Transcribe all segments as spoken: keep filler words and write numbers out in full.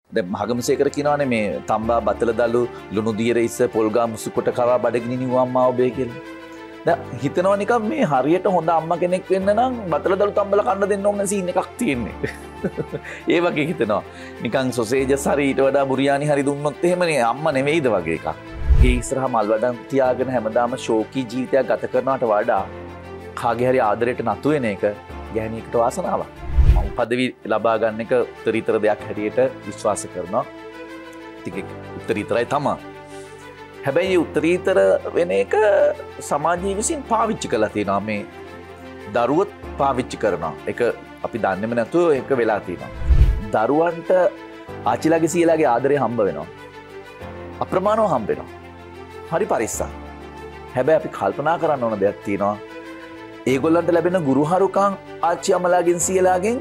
දැන් මහගමසේකර කියනවානේ මේ තම්බා බතල දලු ලුණු දියර ඉස්ස පොල්ගා මුසු කොට කවා බඩගිනි නිවුව අම්මා ඔබේ කියලා. දැන් හිතනවා නිකන් මේ හරියට හොඳ අම්මා කෙනෙක් වෙන්න නම් බතල දලු තම්බල කන්න දෙන්න ඕන සීන් එකක් තියෙන්නේ. ඒ වගේ හිතනවා. නිකන් සොසේජස් හරි ඊට වඩා බුරියානි හරි දුන්නොත් එහෙමනේ අම්මා නෙවෙයිද වගේ එකක්. ඒ ඉස්සරහා මල් වඩම් තියාගෙන හැමදාම ශෝකී ජීවිතයක් ගත කරනවට වඩා කාගේ හරි ආදරයට නතු වෙන එක ගැහණියකට වාසනාවක්. මම පදවි ලබා ගන්න එක උත්තරීතර දෙයක් හැටියට විශ්වාස කරනවා. ටික උත්තරීතරයි තමයි. හැබැයි උත්තරීතර වෙන එක සමාජය විසින් පාවිච්චි කරලා තියෙනවා. මේ දරුවොත් පාවිච්චි කරනවා. ඒක අපි දන්නේම නැතුව ඒක වෙලා තියෙනවා. දරුවන්ට ආච්චිලාගේ සීලාගේ ආදරය හම්බ වෙනවා. අප්‍රමාණව හම්බ වෙනවා. හරි පරිස්සම්. හැබැයි අපි කල්පනා කරන්න ඕන දෙයක් තියෙනවා. ඒගොල්ලන්ට ලැබෙන ගුරුහරුකම් ආච්චි අමලාගෙන් සීලාගෙන්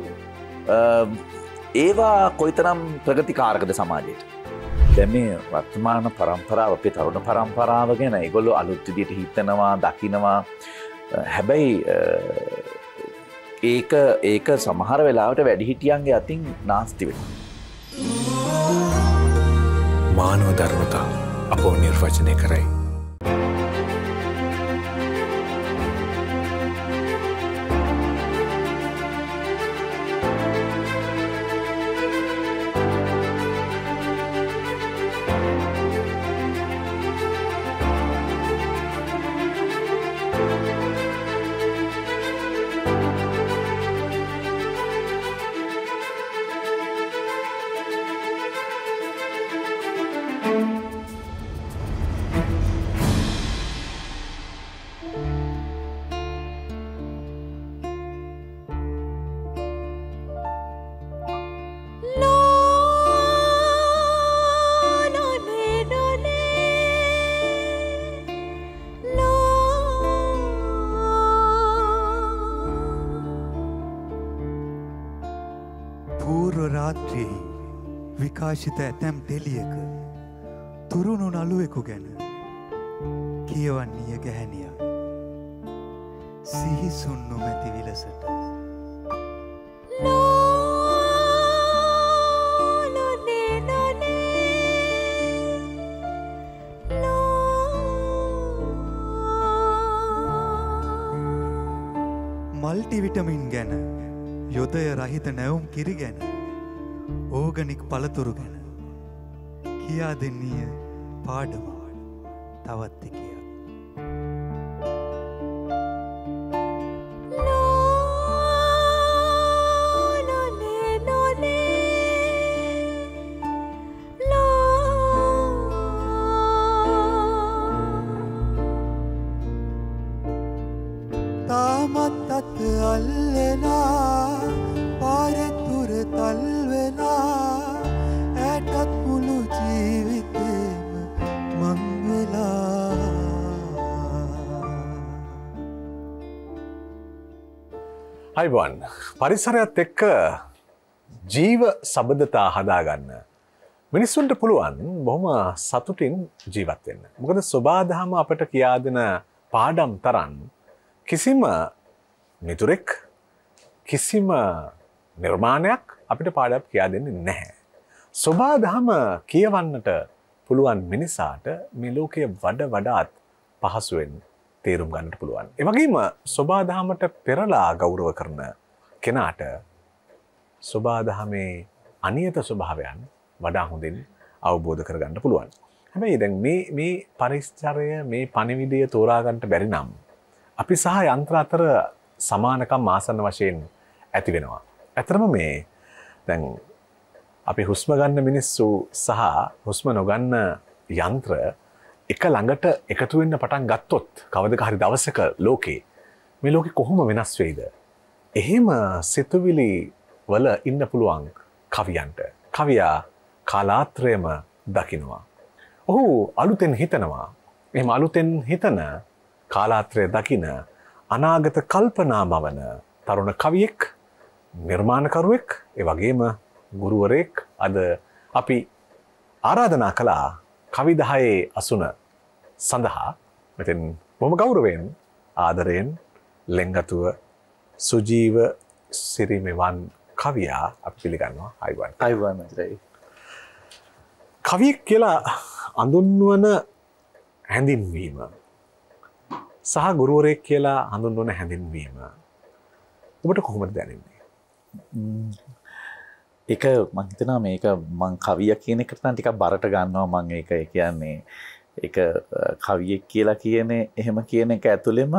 ඒවා කොයිතරම් ප්‍රගතිකාරකද සමාජයට. දැන් මේ වර්තමාන පරම්පරාව අපේ තරුණ පරම්පරාව ගැන ඒගොල්ලෝ අලුත් විදියට හිතනවා, දකිනවා. හැබැයි ඒක ඒක සමහර වෙලාවට වැඩිහිටියන්ගේ අතින් නාස්ති වෙනවා. මානව ධර්මතා අපෝ නිර්වචනය කරයි. විකාශිත ඇතැම් ටෙලියක තුරුණු නළුවෙකු ගැන කියවන්නේය ගැහැණියක් සිහිසුන් නොමැති විලසට. මල්ටිවිටමින් ගැන, යොදය රහිත නැවුම් කිරි ගැන, ඕගනික් පළතුරු ගැන කියා දෙන්නේය පාඩම තවත් එකක්. තාමත් අත අල්ලලා පාරේ තුර තල් වෙලා ඇටත් මුළු ජීවිතේම මං වෙලා. අයිබෝන් පරිසරයත් එක්ක ජීව සබඳතා හදාගන්න මිනිස්සුන්ට පුළුවන් බොහොම සතුටින් ජීවත් වෙන්න. මොකද සබාදහම අපට කියා දෙන පාඩම් තරම් කිසිම මිතුරෙක් කිසිම නිර්මාණයක් අපිට පාඩම් කියා දෙන්නේ නැහැ. සබාදහම කියවන්නට පුළුවන් මිනිසාට මේ ලෝකයේ වඩ වඩාත් පහසුවෙන් තේරුම් ගන්නට පුළුවන්. ඒ වගේම සබාදහමට පෙරලා ගෞරව කරන කෙනාට සබාදහමේ අනියත ස්වභාවයන් වඩා හොඳින් අවබෝධ කරගන්න පුළුවන්. හැබැයි දැන් මේ මේ පරිසරය මේ පණිවිඩය තෝරා ගන්නට බැරි නම් අපි සහ යන්ත්‍ර අතර සමානකම් ආසන්න වශයෙන් ඇති වෙනවා. ඇතරම මේ දැන් අපි හුස්ම ගන්න මිනිස්සු සහ හුස්ම නොගන්න යන්ත්‍ර එක ළඟට එකතු වෙන්න පටන් ගත්තොත් කවදක හරි දවසක ලෝකේ මේ ලෝකෙ කොහොම වෙනස් වෙයිද? එහෙම සිතුවිලි වල ඉන්න පුළුවන් කවියන්ට. කවියා කාලාත්‍රයම දකිනවා. ඔහු අලුතෙන් හිතනවා. එහෙම අලුතෙන් හිතන කාලාත්‍රය දකින අනාගත කල්පනා මවන තරුණ කවියෙක්, නිර්මාණකරුවෙක්, ඒ වගේම ගුරුවරයෙක් අද අපි ආරාධනා කළා කවි දහයේ අසුන සඳහා. මෙතෙන් බොහොම ගෞරවයෙන් ආදරයෙන් ලෙන්ගතුව සුජීව සිරිමෙවන් කවියා අපි පිළිගන්නවා. අයිබෝන්. අයිබෝන් මචං. කවියෙක් කියලා අඳුන්වන හැඳින්වීම සහ ගුරුවරයෙක් කියලා හඳුන්වන හැඳින්වීම ඔබට කොහොමද දැනෙන්නේ? ඒක මම හිතනවා මේක මං කවිය කියන එකට නම් ටිකක් බරට ගන්නවා මම ඒක ඒ කියන්නේ ඒක කවියෙක් කියලා කියන්නේ එහෙම කියන එක ඇතුළෙම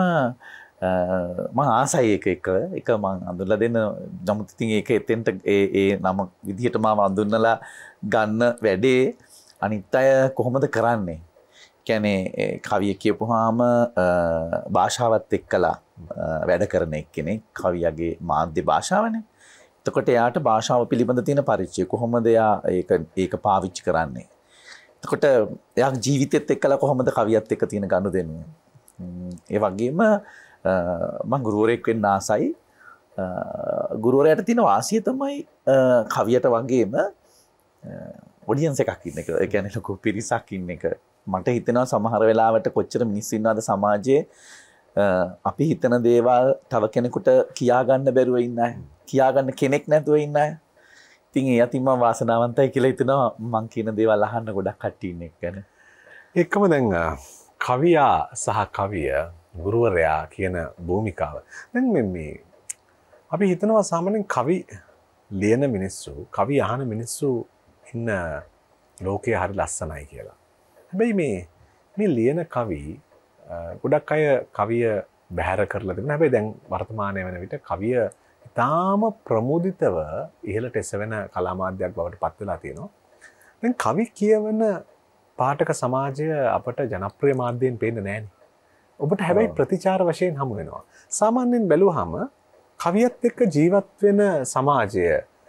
මම ආසයි ඒක එක එක මම අඳුරලා දෙන්න නමුත් ඉතින් ඒක එතෙන්ට ඒ ඒ නම විදිහට මම අඳුන්නලා ගන්න වැඩේ අනිත් අය කොහොමද කරන්නේ? කියන්නේ කවිය කියපුවාම භාෂාවත් එක්කලා වැඩ කරන එක්කෙනෙක් කවියගේ මාධ්‍ය භාෂාවනේ. එතකොට එයාට භාෂාව පිළිබඳ තියෙන පරිචය කොහොමද එයා ඒක ඒක පාවිච්චි කරන්නේ? එතකොට එයා ජීවිතෙත් එක්කලා කොහොමද කවියත් එක්ක තියෙන ගනුදෙනුව? ඒ වගේම මම ගුරුවරයෙක් වෙන්න ආසයි. ගුරුවරයාට තියෙන වාසිය තමයි කවියට වගේම ඔඩියන්ස් එකක් ඉන්න එක. ඒ කියන්නේ ලොකු පිරිසක් ඉන්න එක. මට හිතෙනවා සමහර වෙලාවට කොච්චර මිනිස්සු ඉන්නවද සමාජයේ අපි හිතන දේවල් තව කෙනෙකුට කියා ගන්න බැරුව ඉන්න අය. කියා ගන්න කෙනෙක් නැතුව ඉන්න අය. ඉතින් ඒ අතින් මම වාසනාවන්තයි කියලා හිතනවා මං කියන දේවල් අහන්න ගොඩක් කට්ටිය ඉන්න එක ගැන. එක්කම දැන් කවියා සහ කවිය ගුරුවරයා කියන භූමිකාව. දැන් මේ මේ අපි හිතනවා සාමාන්‍යයෙන් කවි ලියන මිනිස්සු, කවි අහන මිනිස්සු ඉන්න ලෝකයේ හරි ලස්සනයි කියලා. හැබැයි මේ මේ ලියන කවි ගොඩක් අය කවිය බැහැර කරලා තිබුණා. හැබැයි දැන් වර්තමානයේ වෙන විට කවිය ඉතාම ප්‍රමුදිතව ඉහළට එසවෙන කලා මාධ්‍යයක් බවට පත් වෙලා තියෙනවා. දැන් කවි කියවන පාඨක සමාජය අපට ජනප්‍රිය මාධ්‍යයෙන් පේන්නේ නැහැනේ. ඔබට හැබැයි ප්‍රතිචාර වශයෙන් හමු වෙනවා. සාමාන්‍යයෙන් බැලුවාම කවියත් එක්ක ජීවත් වෙන සමාජය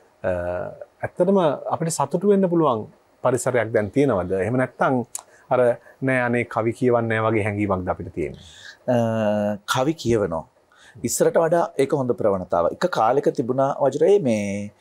ඇත්තටම අපිට සතුටු වෙන්න පුළුවන් පරිසරයක් දැන් තියෙනවද? එහෙම නැත්නම් අර නෑ අනේ කවි කියවන්නේ නැහැ වගේ හැඟීමක්ද අපිට තියෙන්නේ? කවි කියවනවා. ඉස්සරට වඩා ඒක හොඳ ප්‍රවණතාවක්. එක කාලයක තිබුණා වජරේ මේ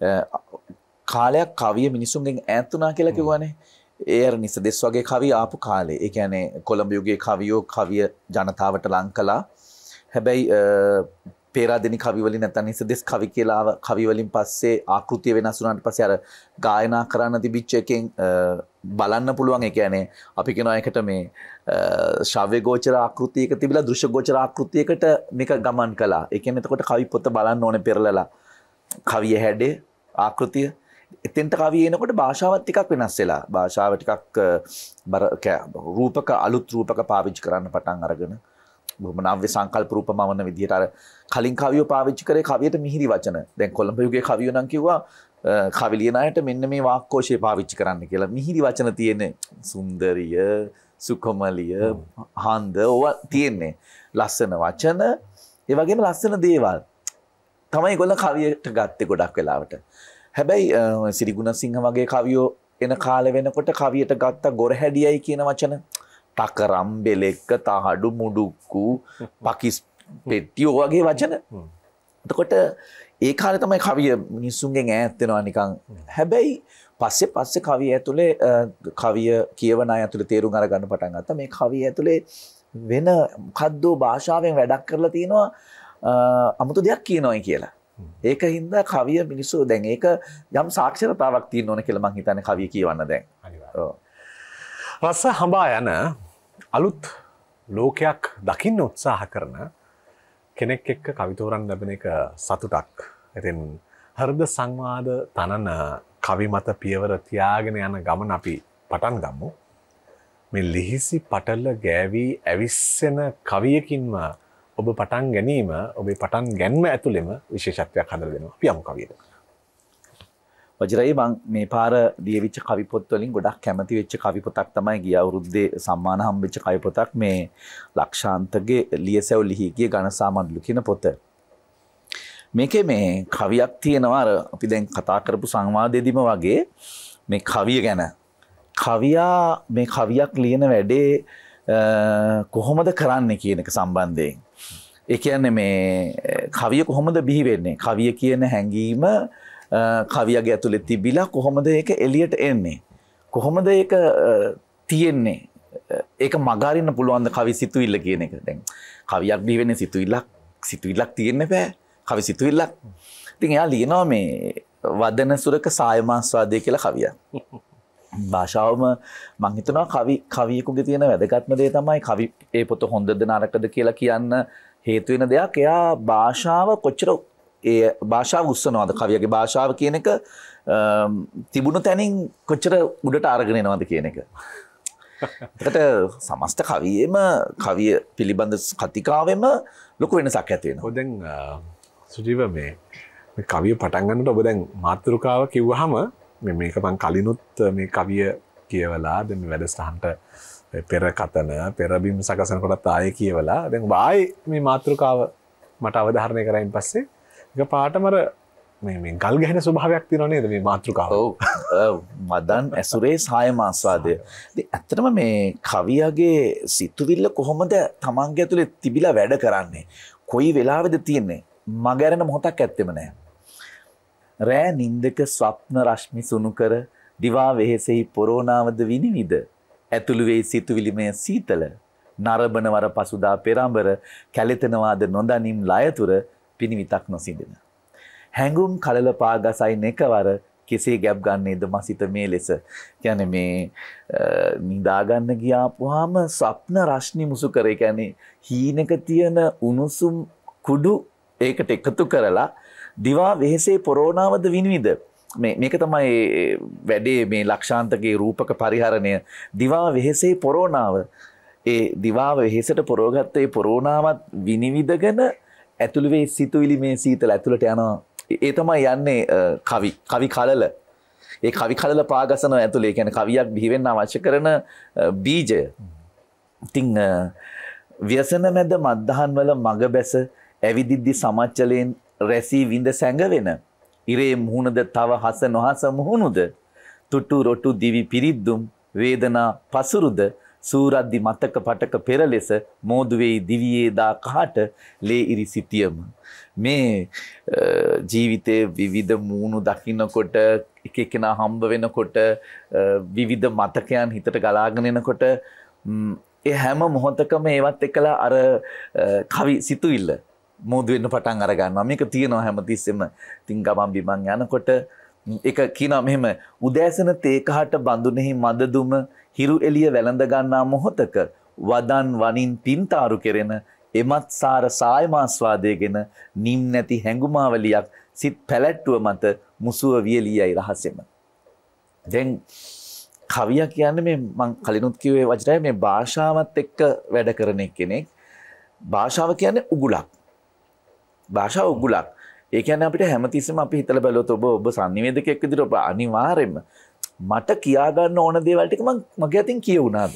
කාලයක් කවිය මිනිසුන්ගෙන් ඈත් වුණා කියලා කිව්වනේ. ඒ අර නිසදෙස් වගේ කවි ආපු කාලේ. ඒ කියන්නේ කොළඹ යුගයේ කවියෝ කවිය ජනතාවට ලං කළා. හැබැයි පේරාදෙනි කවි වලින් නැත්නම් නිසදෙස් කවි කියලා කවි වලින් පස්සේ ආකෘතිය වෙනස් වුණාට පස්සේ අර ගායනා කරන්න තිබිච්ච එකෙන් බලන්න පුළුවන්. ඒ කියන්නේ අපි කියනවා එකට මේ ශ්‍රව්‍ය ගෝචර ආකෘතියක තිබිලා දෘශ්‍ය ගෝචර ආකෘතියකට මේක ගමන් කළා. ඒ කියන්නේ එතකොට කවි පොත බලන්න ඕනේ පෙරලලා. කවිය හැඩේ ආකෘතිය එතෙන්ට කවිය එනකොට භාෂාවත් ටිකක් වෙනස් වෙලා. භාෂාව ටිකක් බර රූපක අලුත් රූපක පාවිච්චි කරන්න පටන් අරගෙන බොහොම නව්‍ය සංකල්ප රූපමවන විදිහට අර කලින් කවියෝ පාවිච්චි කරේ කවියට මිහිරි වචන. දැන් කොළඹ යුගයේ කවියෝ නම් කිව්වා කවි ලියන අයට මෙන්න මේ වාක්කෝෂය පාවිච්චි කරන්න කියලා. මිහිරි වචන තියෙන සුන්දරිය, සුකමලිය, හඳ ඕවා තියෙන්නේ. ලස්සන වචන, ඒ වගේම ලස්සන දේවල් තමයි ඒගොල්ලෝ කවියට ගත්තේ ගොඩක් වෙලාවට. හැබැයි සිරිගුණසිංහ වගේ කවියෝ එන කාලේ වෙනකොට කවියට ගත්ත ගොරහැඩියයි කියන වචන ටකරම් බෙලෙක්ක තහඩු මුඩුක්කු පකිස් පෙට්ටියෝ වගේ වචන. එතකොට ඒ කාලේ තමයි කවිය මිනිස්සුන්ගෙන් ඈත් වෙනවා නිකන්. හැබැයි පස්සේ පස්සේ කවිය ඇතුලේ කවිය කියවන අය ඇතුලේ තේරුම් අරගන්න පටන් ගත්තා. මේ කවිය ඇතුලේ වෙන මොකද්ද භාෂාවෙන් වැඩක් කරලා තිනවා අමුතු දෙයක් කියනවායි කියලා. ඒක හින්දා කවිය මිනිස්සු දැන් ඒක යම් සාක්ෂරතාවක් තියෙන්න ඕන කියලා මං හිතන්නේ කවිය කියවන්න දැන්. ඔව්. රස හඹා යන අලුත් ලෝකයක් දකින්න උත්සාහ කරන කෙනෙක් එක්ක කවි තෝරන්න ලැබෙන එක සතුටක්. ඉතින් හෘද සංවාද තනන කවි මත පියවර තියාගෙන යන ගමන අපි පටන් ගමු. මේ ලිහිසි පටල ගෑවි ඇවිස්සෙන කවියකින්ම ඔබ පටන් ගැනීම ඔබේ පටන් ගැන්ම ඇතුළෙම විශේෂත්වයක් හදලා දෙනවා. අපි යමු කවියට. වජරයි මං මේ පාර ලියවිච්ච කවි පොත් වලින් ගොඩක් කැමති වෙච්ච කවි පොතක් තමයි ගිය අවුරුද්දේ සම්මාන හම්බෙච්ච කවි පොතක් මේ ලක්ෂාන්තගේ ලියසැව් ලිහිගේ ඝනසාමඩලු කියන පොත. මේකේ මේ කවියක් තියෙනවා අර අපි දැන් කතා කරපු සංවාදයේදීම වගේ මේ කවිය ගැන. කවියා මේ කවියක් ලියන වැඩේ කොහොමද කරන්නේ කියන එක සම්බන්ධයෙන්. ඒ කියන්නේ මේ කවිය කොහොමද බිහි වෙන්නේ? කවිය කියන හැඟීම කවියගේ ඇතුලේ තිබිලා කොහොමද ඒක එළියට එන්නේ? කොහොමද ඒක තියෙන්නේ? ඒක මගහරින්න පුළුවන්ද කවි සිතුවිල්ල කියන එක? දැන් කවියක් බිහි වෙන්නේ සිතුවිල්ලක් සිතුවිල්ලක් තියෙන්න බෑ. කවි සිතුවිල්ලක්. ඉතින් එයා ලියනවා මේ වදන සුරක සායමාස්වාදය කියලා කවියක්. භාෂාවම මං හිතනවා කවි කවියෙකුගේ තියෙන වැදගත්ම දේ තමයි කවි ඒ පොත හොඳද නරකද කියලා කියන්න හේතු වෙන දෙයක්. එයා භාෂාව කොච්චර ඒ භාෂාව උස්සනවාද කවියගේ භාෂාව කියන එක තිබුණු තැනින් කොච්චර උඩට අරගෙන එනවද කියන එක. ඒකට සමස්ත කවියෙම කවිය පිළිබඳ කතිකාවෙම ලොකු වෙනසක් ඇති වෙනවා. ඔය දැන් සුජීව මේ මේ කවිය පටන් ගන්නකොට ඔබ දැන් මාතෘකාව කිව්වහම මේ මේක මං කලිනුත් මේ කවිය කියවලා දැන් මේ වැඩසටහනට පෙර කතන පෙරබිම් සකසන කොටත් ආයේ කියවලා දැන් ඔබ ආයේ මේ මාතෘකාව මට අවධාරණය කරයින් පස්සේ එක පාටම අර මේ මේ ගල් ගැහෙන ස්වභාවයක් තියෙනව නේද මේ මාතෘකාව? ඔව් මදන් ඇසුරේ සායම ආස්වාදය. ඉතින් ඇත්තටම මේ කවියගේ සිතුවිල්ල කොහොමද තමන්ගේ ඇතුලේ තිබිලා වැඩ කරන්නේ? කොයි වෙලාවෙද තියෙන්නේ? මගහැරෙන මොහොතක් ඇත්තෙම නැහැ. රෑ නින්දක ස්වප්න රශ්මි සුණු කර දිවා වෙහෙසෙහි පොරෝනාවද විනිවිද ඇතුළු වේ සිතුවිලිමය සීතල නරබන වර පසුදා පෙරඹර කැළෙතනවාද නොදනිම් ලයතුර පිනිවිතක් නොසිඳෙන හැඟුම් කලල පාගසයි නෙකවර කෙසේ ගැබ් ගන්නේද මසිත මේ ලෙස. කියන්නේ මේ නිදාගන්න ගියාපුවාම ස්වප්න රශ්මි මුසු කර, ඒ කියන්නේ හීනක තියෙන උණුසුම් කුඩු ඒකට එකතු කරලා දිවා වෙහෙසේ පොරෝනාවද විනිවිද. මේ මේක තමයි වැඩේ මේ ලක්ෂාන්තකේ රූපක පරිහරණය. දිවා වෙහෙසේ පොරෝනාව, ඒ දිවා වෙහෙසට පොරෝගත්ත ඒ පොරෝනාවත් විනිවිදගෙන ඇතුළු වේ සිතුවිලි මේ සීතල ඇතුළට යනවා. ඒ තමයි යන්නේ කවි කවි කලල. ඒ කවි කලල පාගසන ඇතුළේ, ඒ කියන්නේ කවියක් බිහි වෙන්න අවශ්‍ය කරන බීජය. ඉතින් ව්‍යසන මැද මද්දහන් වල මග බැස ඇවිදිද්දි සමච්චලෙන් රැසී විඳ සැඟවෙන ඉරේ මුහුණද තව හස නොහස මුහුණුද තුටු රොටු දිවි පිරිද්දුම් වේදනා පසුරුද සූරද්දි මතක පටක පෙර ලෙස මෝදුවේ දිවියේ දා කහට ලේ ඉරි සිටියම. මේ ජීවිතයේ විවිධ මූණු දකින්නකොට, එක එකනා හම්බ වෙනකොට, විවිධ මතකයන් හිතට ගලාගෙන එනකොට ඒ හැම මොහොතකම ඒවත් එක්කලා අර කවි සිතුවිල්ල මෝදු වෙන්න පටන් අර ගන්නවා. මේක තියෙනවා හැමතිස්සෙම. ඉතින් ගමන් බිමන් යනකොට ඒක කියනවා මෙහෙම: උදෑසන තේ කහට බඳුනේහි මදදුම හිරු එළිය වැළඳ ගන්නා මොහොතක වදන් වනින් පින්තාරු කෙරෙන එමත් සාර සායමාස්වාදයේගෙන නිම් නැති හැඟුමාවලියක් සිත් පැලැට්ටුව මත මුසුව වියලියයි රහසෙම. දැන් කවිය කියන්නේ මේ මං කලිනුත් කිව්වේ වචනය, මේ භාෂාවත් එක්ක වැඩ කරන කෙනෙක්. භාෂාව කියන්නේ උගුලක්. භාෂාව උගුලක්. ඒ කියන්නේ අපිට හැමතිස්සෙම අපි හිතලා බැලුවොත් ඔබ ඔබ සංනිවේදකයෙක් විදිහට ඔබ අනිවාර්යෙන්ම මට කියා ගන්න ඕන දේවල් ටික මම මගේ අතින් කියුණාද?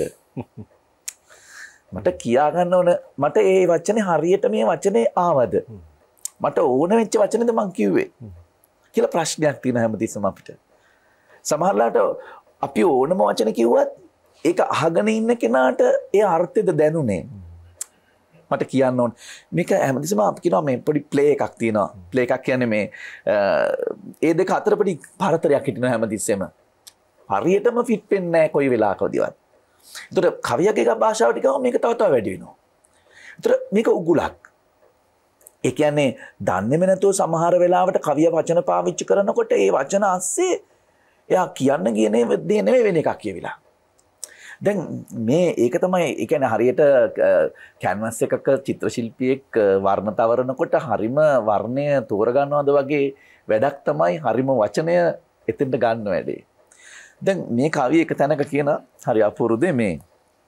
මට කියා ගන්න ඕන, මට ඒ වචනේ හරියට මේ වචනේ ආවද? මට ඕන වෙච්ච වචනේද මං කිව්වේ කියලා ප්‍රශ්නයක් තියෙන හැමතිස්සෙම අපිට. සමහරලාට අපි ඕනම වචන කිව්වත් ඒක අහගෙන ඉන්න කෙනාට ඒ අර්ථයද දැනුනේ. මට කියන්න ඕන මේක හැමතිස්සෙම අපි කියනවා මේ පොඩි ප්ලේ එකක් තියෙනවා. ප්ලේ එකක් කියන්නේ මේ ඒ දෙක අතර පොඩි පරතරයක් හිටිනවා හැමතිස්සෙම. හරියටම ෆිට වෙන්නේ නැහැ කොයි වෙලාවකදීවත්. ඒතර කවියගේ භාෂාවට ගියාම මේක තව තව වැඩි වෙනවා. ඒතර මේක උගුලක්. ඒ කියන්නේ දන්නේම නැතුව සමහර වෙලාවට කවිය වචන පාවිච්චි කරනකොට ඒ වචන අස්සේ එයා කියන්න ගියනේ දේ නෙවෙයි වෙන එකක් කියවිලා. දැන් මේ ඒක තමයි, ඒ කියන්නේ හරියට කැන්වස් එකක චිත්‍ර ශිල්පියෙක් වර්ණ තවරනකොට හරිම වර්ණය තෝරගන්නවද වගේ වැඩක් තමයි හරිම වචනය එතෙන්ට ගන්න වැඩේ. දැන් මේ කවිය එක තැනක කියන හරි අපූර්ව දෙ මේ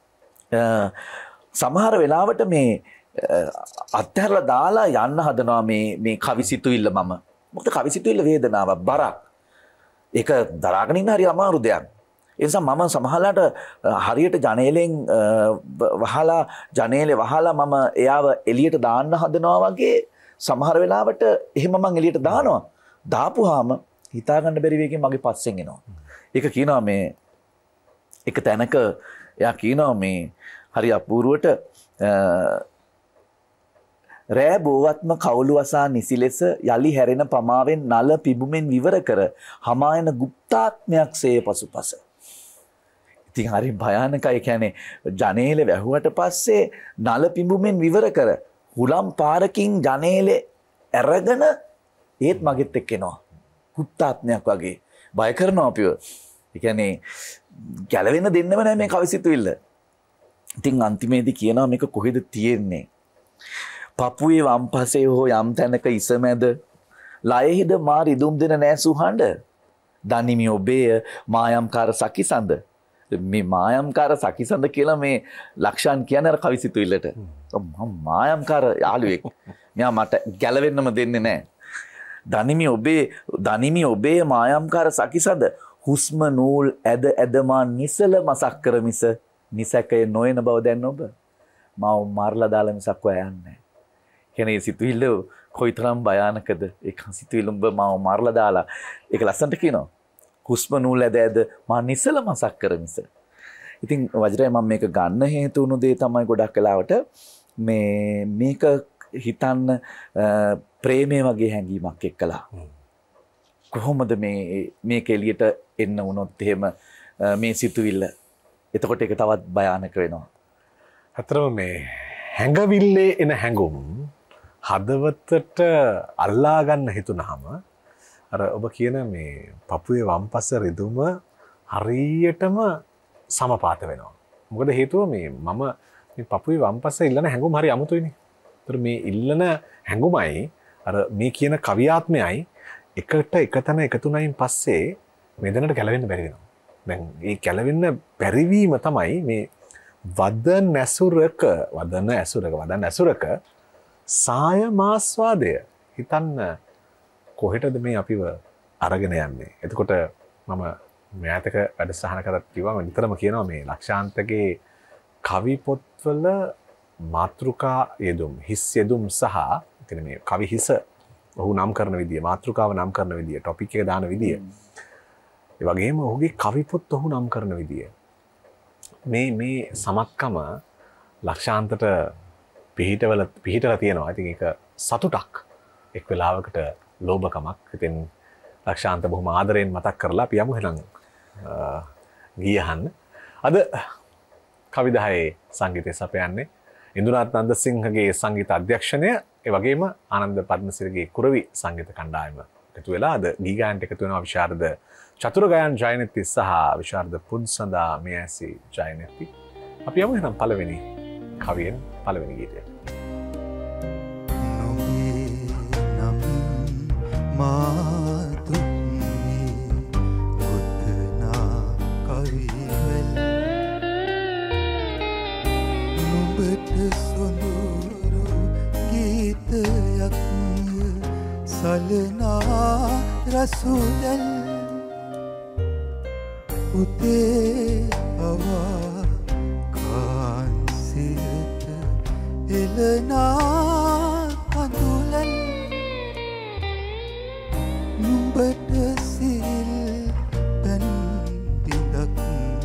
සමහර වෙලාවට මේ අත්හැරලා දාලා යන්න හදනවා මේ මේ කවිසිතුවිල්ල. මම මොකද කවිසිතුවිල්ල වේදනාවක්, බරක්. ඒක දරාගෙන ඉන්න හරි අමාරු දෙයක්. ඒ නිසා මම සමහරලාට හරියට ජනේලෙන් වහලා ජනේලේ වහලා මම එයාව එළියට දාන්න හදනවා වගේ සමහර වෙලාවට එහෙම මම එළියට දානවා. දාපුවාම හිතා ගන්න බැරි වෙකින් මගේ පස්සෙන් එනවා. ඒක කියනවා මේ එක තැනක එයා කියනවා මේ හරි අපූර්වට රෑ බෝවත්ම කවුළු වසා නිසි ලෙස යලි හැරෙන පමාවෙන් නල පිබුමෙන් විවර කර හමායන ගුප්තාත්මයක් සේ පසුපස. ඉතින් හරි භයානකයි. කියන්නේ ජනේලෙ වැහුවට පස්සේ නල පිඹුමෙන් විවර කර හුලම් පාරකින් ජනේලෙ ඇරගෙන ඒත් මගෙත් එක්ක එනවා. ගුප්තාත්මයක් වගේ බය කරනවා අපිව. ඒ කියන්නේ ගැලවෙන්න දෙන්නම නැහැ මේ කවිසිතුවිල්ල. ඉතින් අන්තිමේදී කියනවා මේක කොහෙද තියෙන්නේ? පපුවේ වම්පසේ හෝ යම් තැනක ඉසමැද ලයෙහිද මා රිදුම් දෙන නෑසු හඬ. දනිමි ඔබේය මායම්කාර සකිසඳ. මේ මායම්කාර සකිසඳ කියලා මේ ලක්ෂාන් කියන්නේ අර කවිසිතුවිල්ලට. මම මායම්කාර යාළුවෙක්. මෙයා මට ගැලවෙන්නම දෙන්නේ නැහැ. දනිමි ඔබේ දනිමි ඔබේ මායම්කාර සකිසඳ හුස්ම නූල් ඇද ඇදමා නිසල මසක් කර මිස නිසකය නොයන බව දැන් ඔබ මාව මාරලා දාලා මිසක් ඔයන්නේ. කෙනේ සිතුවිල්ල කොයිතරම් භයානකද? ඒක සිතුවිල්ල උඹ මාව මාරලා දාලා ඒක ලස්සනට කියනවා. හුස්ම නූල් ඇද ඇද මා නිසල මසක් කර මිස. ඉතින් වජිරයි මම මේක ගන්න හේතු වුණු දේ තමයි ගොඩක් වෙලාවට මේ මේක හිතන්න ප්‍රේමය වගේ හැඟීමක් එක්කලා. කොහොමද මේ මේක එළියට එන්න වුණොත් එහෙම මේ සිතුවිල්ල එතකොට ඒක තවත් භයානක වෙනවා. අතරම මේ හැඟවිල්ලේ එන හැඟුම් හදවතට අල්ලා ගන්න හිතුනහම අර ඔබ කියන මේ පපුවේ වම්පස රිදුම හරියටම සමපාත වෙනවා. මොකද හේතුව මේ මම මේ පපුවේ වම්පස ඉල්ලන හැඟුම් හරි අමුතුයිනේ. ඒතර මේ ඉල්ලන හැඟුමයි අර මේ කියන කවියාත්මයයි එකට එකතන එකතුණයින් පස්සේ මේ දෙන්නට ගැලවෙන්න බැරි වෙනවා. දැන් මේ ගැලවෙන්න බැරිවීම තමයි මේ වදන ඇසුරක වදන ඇසුරක වදන ඇසුරක සාය මාස්වාදය. හිතන්න කොහෙටද මේ අපිව අරගෙන යන්නේ? එතකොට මම මෑතක වැඩසටහන කරත් කිව්වා මම නිතරම කියනවා මේ ලක්ෂාන්තගේ කවි පොත්වල මාතෘකා යෙදුම් හිස් යෙදුම් සහ එතන මේ කවි හිස ඔහු නම් කරන විදිය මාතෘකාව නම් කරන විදිය ටොපික් එක දාන විදිය ඒ වගේම ඔහුගේ කවි පොත් ඔහු නම් කරන විදිය මේ මේ සමත්කම ලක්ෂාන්තට පිහිටවල පිහිටලා තියෙනවා. ඉතින් ඒක සතුටක් එක් වෙලාවකට ලෝභකමක්. ඉතින් ලක්ෂාන්ත බොහොම ආදරයෙන් මතක් කරලා අපි යමු එහෙනම් ගියහන්න. අද කවි දහයේ සංගීතය සපයන්නේ ඉන්දුනාත් නන්දසිංහගේ සංගීත අධ්‍යක්ෂණය ඒ වගේම ආනන්ද පද්මසිරිගේ කුරවි සංගීත කණ්ඩායම එකතු වෙලා අද ගීගායන්ට එකතු වෙනවා විශාරද චතුරගයන් ජයනෙත්ති සහ විශාරද පුන්සඳා මෙයසි ජයනෙත්ති. අපි යමු එහෙනම් පළවෙනි කවියෙන් පළවෙනි ගීතය. මාතුමි ගොතනා කවිවල නුඹට සොඳුරු ගීතයක් සලනා රසුදල් උතේ අවා කාන්සිරට එලනා කඳුලල් නුඹට සිල් පැන් බිඳක්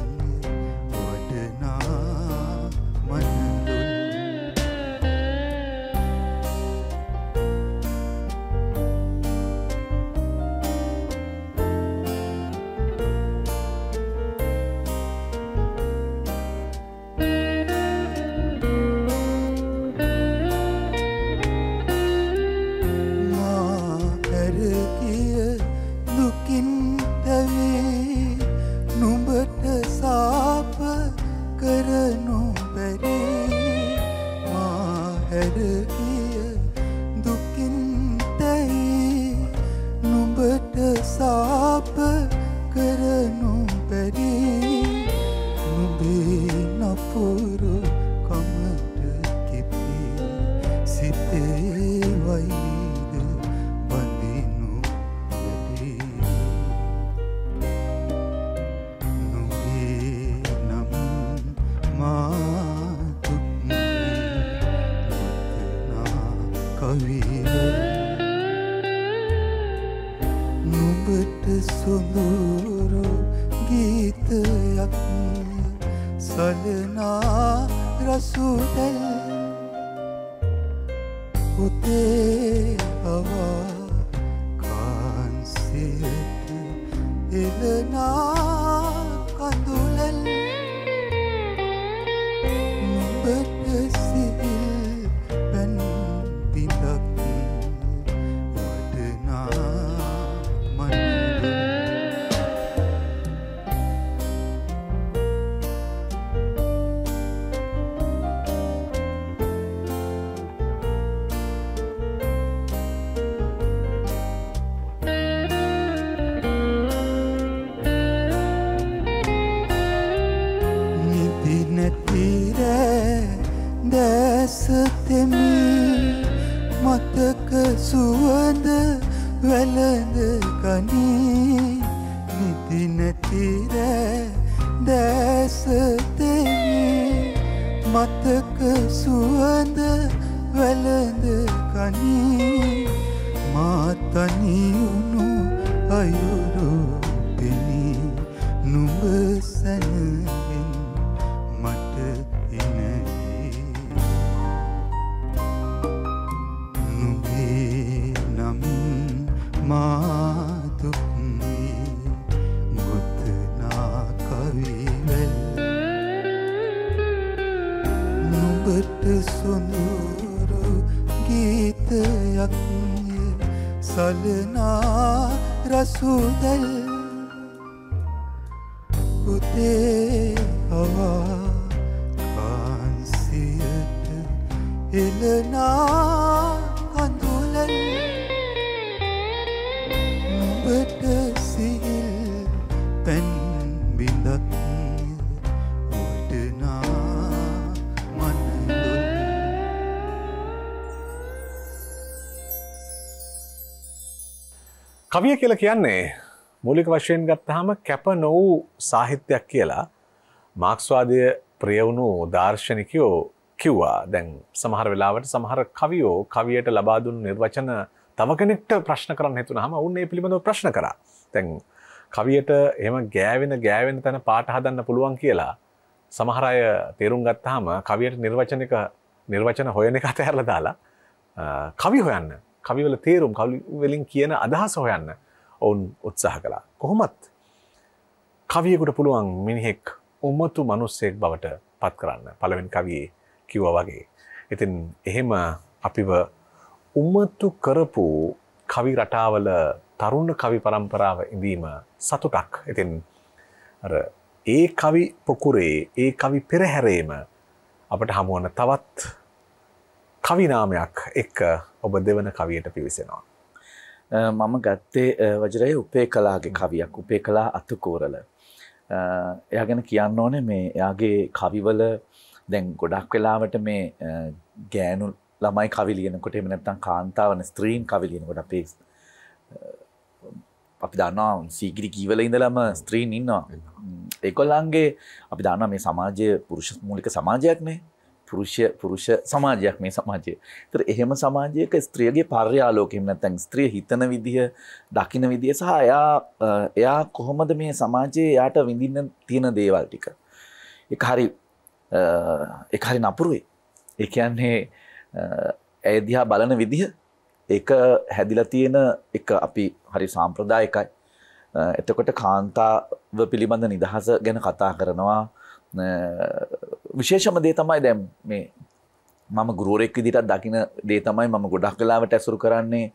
වඩනා මනලුල් සිතෙමි මතක සුවඳ වැළඳ ගනී නිදි නැති රෑ දැස දෙමි මතක සුවඳ වැළඳ ගනී මා තනි වුණු අයුරු පෙනී නුඹ සැනහෙන් මට එනදී නුඹේ නමින් මා දුක් වී ගොතනා කවිවැල් නුඹට සොඳුරු ගීතයක් සලනා රසුදල් උදේ හවා කාන්සියට එළනා කඳුලන් නුඹට සිහිල් පැන් බිඳක් වඩනා මනලොල් කවිය කියලා කියන්නේ මූලික වශයෙන් ගත්තාම කැප නොවූ සාහිත්‍යයක් කියලා මාක්ස්වාදය ප්‍රිය වුණු දාර්ශනිකයෝ කිව්වා. දැන් සමහර වෙලාවට සමහර කවියෝ කවියට ලබා දුන්නු නිර්වචන තව කෙනෙක්ට ප්‍රශ්න කරන්න හිතුනහම වුන් ඒ පිළිබඳව ප්‍රශ්න කරා. දැන් කවියට එහෙම ගෑවෙන ගෑවෙන තැන පාට හදන්න පුළුවන් කියලා සමහර අය තේරුම් ගත්තාම කවියට නිර්වචනික නිර්වචන හොයන එක අතහැරලා දාලා කවි හොයන්න, කවිවල තේරුම්, කවි වලින් කියන අදහස හොයන්න ඔවුන් උත්සාහ කළා. කොහොමත් කවියෙකුට පුළුවන් මිනිහෙක් උමතු මිනිසෙක් බවට පත් කරන්න. පළවෙනි කවියේ කිව්වා වගේ. ඉතින් එහෙම අපිව උමතු කරපු කවි රටාවල තරුණ කවි පරම්පරාව ඉඳීම සතුටක්. ඉතින් අර ඒ කවි පොකුරේ, ඒ කවි පෙරහැරේම අපට හමුවන තවත් කවි නාමයක් එක්ක ඔබ දෙවන කවියට පිවිසෙනවා. මම ගත්තේ වජරයේ උපේකලාගේ කවියක්, උපේකලා අතුකෝරල. එයා ගැන කියන්න ඕනේ මේ එයාගේ කවිවල දැන් ගොඩක් වෙලාවට මේ ගෑනු ළමයි කවි ලියනකොට එහෙම නැත්නම් කාන්තාවන ස්ත්‍රීන් කවි ලියනකොට අපි අපි දන්නවා සීගිරි කීවල ඉඳලම ස්ත්‍රීන් ඉන්නවා. ඒගොල්ලන්ගේ අපි දන්නවා මේ සමාජය පුරුෂ මූලික සමාජයක්නේ. පුරුෂ පුරුෂ සමාජයක් මේ සමාජය. ඒතර එහෙම සමාජයක ස්ත්‍රියගේ පර්යාලෝකෙ එහෙම නැත්නම් ස්ත්‍රිය හිතන විදිය, දකින විදිය සහ එයා එයා කොහොමද මේ සමාජයේ එයාට විඳින්න තියෙන දේවල් ටික. ඒක හරි ඒක හරි නපුරුයි. ඒ කියන්නේ ඒ දිහා බලන විදිය ඒක හැදිලා තියෙන එක අපි හරි සාම්ප්‍රදායිකයි. එතකොට කාන්තාව පිළිබඳ නිදහස ගැන කතා කරනවා. විශේෂම දේ තමයි දැන් මේ මම ගුරුවරයෙක් විදිහට දකින දේ තමයි මම ගොඩක් වෙලාවට ඇසුරු කරන්නේ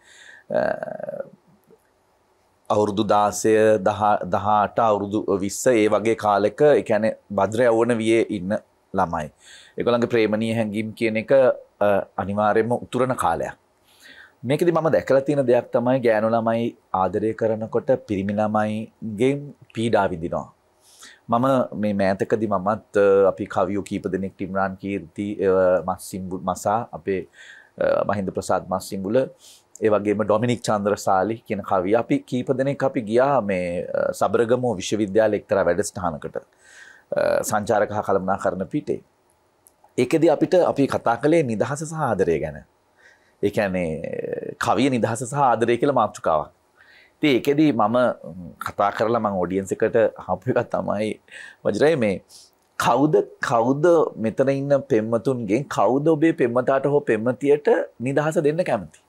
අවුරුදු දාසය දහඅට අවුරුදු විස්ස ඒ වගේ කාලෙක ඒ කියන්නේ භද්‍ර යවන වියේ ඉන්න ළමයි. ඒගොල්ලන්ගේ ප්‍රේමණීය හැඟීම් කියන එක අනිවාර්යයෙන්ම උතුරන කාලයක්. මේකෙදි මම දැකලා තියෙන දෙයක් තමයි ගෑනු ළමයි ආදරය කරනකොට පිරිමි ළමයිගෙන් පීඩා විඳිනවා. මම මේ මෑතකදී මමත් අපි කවියෝ කීප දෙනෙක් ටිම්රාන් කීර්ති මස්සිම්බුල් මසා අපේ මහින්ද ප්‍රසාද් මස්සිම්බුල ඒ වගේම ඩොමිනික් චන්ද්‍රසාලි කියන කවිය අපි කීප දෙනෙක් අපි ගියා මේ සබරගමු විශ්වවිද්‍යාලයේ එක්තරා වැඩසටහනකට සංචාරක හා කළමනාකරණ පීඨේ. ඒකෙදී අපිට අපි කතා කළේ නිදහස සහ ආදරය ගැන. ඒ කියන්නේ කවිය නිදහස සහ ආදරය කියලා මාතෘකාවක්. ඉතින් ඒකෙදී මම කතා කරලා මම ඔඩියන්ස් එකට අහපු එක තමයි වජරේ මේ කවුද කවුද මෙතන ඉන්න පෙම්වතුන්ගෙන් කවුද ඔබේ පෙම්වතාට හෝ පෙම්වතියට නිදහස දෙන්න කැමති?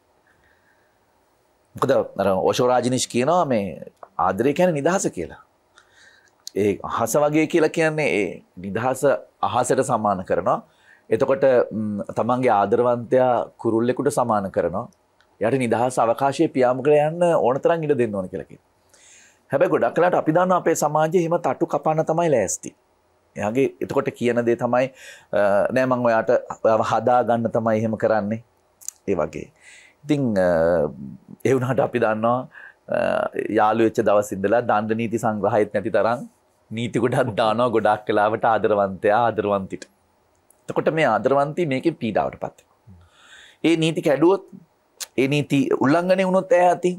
මොකද අර ඕෂෝ රාජනිෂ් කියනවා මේ ආදරය කියන්නේ නිදහස කියලා. ඒ අහස වගේ කියලා කියන්නේ ඒ නිදහස අහසට සමාන කරනවා. එතකොට තමන්ගේ ආදරවන්තයා කුරුල්ලෙකුට සමාන කරනවා. යාට නිදහස් අවකාශයේ පියාඹකල යන්න ඕන තරම් ඉඩ දෙන්න ඕන කියලා කියනවා. හැබැයි ගොඩක් වෙලාවට අපි දන්නවා අපේ සමාජයේ එහෙම තටු කපන්න තමයි ලෑස්ති. එයාගේ එතකොට කියන දේ තමයි නෑ මම ඔයාට හදා ගන්න තමයි එහෙම කරන්නේ. ඒ වගේ. ඉතින් ඒ වුණාට අපි දන්නවා යාළු වෙච්ච දවස් ඉඳලා දණ්ඩ නීති සංග්‍රහයත් නැති තරම් නීති ගොඩක් දානවා ගොඩක් වෙලාවට ආදරවන්තයා ආදරවන්තිට. එතකොට මේ ආදරවන්තී මේකෙන් පීඩාවටපත් වෙනවා. ඒ නීති කැඩුවොත් ඒ නීති උල්ලංඝනය වුණොත් ඈ අතින්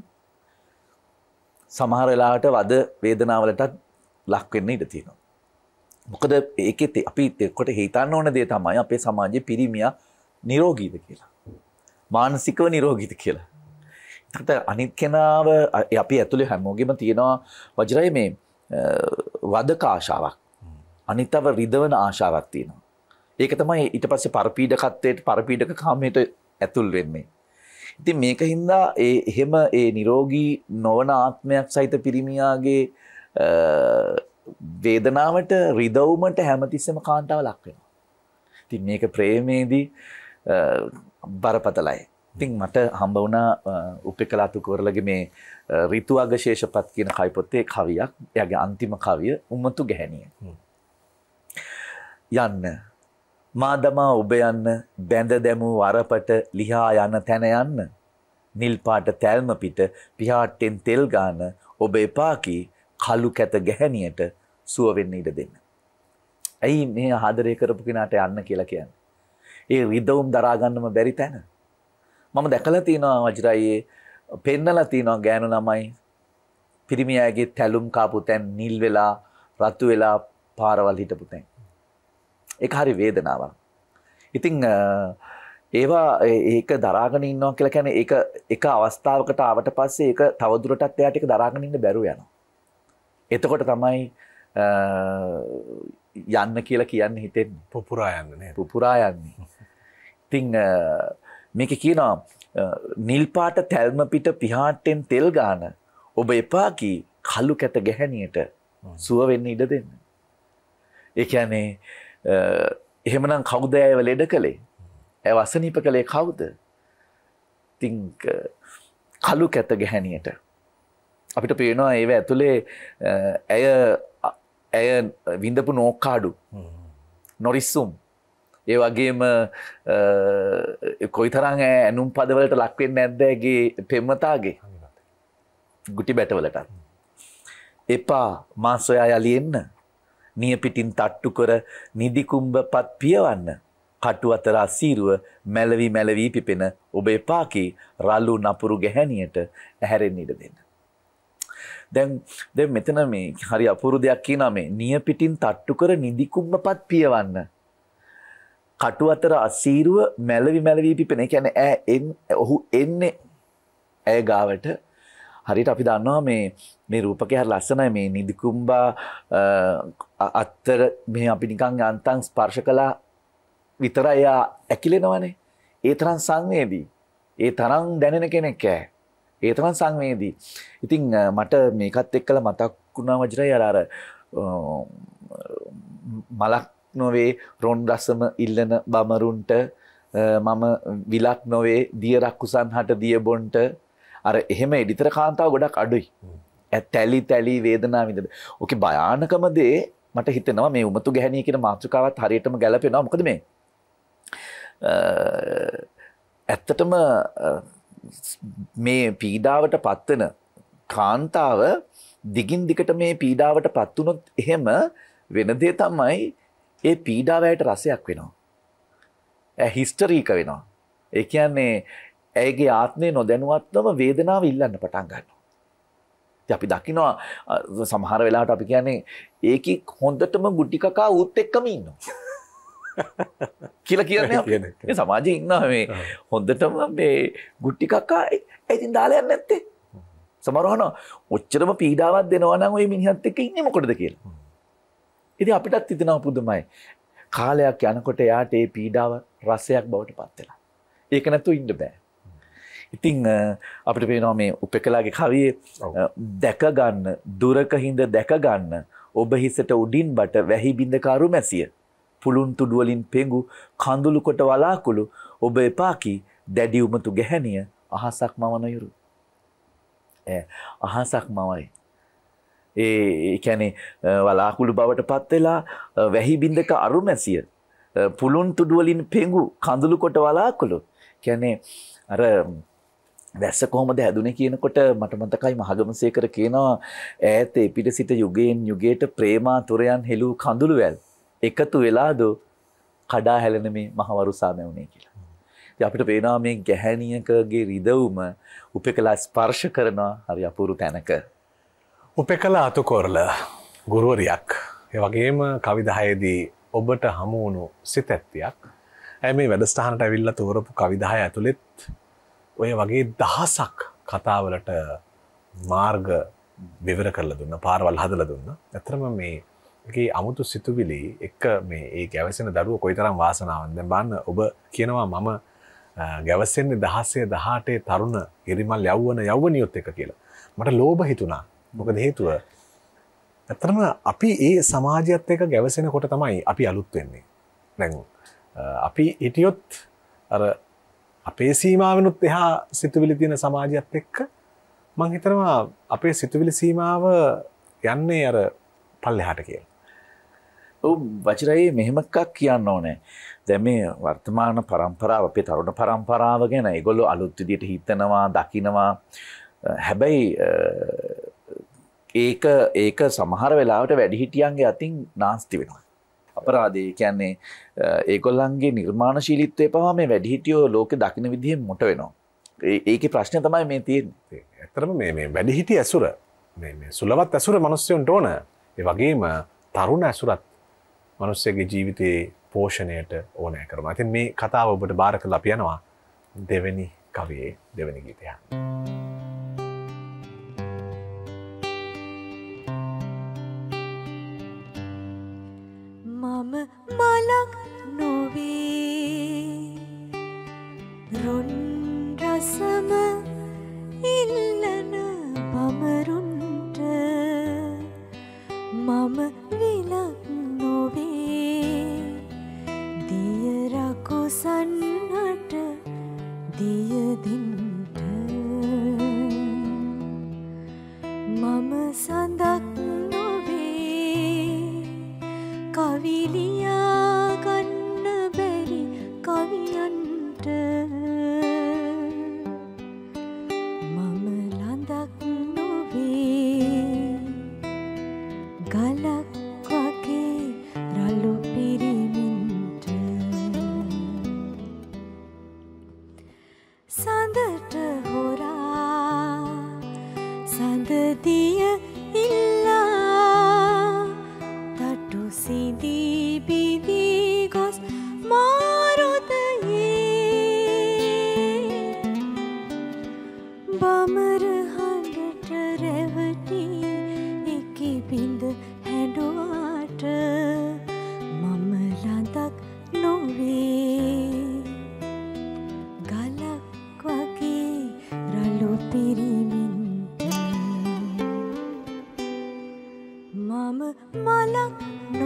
සමහර වෙලාවට වද වේදනාවලටත් ලක් වෙන්න ඉඩ තියෙනවා. මොකද ඒකෙත් අපි කොට හිතන්න ඕන දේ තමයි අපේ සමාජයේ පිරිමියා නිරෝගීද කියලා. මානසිකව නිරෝගීද කියලා. ඒකට අනිත් කෙනාව අපි ඇතුලේ හැමෝගෙම තියෙනවා වජරයි මේ වදක ආශාවක්. අනිතව රිදවන ආශාවක් තියෙනවා. ඒක තමයි ඊට පස්සේ පරපීඩකත්වයට පරපීඩක කාමයට ඇතුල් වෙන්නේ. ඉතින් මේක හින්දා ඒ එහෙම ඒ නිරෝගී නොවන ආත්මයක් සහිත පිරිමියාගේ වේදනාවට රිදවුමට හැමතිස්සෙම කාන්තාව ලක් වෙනවා. ඉතින් මේක ප්‍රේමේදී බරපතලයි. ඉතින් මට හම්බ වුණා උපේකලාතු කොරලගේ මේ ඍතුවග ශේෂපත් කියන කවි පොතේ කවියක්. එයාගේ අන්තිම කවිය උම්මතු ගැහැණිය. යන්න මා දමා ඔබ යන්න බැඳ දැමූ වරපට ලිහා යන තැන යන්න නිල් පාට තැල්ම පිට පිහාට්ටෙන් තෙල් ගාන ඔබ එපා කී කළු කැත ගැහැණියට සුව වෙන්න ඉඩ දෙන්න. ඇයි මේ ආදරය කරපු කෙනාට යන්න කියලා කියන්නේ? ඒ රිදවුම් දරා ගන්නම බැරි තැන. මම දැකලා තියෙනවා වජිරායේ පෙන්නලා තියෙනවා ගෑනු ළමයි පිරිමියාගේ තැලුම් කාපු තැන් නිල් වෙලා රතු වෙලා පාරවල් හිටපු තැන්. ඒක හරි වේදනාවක්. ඉතින් ඒවා ඒක දරාගෙන ඉන්නවා කියලා කියන්නේ ඒක එක අවස්ථාවකට ආවට පස්සේ ඒක තවදුරටත් එයාට ඒක දරාගෙන ඉන්න බැරුව යනවා. එතකොට තමයි යන්න කියලා කියන්නේ හිතෙන්නේ. පුපුරා යන්න නේද? පුපුරා යන්නේ. ඉතින් මේක කියනවා නිල් පාට තැල්ම පිට පිහාට්ටෙන් තෙල් ගාන ඔබ එපා කී කළු කැත ගැහැණියට සුව වෙන්න ඉඩ දෙන්න. ඒ කියන්නේ එහෙමනම් කවුද ඇයව ලෙඩ කළේ? ඇය වසනීප කළේ කවුද? ඉතින් කළු කැත ගැහැණියට අපිට පේනවා ඒව ඇතුලේ ඇය ඇය විඳපු නෝක්කාඩු නොරිස්සුම් ඒ වගේම කොයිතරම් ඇනුම් පදවලට ලක් වෙන්නේ නැද්ද ඇගේ පෙම්වතාගේ ගුටි බැටවලට. එපා මා සොයා යලි එන්න නිය පිටින් තට්ටු කර නිදි කුඹපත් පියවන්න කටු අතර අසීරුව මැලවි මැලවි පිපෙන ඔබ එපා කී රළු නපුරු ගැහැණියට ඇහැරෙන්න ඉඩ දෙන්න. දැන් දැන් මෙතන මේ හරි අපූර්ව දෙයක් කියනවා මේ නිය පිටින් තට්ටු කර නිදි කුඹපත් පියවන්න කටු අතර අසීරුව මැලවි මැලවි පිපෙන. ඒ කියන්නේ ඈ ඔහු එන්නේ ඇය ගාවට. හරියට අපි දන්නවා මේ මේ රූපකේ හරි ලස්සනයි මේ නිදි කුඹා අතර මේ අපි නිකන් යන්තම් ස්පර්ශ කළා විතරයි ඇකිලෙනවනේ. ඒ තරම් සංවේදී. ඒ තරම් දැනෙන කෙනෙක් ඈ. ඒ තරම් සංවේදී. ඉතින් මට මේකත් එක්කලා මතක් වුණා වජරයි අර අර මලක් නොවේ රොන් රසම ඉල්ලන බමරුන්ට මම විලක් නොවේ දිය රක්කුසන් හට දිය බොන්ට අර එහෙම එඩිතර කාන්තාව ගොඩක් අඩුයි. තැලි තැලි වේදනාව විඳින. ඕකේ භයානකම දේ මට හිතෙනවා මේ උමතු ගැහැණිය කියන මාතෘකාවත් හරියටම ගැලපෙනවා. මොකද මේ ඇත්තටම මේ පීඩාවට පත්වන කාන්තාව දිගින් දිගට මේ පීඩාවට පත් වුණොත් එහෙම වෙන දේ තමයි ඒ පීඩාවයට රසයක් වෙනවා. ඒ හිස්ටරීක වෙනවා. ඒ කියන්නේ ඇයගේ ආත්මය නොදැනුවත්වම වේදනාව ඉල්ලන්න පටන් ගන්නවා. ඉතින් අපි දකිනවා සමහර වෙලාවට අපි කියන්නේ ඒකි හොඳටම ගුටි කකා ඌත් එක්කම ඉන්නවා. කියලා කියන්නේ අපි. මේ සමාජයේ ඉන්නවා මේ හොඳටම මේ ගුටි කකා ඒ ඉතින් දාලා යන්නේ නැත්තේ. සමහරවන ඔච්චරම පීඩාවක් දෙනවා නම් ওই මිනිහත් එක්ක ඉන්නේ මොකටද කියලා. ඉතින් අපිටත් හිතෙනවා පුදුමයි. කාලයක් යනකොට එයාට ඒ පීඩාව රසයක් බවට පත් වෙනවා. ඒක නැතුව ඉන්න බෑ. ඉතින් අපිට පේනවා මේ උපේකලාගේ කවියේ දැක ගන්න දුරක හිඳ දැක ගන්න ඔබ හිසට උඩින් බට වැහි බින්ද කරු මැසිය පුලුන් තුඩු වලින් පෙඟු කඳුළු කොට වලාකුළු ඔබ එපා කී දැඩි උමතු ගැහැණිය අහසක් මවන යුරු. ඈ අහසක් මවයි. ඒ කියන්නේ වලාකුළු බවට පත් වෙලා වැහි බින්දක අරු මැසිය පුලුන් තුඩු වලින් පෙඟු කඳුළු කොට වලාකුළු කියන්නේ අර වැස්ස කොහොමද හැදුනේ කියනකොට මට මතකයි මහගමසේකර කියනවා ඈත එපිට සිට යුගයෙන් යුගයට ප්‍රේමාතුරයන් හෙළූ කඳුළු වැල් එකතු වෙලාද කඩා හැලෙන මේ මහවරු සාමැවුනේ කියලා. ඉතින් අපිට පේනවා මේ ගැහැණියකගේ රිදවුම උපේකලා ස්පර්ශ කරනවා හරි අපූර්ව තැනක. උපේකලා අතුකොරල ගුරුවරියක්. ඒ වගේම කවි දහයේදී ඔබට හමු වුණු සිතැත්තියක්. ඇයි මේ වැඩසටහනට ඇවිල්ලා තෝරපු කවි දහය ඇතුළෙත් ඔය වගේ දහසක් කතාවලට මාර්ග විවර කරලා දුන්න, පාරවල් හදලා දුන්න. ඇත්තටම මේ ඒකේ අමුතු සිතුවිලි එක මේ ඒ ගැවසෙන දරුවෝ කොයිතරම් වාසනාවන්ත. දැන් බලන්න ඔබ කියනවා මම ගැවසෙන්නේ දහසේ දහඅටේ තරුණ ඉරිමල් යවවන යවවනියොත් එක කියලා. මට ලෝභ හිතුණා. මොකද හේතුව ඇත්තටම අපි ඒ සමාජයත් එක්ක ගැවසෙනකොට තමයි අපි අලුත් වෙන්නේ. දැන් අපි හිටියොත් අර අපේ සීමාවෙනුත් එහා සිතුවිලි තියෙන සමාජයත් එක්ක මං හිතනවා අපේ සිතුවිලි සීමාව යන්නේ අර පල්ලෙහාට කියලා. ඔව් වචරයි මෙහෙම එකක් කියන්න ඕනේ. දැන් මේ වර්තමාන પરම්පරාව අපේ තරුණ પરම්පරාව ගැන ඒගොල්ලෝ අලුත් විදියට හිතනවා, දකිනවා. හැබැයි ඒක ඒක සමහර වෙලාවට වැඩිහිටියන්ගේ අතින් නාස්ති වෙනවා. අපරාධය කියන්නේ ඒගොල්ලන්ගේ නිර්මාණශීලීත්වය පවා මේ වැඩිහිටියෝ ලෝකෙ දකින්න විදිහෙන් මොට වෙනවා. ඒකේ ප්‍රශ්නේ තමයි මේ තියෙන්නේ. ඇත්තටම මේ මේ වැඩිහිටි ඇසුර මේ මේ සුලවත් ඇසුර මිනිස්සුන්ට ඕන. ඒ වගේම තරුණ ඇසුරත් මිනිස්සුගේ ජීවිතයේ පෝෂණයට ඕනෑ කරනවා. ඉතින් මේ කතාව ඔබට බාර කරලා අපි යනවා දෙවෙනි කවියේ දෙවෙනි ගීතය. මම මලක් නොවේ රොන් රසම ඉල්ලන බමරුන්ට මම විලක් නොවේ දිය රකුසන්නට දියදින්ට මම සඳක් කවිලියා ගන්න බැරි කවියන්ට මම ලඳක් නොවේ ගලක් වගේ රළු පිරිමින්ට සඳට හොරා සඳදිය සිදී බිදී ගොස් මාරුතයේ බමර හඬට රැවටී එකි බිඳ හැඬුවාට මම ලඳක් නොවේ ගලක් වගේ රළු පිරිමින්ට මම මලක්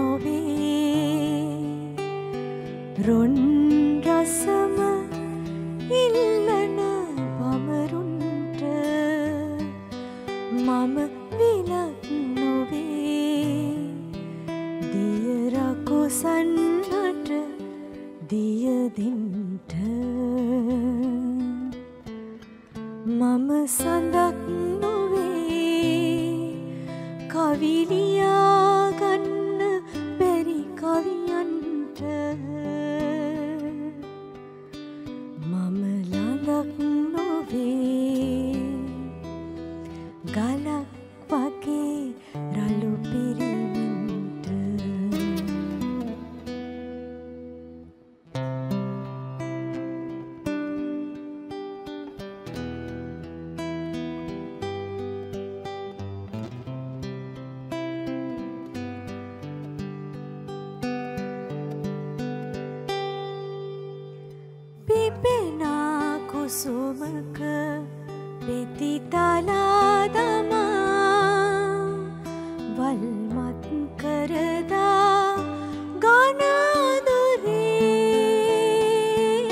නොවේ රොන් රසම ඉල්ලන බමරුන්ට මම විලක් නොවේ දිය රකුසන්නට දියදින්ට මම සඳක් නොවේ කවිලියා ගන්න බැරි කවියන්ට මම ලඳක් නොවේ ගලක් වගේ රළු පිරිමින්ට සුමක පෙති තලා දමා වල්මත් කරදා ගනදුරේ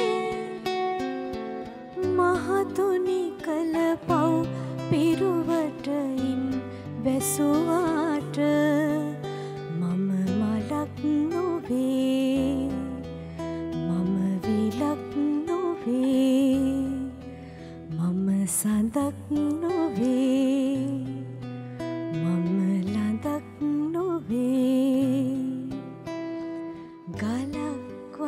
මහතුනි කළ පව් පිරුවටයින් බැසුවාට මම මලක් නොවේ මම විලක් නොවේ සඳක් නොවේ මම ලඳක් නොවේ ගලක්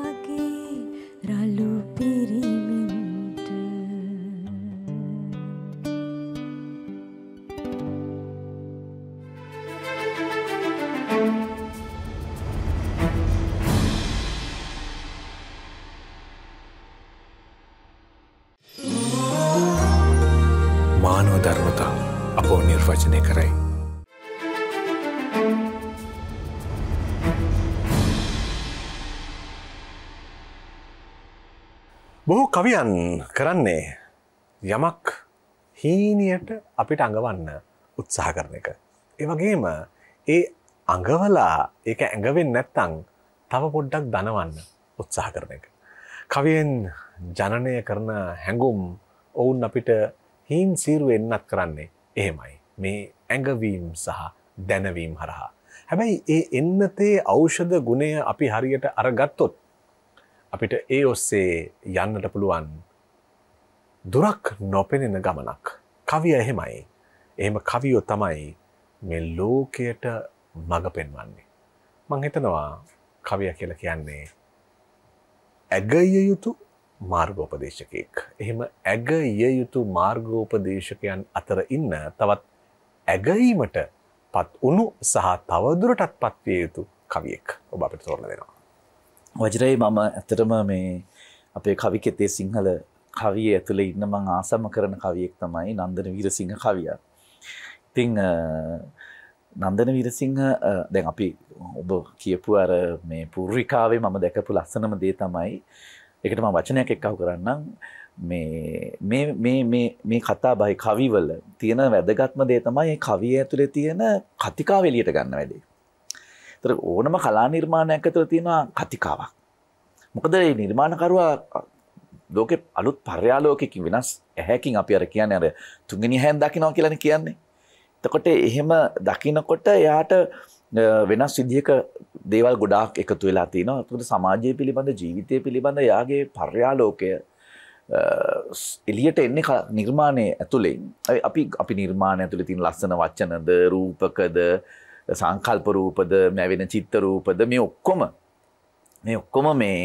බොහෝ කවියන් කරන්නේ යමක් හීනියට අපිට අඟවන්න උත්සාහ කරන එක. ඒ වගේම ඒ අඟවලා ඒක ඇඟවෙන්නේ නැත්නම් තව පොඩ්ඩක් දනවන්න උත්සාහ කරන එක. කවියෙන් ජනනය කරන හැඟුම් ඔවුන් අපිට හීන් සීරුව එන්නත් කරන්නේ එහෙමයි. මේ ඇඟවීම් සහ දැනවීම හරහා. හැබැයි ඒ එන්නතේ ඖෂධ ගුණය අපි හරියට අරගත්තොත් අපිට ඒ ඔස්සේ යන්නට පුළුවන් දුරක් නොපෙනෙන ගමනක්. කවිය එහෙමයි. එහෙම කවියෝ තමයි මේ ලෝකයට මඟ පෙන්වන්නේ. මං හිතනවා කවිය කියලා කියන්නේ ඇගිය යුතු මාර්ගෝපදේශකයෙක්. එහෙම ඇගිය යුතු මාර්ගෝපදේශකයන් අතර ඉන්න තවත් ඇගීමට පත් උණු සහ තවදුරටත් පත්විය යුතු කවියෙක් ඔබ අපිට තෝරලා දෙනවා. වජිරයි මම ඇත්තටම මේ අපේ කවි කෙතේ සිංහල කවිය ඇතුලේ ඉන්න මම ආසම කරන කවියෙක් තමයි නන්දන වීරසිංහ කවියා. ඉතින් නන්දන වීරසිංහ දැන් අපි ඔබ කියපු අර මේ පූර්විකාවේ මම දැකපු ලස්සනම දේ තමයි ඒකට මම වචනයක් එක්කව කරන්නම් මේ මේ මේ මේ මේ කතා බයි කවිවල තියෙන වැදගත්ම දේ තමයි මේ කවිය ඇතුලේ තියෙන කතිකාව එළියට ගන්න වැඩේ. ඒතර ඕනම කලා නිර්මාණයක් ඇතුලේ තියෙනවා කතිකාවක්. මොකද මේ නිර්මාණකරුවා ලෝකේ අලුත් පර්යාලෝකයකින් වෙනස් ඇහැකින් අපි අර කියන්නේ අර තුන්වෙනි හැන් දකින්නවා කියලානේ කියන්නේ. එතකොට එහෙම දකින්නකොට එයාට වෙනස් විදිහක දේවල් ගොඩාක් එකතු වෙලා තිනවා. ඒකට සමාජය පිළිබඳ ජීවිතය පිළිබඳ එයාගේ පර්යාලෝකය එළියට එන්නේ නිර්මාණයේ ඇතුලෙන්. අපි අපි නිර්මාණය ඇතුලේ තියෙන ලස්සන වචනද රූපකද සංකල්ප රූපද මැවෙන චිත්ත රූපද මේ ඔක්කොම මේ ඔක්කොම මේ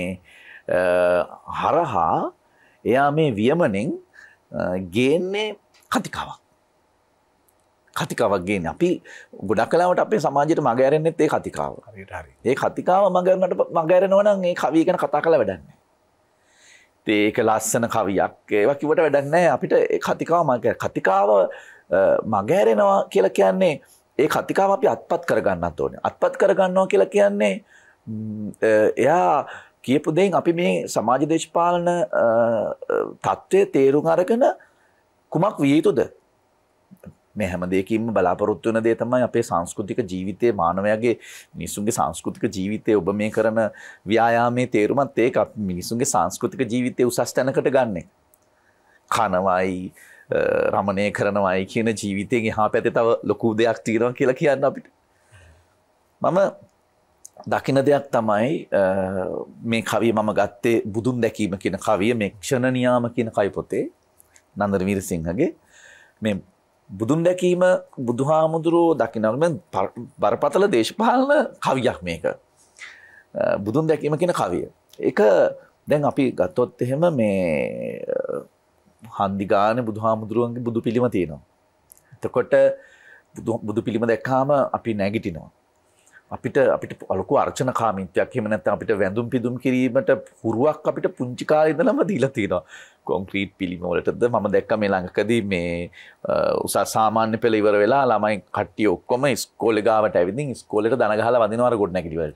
හරහා එයා මේ වියමනෙන් ගේන්නේ කතිකාවක්. කතිකාවක් ගේන්නේ. අපි ගොඩක් කලාවට අපේ සමාජයට මග ඇරෙන්නෙත් ඒ කතිකාව. හරියට හරි. ඒ කතිකාව මග ඇරනට මග ඇරෙනවා නම් ඒ කවිය ගැන කතා කරලා වැඩක් නැහැ. ඒක ලස්සන කවියක්. ඒවා කිව්වට වැඩක් නැහැ. අපිට ඒ කතිකාව මග කතිකාව මග ඇරෙනවා කියලා කියන්නේ ඒ කතිකාව අපි අත්පත් කරගන්නත් ඕනේ. අත්පත් කරගන්නවා කියලා කියන්නේ එයා කියපු දෙයින් අපි මේ සමාජ දේශපාලන තත්ත්වයේ තේරුම් අරගෙන කුමක් විය යුතුද? මේ හැම දෙයකින්ම බලාපොරොත්තු වෙන දේ තමයි අපේ සංස්කෘතික ජීවිතයේ මානවයාගේ මිනිසුන්ගේ සංස්කෘතික ජීවිතයේ ඔබ මේ කරන ව්‍යායාමයේ තේරුමත් ඒක මිනිසුන්ගේ සංස්කෘතික ජීවිතයේ උසස් තැනකට ගන්නෙ. කනවයි රමණය කරනවයි කියන ජීවිතයෙන් එහා පැත්තේ තව ලොකු දෙයක් තියෙනවා කියලා කියන්න අපිට. මම දකින්න දෙයක් තමයි මේ කවිය මම ගත්තේ බුදුන් දැකීම කියන කවිය මේ ක්ෂණ නියාම කියන කවි පොතේ නන්දන වීරසිංහගේ මේ බුදුන් දැකීම බුදුහාමුදුරුවෝ දකින්න බරපතල දේශපාලන කවියක් මේක. බුදුන් දැකීම කියන කවිය. ඒක දැන් අපි ගත්තොත් එහෙම මේ හන්දි ගානේ බුදුහාමුදුරුවන්ගේ බුදු පිළිම තියෙනවා. එතකොට බුදු පිළිම දැක්කාම අපි නැගිටිනවා. අපිට අපිට ලොකු අර්චනකාමීත්වයක් එහෙම නැත්නම් අපිට වැඳුම් පිදුම් කිරීමට හුරුවක් අපිට පුංචි කාලේ ඉඳලම දීලා තියෙනවා. කොන්ක්‍රීට් පිළිම වලටද මම දැක්ක මේ ළඟකදී මේ උසස් සාමාන්‍ය පෙළ ඉවර වෙලා ළමයි කට්ටිය ඔක්කොම ඉස්කෝලේ ගාවට ඇවිදින් ඉස්කෝලේට දන ගහලා වදිනවා අර ගොඩනැගිලි වලට.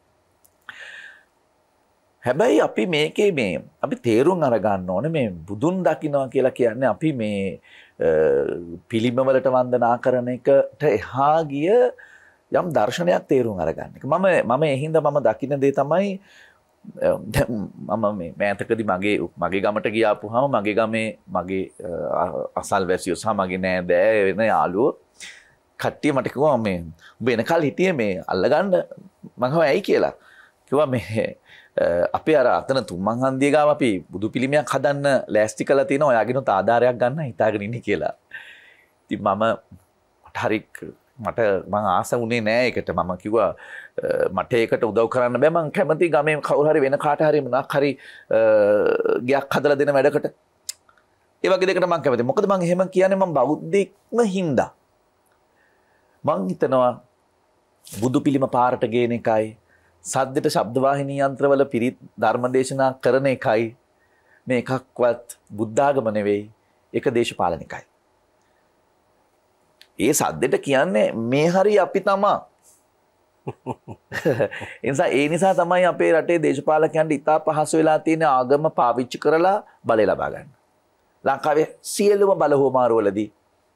හැබැයි අපි මේකේ මේ අපි තේරුම් අරගන්න ඕනේ මේ බුදුන් දකින්නවා කියලා කියන්නේ අපි මේ පිළිම වලට වන්දනා කරන එකට එහා ගිය යම් දර්ශනයක් තේරුම් අරගන්න එක. මම මම ඒ හින්දා මම දකින්න දේ තමයි මම මේ මෑතකදී මගේ මගේ ගමට ගියාපුවාම මගේ ගමේ මගේ අසල්වැසියෝ සහ මගේ නෑදෑ වෙන යාළුවෝ කට්ටිය මට කිව්වා මේ ඔබ එනකල් හිටියේ මේ අල්ලගන්න මම කිව්වා ඇයි කියලා. කිව්වා මේ අපි අර අතන තුම්මන් හන්දිය ගාව අපි බුදු පිළිමයක් හදන්න ලෑස්ති කරලා තිනවා ඔයාගෙනුත් ආධාරයක් ගන්න හිතාගෙන ඉන්නේ කියලා. ඉතින් මම මට හරි මට මං ආස වුණේ නෑ ඒකට. මම කිව්වා මට ඒකට උදව් කරන්න බෑ. මං කැමති ගමේ කවුරු හරි වෙන කාට හරි මොනක් හරි ගයක් හදලා දෙන වැඩකට. ඒ වගේ දෙයකට මං කැමති. මොකද මං එහෙම කියන්නේ මං බෞද්ධෙක්ම හින්දා. මං හිතනවා බුදු පිළිම පාරට ගේන එකයි සද්දට ශබ්ද වාහිනී යන්ත්‍රවල පිරිත් ධර්මදේශනා කරන එකයි මේ එකක්වත් බුද්ධාගම නෙවෙයි. ඒක දේශපාලනිකයි. ඒ සද්දෙට කියන්නේ මේ හරි අපි තමා. ඒ නිසා ඒ නිසා තමයි අපේ රටේ දේශපාලකයන්ට ඉතා පහසු වෙලා තියෙන ආගම පාවිච්චි කරලා බලය ලබා ගන්න. ලංකාවේ සියලුම බල හොමාරුවලදී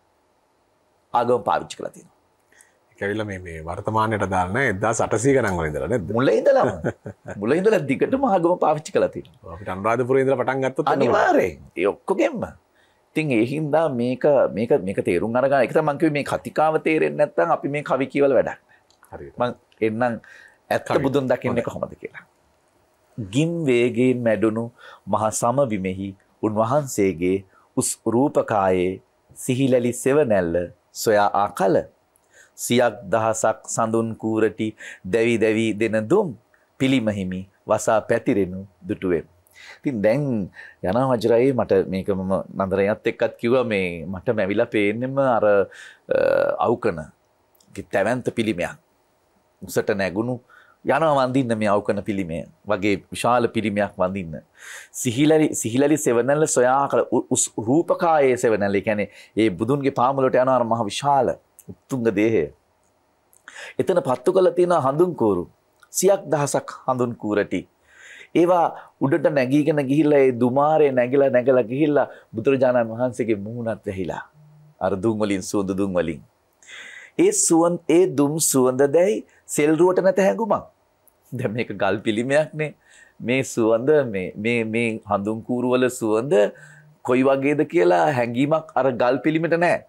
ආගම පාවිච්චි කරලා තියෙනවා. ඒක ඇවිල්ලා මේ මේ වර්තමානයට දාන්න එක්දාස් අටසිය ගණන් වල ඉඳලා නේද? මුල ඉඳලම. මුල ඉඳලා දිගටම ආගම පාවිච්චි කරලා තියෙනවා. අපිට අනුරාධපුරේ ඉඳලා පටන් ගත්තොත් අනිවාර්යෙන්. ඒ ඔක්කොගෙම. ඉතින් ඒ හින්දා මේක මේක මේක තේරුම් අරගන්න. ඒක තමයි මම කිව්වේ මේ කතිකාව තේරෙන්නේ නැත්නම් අපි මේ කවි කියවල වැඩක් නැහැ. හරියට. මම එන්නම් ඇත්ත බුදුන් දකින්නේ කොහොමද කියලා. ගිම් වේගයෙන් මැඩුණු මහ සම විමෙහි උන්වහන්සේගේ උස් රූපකායේ සිහිලලි සෙවණැල්ල සොයා ආකල සියක් දහසක් සඳුන් කූරටි දැවි දැවි දෙන දුම් පිළිමහිමි වසා පැතිරෙනු දුටුවෙම්. ඉතින් දැන් යනවා වජරයි මට මේක මම නන්දරයත් එක්කත් කිව්වා මේ මට මැවිලා පේන්නෙම අර අවුකන තැවැන්ත පිළිමයක් උසට නැගුණු යනවා වඳින්න මේ අවුකන පිළිමය වගේ විශාල පිළිමයක් වඳින්න. සිහිලලි සිහිලලි සෙවණැල්ල සොයා කල රූපකායේ සෙවණැල්ල කියන්නේ ඒ බුදුන්ගේ පාමුලට යනවා අර මහ විශාල උත්තුංග දේහය. එතන පත්තු කරලා තියෙන හඳුන් කූරු සියක් දහසක් හඳුන් කූරටි. ඒවා උඩට නැගීගෙන ගිහිල්ලා ඒ දුමාරේ නැගිලා නැගලා ගිහිල්ලා බුදුරජාණන් වහන්සේගේ මුහුණත් වැහිලා. අර දුම් වලින් සුවඳ දුම් වලින්. ඒ සුවඳ ඒ දුම් සුවඳ දැයි සෙල්රුවට නැත හැඟුමක්. දැන් මේක ගල් පිළිමයක්නේ. මේ සුවඳ මේ මේ මේ හඳුන් කූරු වල සුවඳ කොයි වගේද කියලා හැඟීමක් අර ගල් පිළිමෙට නැහැ.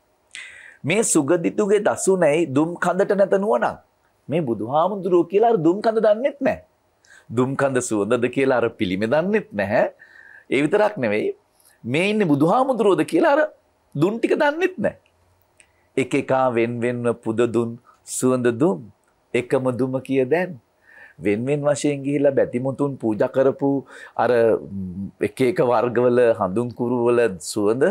මේ සුගදිතුගේ දසුනැයි දුම් කඳට නැත නුවණක්. මේ බුදුහාමුදුරුවෝ කියලා අර දුම් කඳ දන්නෙත් නැහැ. දුම් කඳ සුවඳද කියලා අර පිළිමෙ දන්නෙත් නැහැ. ඒ විතරක් නෙවෙයි මේ ඉන්නේ බුදුහාමුදුරුවෝද කියලා අර දුම් ටික දන්නෙත් නැහැ. එක එකා වෙන් වෙන්ව පුද දුන් සුවඳ දුම් එකම දුම කිය දැන් වෙන් වෙන් වශයෙන් ගිහිලා බැතිමුතුන් පූජා කරපු අර එක එක වර්ගවල හඳුන් කුරු වල සුවඳ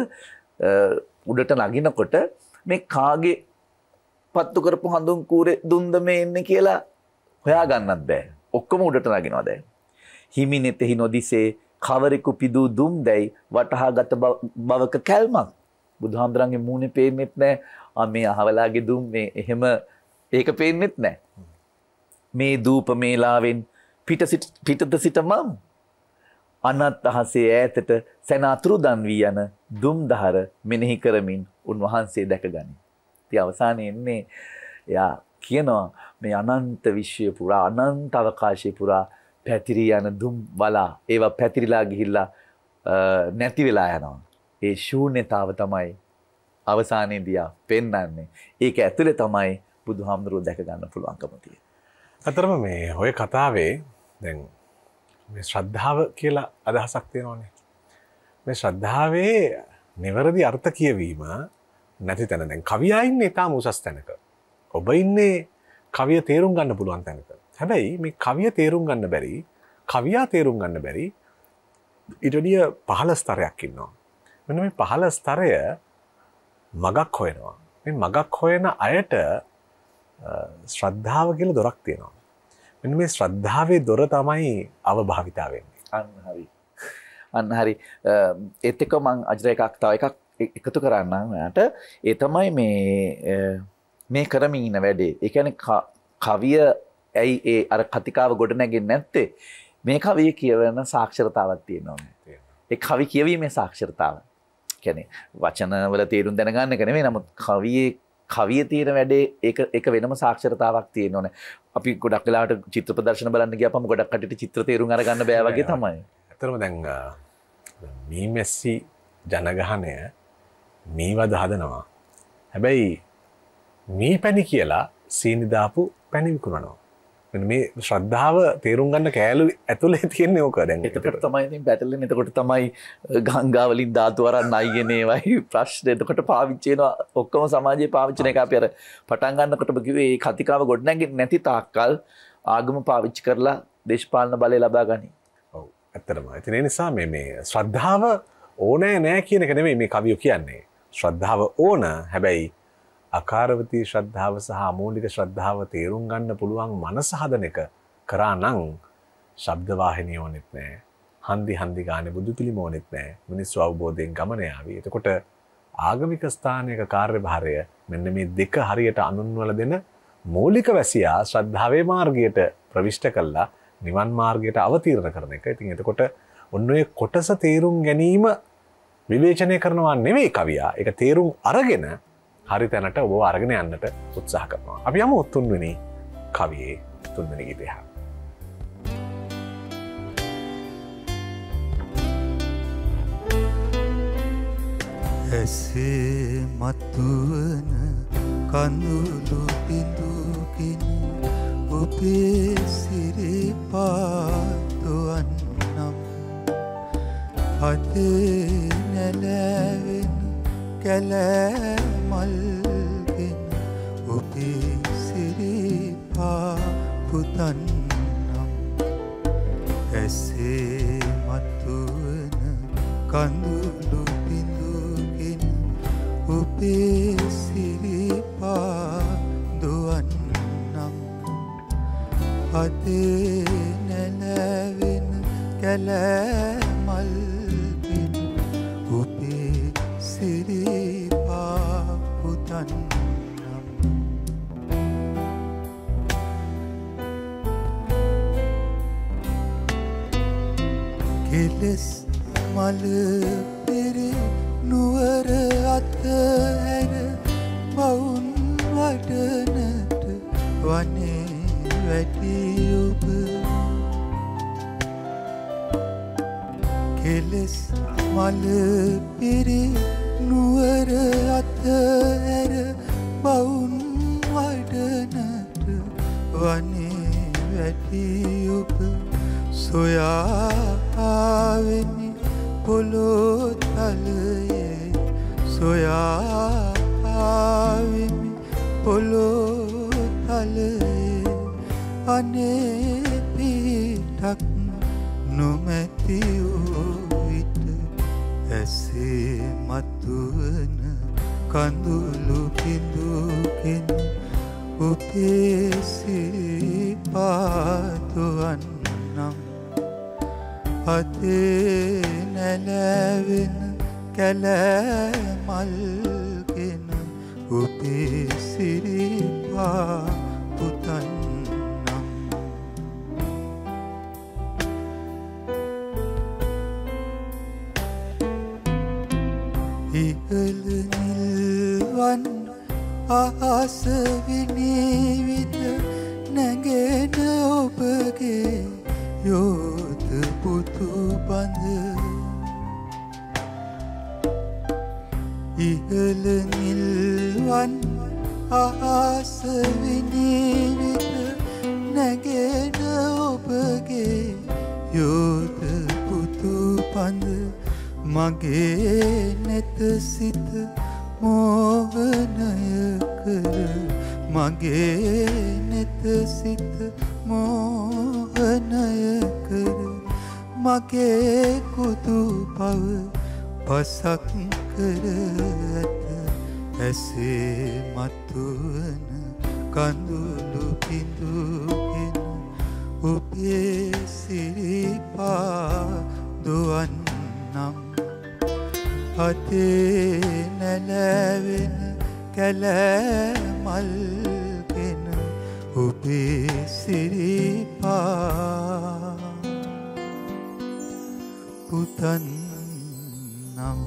උඩට නගිනකොට මේ කාගේ පත්තු කරපු හඳුන් කූරේ දුන්ද මේ එන්නේ කියලා හොයා ගන්නත් බෑ. ඔක්කොම උඩට නගිනවා දැන්. හිමිනෙතෙහි නොදිසේ කවරෙකු පිදූ දුම් දැයි වටහාගත බවක කැල්මක්. බුදුහාමුදුරන්ගේ මූණේ පේන්නෙත් නැහැ. ආ මේ අහවලාගේ දුම් මේ එහෙම ඒක පේන්නෙත් නැහැ. මේ දූප මේලාවෙන් පිට සිට පිටත සිට මම් අනත් අහසේ ඈතට සැන අතුරුදන් වී යන දුම් දහර මෙනෙහි කරමින් උන්වහන්සේ දැකගනි. ඉතින් අවසානයේ එන්නේ එයා කියනවා මේ අනන්ත විශ්වය පුරා අනන්ත අවකාශය පුරා පැතිරී යන දුම් බලා ඒවා පැතිරිලා ගිහිල්ලා නැති වෙලා යනවා. ඒ ශූන්‍යතාව තමයි අවසානයේදී පෙන්වන්නේ. ඒක ඇතුලේ තමයි බුදුහාමුදුරුවෝ දැක ගන්න පුළුවන්කම තියෙන්නේ. අතරම මේ ඔය කතාවේ දැන් මේ ශ්‍රද්ධාව කියලා අදහසක් තියෙනවානේ. මේ ශ්‍රද්ධාවේ නිවැරදි අර්ථ කියවීම නැති තැන දැන් කවියා ඉන්නේ ඊටාම උසස් තැනක. ඔබ ඉන්නේ කවිය තේරුම් ගන්න පුළුවන් තැනක. හැබැයි මේ කවිය තේරුම් ගන්න බැරි, කවියා තේරුම් ගන්න බැරි ඊට වඩා පහළ ස්තරයක් ඉන්නවා. මෙන්න මේ පහළ ස්තරය මගක් හොයනවා. මේ මගක් හොයන අයට ශ්‍රද්ධාව කියලා දොරක් තියෙනවා. මෙන්න මේ ශ්‍රද්ධාවේ දොර තමයි අවභාවිතා වෙන්නේ. අන්න හරි. අන්න හරි. ඒත් එක්ක මම අජර එකක් තව එකක් එකතු කරන්නම් ඔයාට. ඒ තමයි මේ මේ කරමින් ඉන්න වැඩේ. ඒ කියන්නේ කවිය ඇයි ඒ අර කතිකාව ගොඩ නැගෙන්නේ නැත්තේ? මේ කවිය කියවන සාක්ෂරතාවක් තියෙනවා. ඒ කවි කියවීමේ සාක්ෂරතාව. කියන්නේ වචන වල තේරුම් දැනගන්න එක නෙමෙයි. නමුත් කවියේ කවිය තියෙන වැඩේ ඒක ඒක වෙනම සාක්ෂරතාවක් තියෙන්න ඕනේ. අපි ගොඩක් වෙලාවට චිත්‍ර ප්‍රදර්ශන බලන්න ගියාපම ගොඩක් කටට චිත්‍ර තේරුම් අරගන්න බෑ වගේ තමයි. ඇත්තටම දැන් මීමැස්සි ජනගහනය මීවද හදනවා. හැබැයි මී පැණි කියලා සීනි දාපු පැණි විකුණනවා. මෙන්න මේ ශ්‍රද්ධාව තේරුම් ගන්න කෑලු ඇතුලේ තියෙන්නේ ඕක දැන්. එතකොට තමයි ඉතින් පැටලෙන්නේ. එතකොට තමයි ගංගා වලින් ධාතු වරන් අයිගෙන ඒවයි ප්‍රශ්න. එතකොට පාවිච්චි වෙනවා ඔක්කොම සමාජයේ පාවිච්චි කරන එක අපි අර පටන් ගන්නකොටම කිව්වේ මේ කතිකාව ගොඩනැගෙන්නේ නැති තාක්කල් ආගම පාවිච්චි කරලා දේශපාලන බලය ලබා ගනි. ඔව් ඇත්තටම. ඉතින් ඒ නිසා මේ මේ ශ්‍රද්ධාව ඕනෑ නෑ කියන එක නෙමෙයි මේ කවිය කියන්නේ. ශ්‍රද්ධාව ඕන. හැබැයි අකාරවතී ශ්‍රද්ධාව සහ අමූලික ශ්‍රද්ධාව තේරුම් ගන්න පුළුවන් මනස හදන එක කරා නම් ශබ්ද වාහිනිය ඕනෙත් නැහැ. හන්දි හන්දි ගානේ බුදු පිළිම ඕනෙත් නැහැ. මිනිස්සු අවබෝධයෙන් ගමන යාවි. එතකොට ආගමික ස්ථානයක කාර්යභාරය මෙන්න මේ දෙක හරියට අනුන්වල දෙන මූලික වැසියා ශ්‍රද්ධාවේ මාර්ගයට ප්‍රවිෂ්ඨ කළා නිවන් මාර්ගයට අවතීර්ණ කරන එක. ඉතින් එතකොට ඔන්න ඔය කොටස තේරුම් ගැනීම විවේචනය කරනවා නෙවෙයි කවියා. ඒක තේරුම් අරගෙන හරි තැනට ඔබ අරගෙන යන්නට උත්සාහ කරනවා. අපි යමු තුන්වෙනි කවියේ තුන්වෙනි ගීතය. ඇසේ මතුවන කඳුළු බිඳුකින් ඔබේ සිරිපාතුවන්නම් හදේ නැලැවෙන කැලෑමල්ගෙන ඔබේ සිරිපාපුතන්නම් ඇසේ මතුවන කඳුළු ඔබේ සිරිපාදුවන්නම් හදේ නැලැවෙන කැලෑමල්ගෙන ඔබේ සිරිපාපුතන්නම් කෙලෙස් මල පෙරේ නුවර අතහැර බවුන් වඩනට වනේ වැඩි ඔබ කෙලෙස් මල පිරි නුවර අතහැර බවුන් වඩනට වනේ වැඩි ඔබ සොයාවෙමි පොළොතලයේ සොයාවෙමි පොළොතලයේ අනේ පිටක් නොමැති වූ විට ඇසේ මතුවන කඳුළු බිඳුකින් ඔබේ සිරිපාදුවන්නම් හදේ නැලැවෙන කැලෑමල්ගෙන ඔබේ සිරිපාපුතන්නම් ඉහළ නිල්වන් අහස විනිවිද නැගෙන ඔබගේ යෝධ පුතු බඳ ඉහළ නිල්වන් අහස විනිවිද නැගෙන ඔබගේ යෝධ පුතු බඳ මගේ නෙත සිත මෝහනය කර මගේ නෙත සිත මෝහනය කර මගේ කුතු පව පසක් කර ඇත ඇසේ මතුවන කඳුළු බිඳුගෙන ඔබේ සිරිපාදුවන්නම් හදේ නැලැවෙන කැලෑමල්ගෙන ඔබේ සිරිපා පුතන්නම්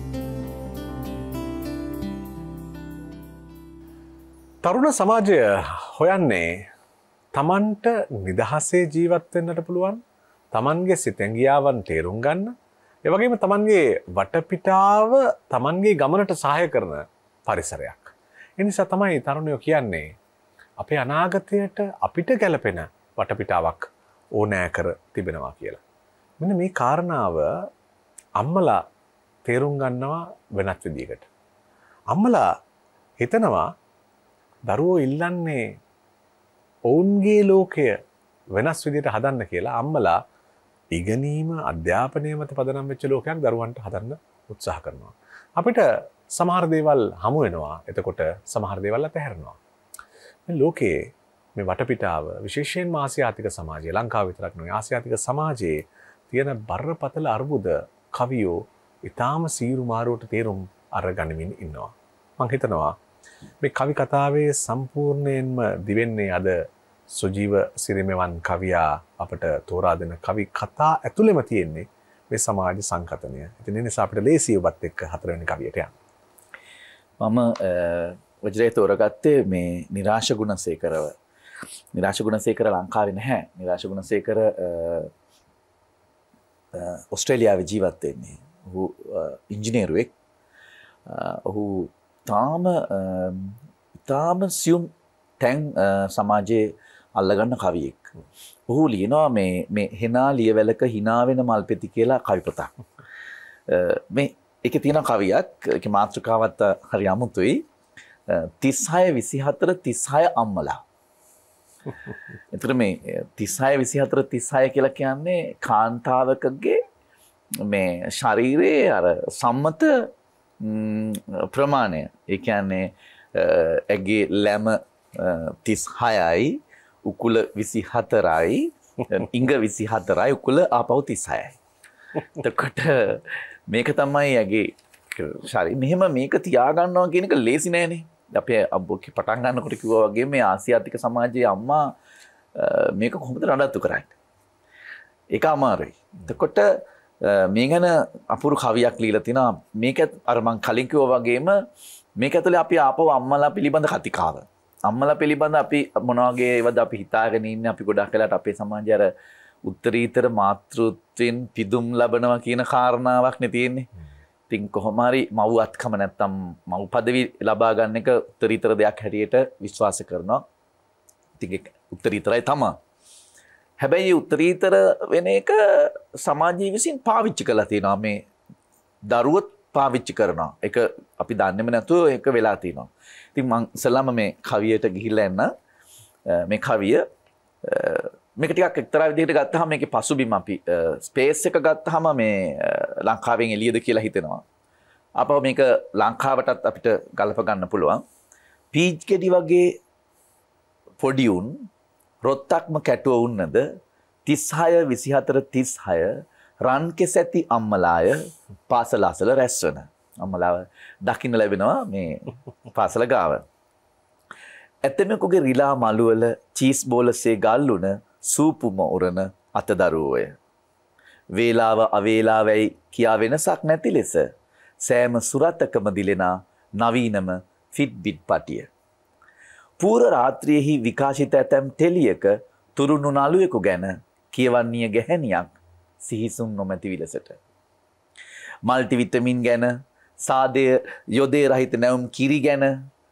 තරුණ සමාජය හොයන්නේ තමන්ට නිදහසේ ජීවත් වෙන්නට පුළුවන් තමන්ගේ සිතැඟියාවන් තේරුම් ගන්න ඒ වගේම තමන්ගේ වටපිටාව තමන්ගේ ගමනට සහාය කරන පරිසරයක්. ඒ නිසා තමයි තරුණයෝ කියන්නේ අපේ අනාගතයට අපිට ගැලපෙන වටපිටාවක් ඕනෑ කර තිබෙනවා කියලා. මෙන්න මේ කාරණාව අම්මලා තේරුම් ගන්නවා වෙනත් විදිහකට. අම්මලා හිතනවා දරුවෝ ඉල්ලන්නේ ඔවුන්ගේ ලෝකය වෙනස් විදිහට හදන්න කියලා. අම්මලා ඉගෙනීම අධ්‍යාපනය මත පදනම් වෙච්ච ලෝකයක් දරුවන්ට හදන්න උත්සාහ කරනවා. අපිට සමහර දේවල් හමු වෙනවා. එතකොට සමහර දේවල් අතහැරෙනවා. මේ ලෝකයේ මේ වටපිටාව විශේෂයෙන්ම ආසියාතික සමාජයේ ලංකාව විතරක් නෙවෙයි ආසියාතික සමාජයේ තියෙන බරපතල අර්බුද කවියෝ ඊටාම සීරු මාරුවට තේරුම් අරගනිමින් ඉන්නවා. මම හිතනවා මේ කවි කතාවේ සම්පූර්ණයෙන්ම දිවෙන්නේ අද සුජීව සිරිමෙවන් කවියා අපට තෝරා දෙන කවි කතා ඇතුළෙම තියෙන්නේ මේ සමාජ සංකතනය. ඉතින් ඒ නිසා අපිට ලේසියි ඔබත් එක්ක හතරවෙනි කවියට යන්න. මම වජ්‍රය තෝරගත්තේ මේ නිරාශ ගුණසේකරව. නිරාශ ගුණසේකර ලංකාවේ නැහැ. නිරාශ ගුණසේකර ඔස්ට්‍රේලියාවේ ජීවත් වෙන්නේ. ඔහු ඉංජිනේරුවෙක්. ඔහු තාම තාම සියුම් තැන් සමාජයේ අල්ලගන්න කවියෙක්. ඔහු ලියනවා මේ මේ හෙනා ලියවැලක hina වෙන මල්පෙති කියලා කවි පොතක්. මේ ඒකේ තියෙන කවියක් ඒකේ මාතෘකාවත් හරි අමුතුයි. තිස් හය විසි හතර තිස් හය අම්මලා. එතකොට මේ තිස් හය විසි හතර තිස් හය කියලා කියන්නේ කාන්තාවකගේ මේ ශරීරයේ අර සම්මත ප්‍රමාණය. ඒ කියන්නේ ඇගේ ලැම තිස් හයයි උකුල විසි හතරයි ඉංග විසි හතරයි උකුල ආපහු තිස් හයයි. එතකොට මේක තමයි ඇගේ ශරීරය. මෙහෙම මේක තියාගන්නවා කියන එක ලේසි නෑනේ. අපේ අබ්බෝකි පටන් ගන්නකොට කිව්වා වගේ මේ ආසියාතික සමාජයේ අම්මා මේක කොහොමද නඩත්තු කරන්නේ? ඒක අමාරුයි. එතකොට මේ ගැන අපුරු කවියක් ලියලා තිනවා. මේක අර මං කලින් කිව්වා වගේම මේක ඇතුලේ අපි ආපහු අම්මලා පිළිබඳ කතිකාව. අම්මලා පිළිබඳ අපි මොන වගේ ඒවද අපි හිතාගෙන ඉන්නේ. අපි ගොඩක් වෙලාවට අපේ සමාජයේ අර උත්තරීතර මාතෘත්වයෙන් පිදුම් ලබනවා කියන කාරණාවක් නේ තියෙන්නේ. ඉතින් කොහොම හරි මව් අත්කම නැත්තම් මව් පදවි ලබා ගන්න එක උත්තරීතර දෙයක් හැටියට විශ්වාස කරනවා. ඉතින් ඒක උත්තරීතරයි තමයි. හැබැයි උත්තරීතර වෙන එක සමාජීය විසින් පාවිච්චි කරලා තියෙනවා. මේ දරුවොත් පාවිච්චි කරනවා. ඒක අපි දන්නේම නැතුව ඒක වෙලා තියෙනවා. ඉතින් මම ඉස්සෙල්ලාම මේ කවියට ගිහිල්ලා එන්න. මේ කවිය මේක ටිකක් එක්තරා විදිහකට ගත්තාම මේකේ පසුබිම අපි ස්පේස් එක ගත්තාම මේ ලංකාවෙන් එළියද කියලා හිතෙනවා. අපව මේක ලංකාවටත් අපිට ගලප ගන්න පුළුවන්. පීච් කෙඩි වගේ පොඩි උන් රොත්තක්ම කැටුව උන්නද තිස් හය විසි හතර තිස් හය රන් කෙසැති අම්මලාය පාසල අසල රැස්වන. අම්මලාව දකින්න ලැබෙනවා මේ පාසල ගාව. ඇතමෙකුගේ රිලා මළුවල චීස් බෝලසේ ගල්ලුන සූපුම උරන අතදරුවෝය. වේලාව අවේලාවයි කියා වෙනසක් නැති ලෙස සෑම සුරතකම දිලෙනා නවීනම ෆිට්බිට් පටිය. පූර්ව රාත්‍රියෙහි විකාශිත ඇතැම් ටෙලියක තුරුණු නළුවෙකු ගැන කියවන්නීය ගැහැණියක් සිහිසුන් නොමැති විලසට. මල්ටිවිටමින් ගැන සාදය යොදේ රහිත නැවුම් කිරි ගැන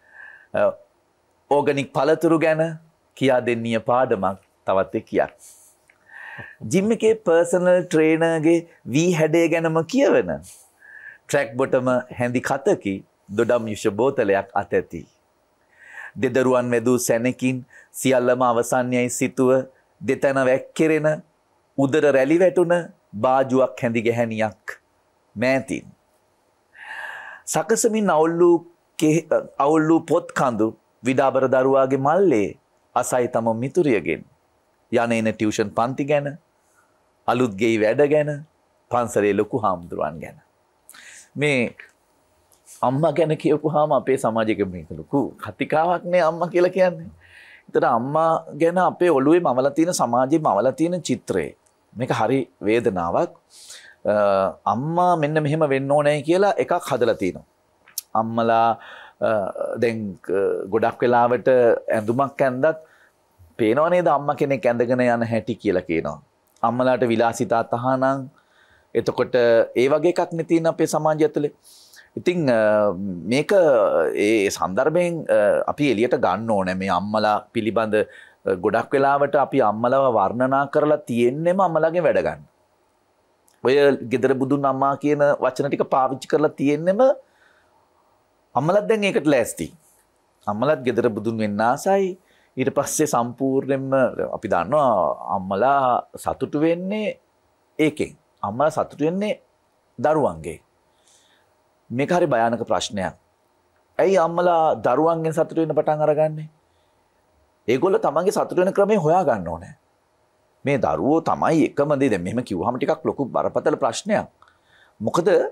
ඕගනික් පළතුරු ගැන කියා දෙන්නීය පාඩමක් තවත් එකියක්. ජිම් එකේ පර්සනල් ට්‍රේනර්ගේ වී හැඩය ගැනම කියවන ට්‍රැක් බොටම හැඳි කතකි දොඩම් යුෂ බෝතලයක් අතැති. දෙදරුවන් වැදූ සැනකින් සියල්ලම අවසන්යයි සිතුව දෙතැන වැක්කෙරෙන උදර රැලි වැටුන බාජුවක් හැඳි ගැහැණියක් මෑතින්. සකසමින් අවුල්ලූ අවුල්ලූ පොත් කඳු විඩාබර දරුවාගේ මල්ලේ අසයි තම මිතුරියගෙන් යන එන ටියුෂන් පන්ති ගැන අලුත් ගෙයි වැඩ ගැන පන්සලේ ලොකු හාමුදුරුවන් ගැන. මේ අම්මා ගැන කියපුවාම අපේ සමාජයේ මේක ලොකු කතිකාවක්නේ අම්මා කියලා කියන්නේ. ඒතර අම්මා ගැන අපේ ඔළුවේ මවලා තියෙන සමාජයේ මවලා තියෙන චිත්‍රය මේක හරි වේදනාවක්. අම්මා මෙන්න මෙහෙම වෙන්න ඕනේ කියලා එකක් හදලා තිනවා. අම්මලා දැන් ගොඩක් වෙලාවට ඇඳුමක් ඇඳත් පේනව නේද අම්මා කෙනෙක් ඇඳගෙන යන හැටි කියලා කියනවා. අම්මලාට විලාසිතා තහනම් එතකොට ඒ වගේ එකක් නේ තියෙන අපේ සමාජය ඇතුලේ. ඉතින් මේක ඒ සන්දර්භයෙන් අපි එළියට ගන්න ඕනේ මේ අම්මලා පිළිබඳ ගොඩක් වෙලාවට අපි අම්මලව වර්ණනා කරලා තියෙන්නෙම අම්මලාගේ වැඩ ගන්න. ඔය ගෙදර බුදුන් අම්මා කියන වචන ටික පාවිච්චි කරලා තියෙන්නෙම අම්මලත් දැන් ඒකට ලෑස්ති. අම්මලත් ගෙදර බුදුන් වෙන්න ආසයි. ඊට පස්සේ සම්පූර්ණයෙන්ම අපි දන්නවා අම්මලා සතුටු වෙන්නේ ඒකෙන්. අම්මලා සතුටු වෙන්නේ දරුවන්ගේ. මේක හරි භයානක ප්‍රශ්නයක්. ඇයි අම්මලා දරුවන්ගෙන් සතුටු වෙන්න පටන් අරගන්නේ? ඒගොල්ලෝ තමන්ගේ සතුටු වෙන ක්‍රමය හොයා ගන්න ඕනේ. මේ දරුවෝ තමයි එකම දේ. දැන් මෙහෙම කිව්වහම ටිකක් ලොකු බරපතල ප්‍රශ්නයක්. මොකද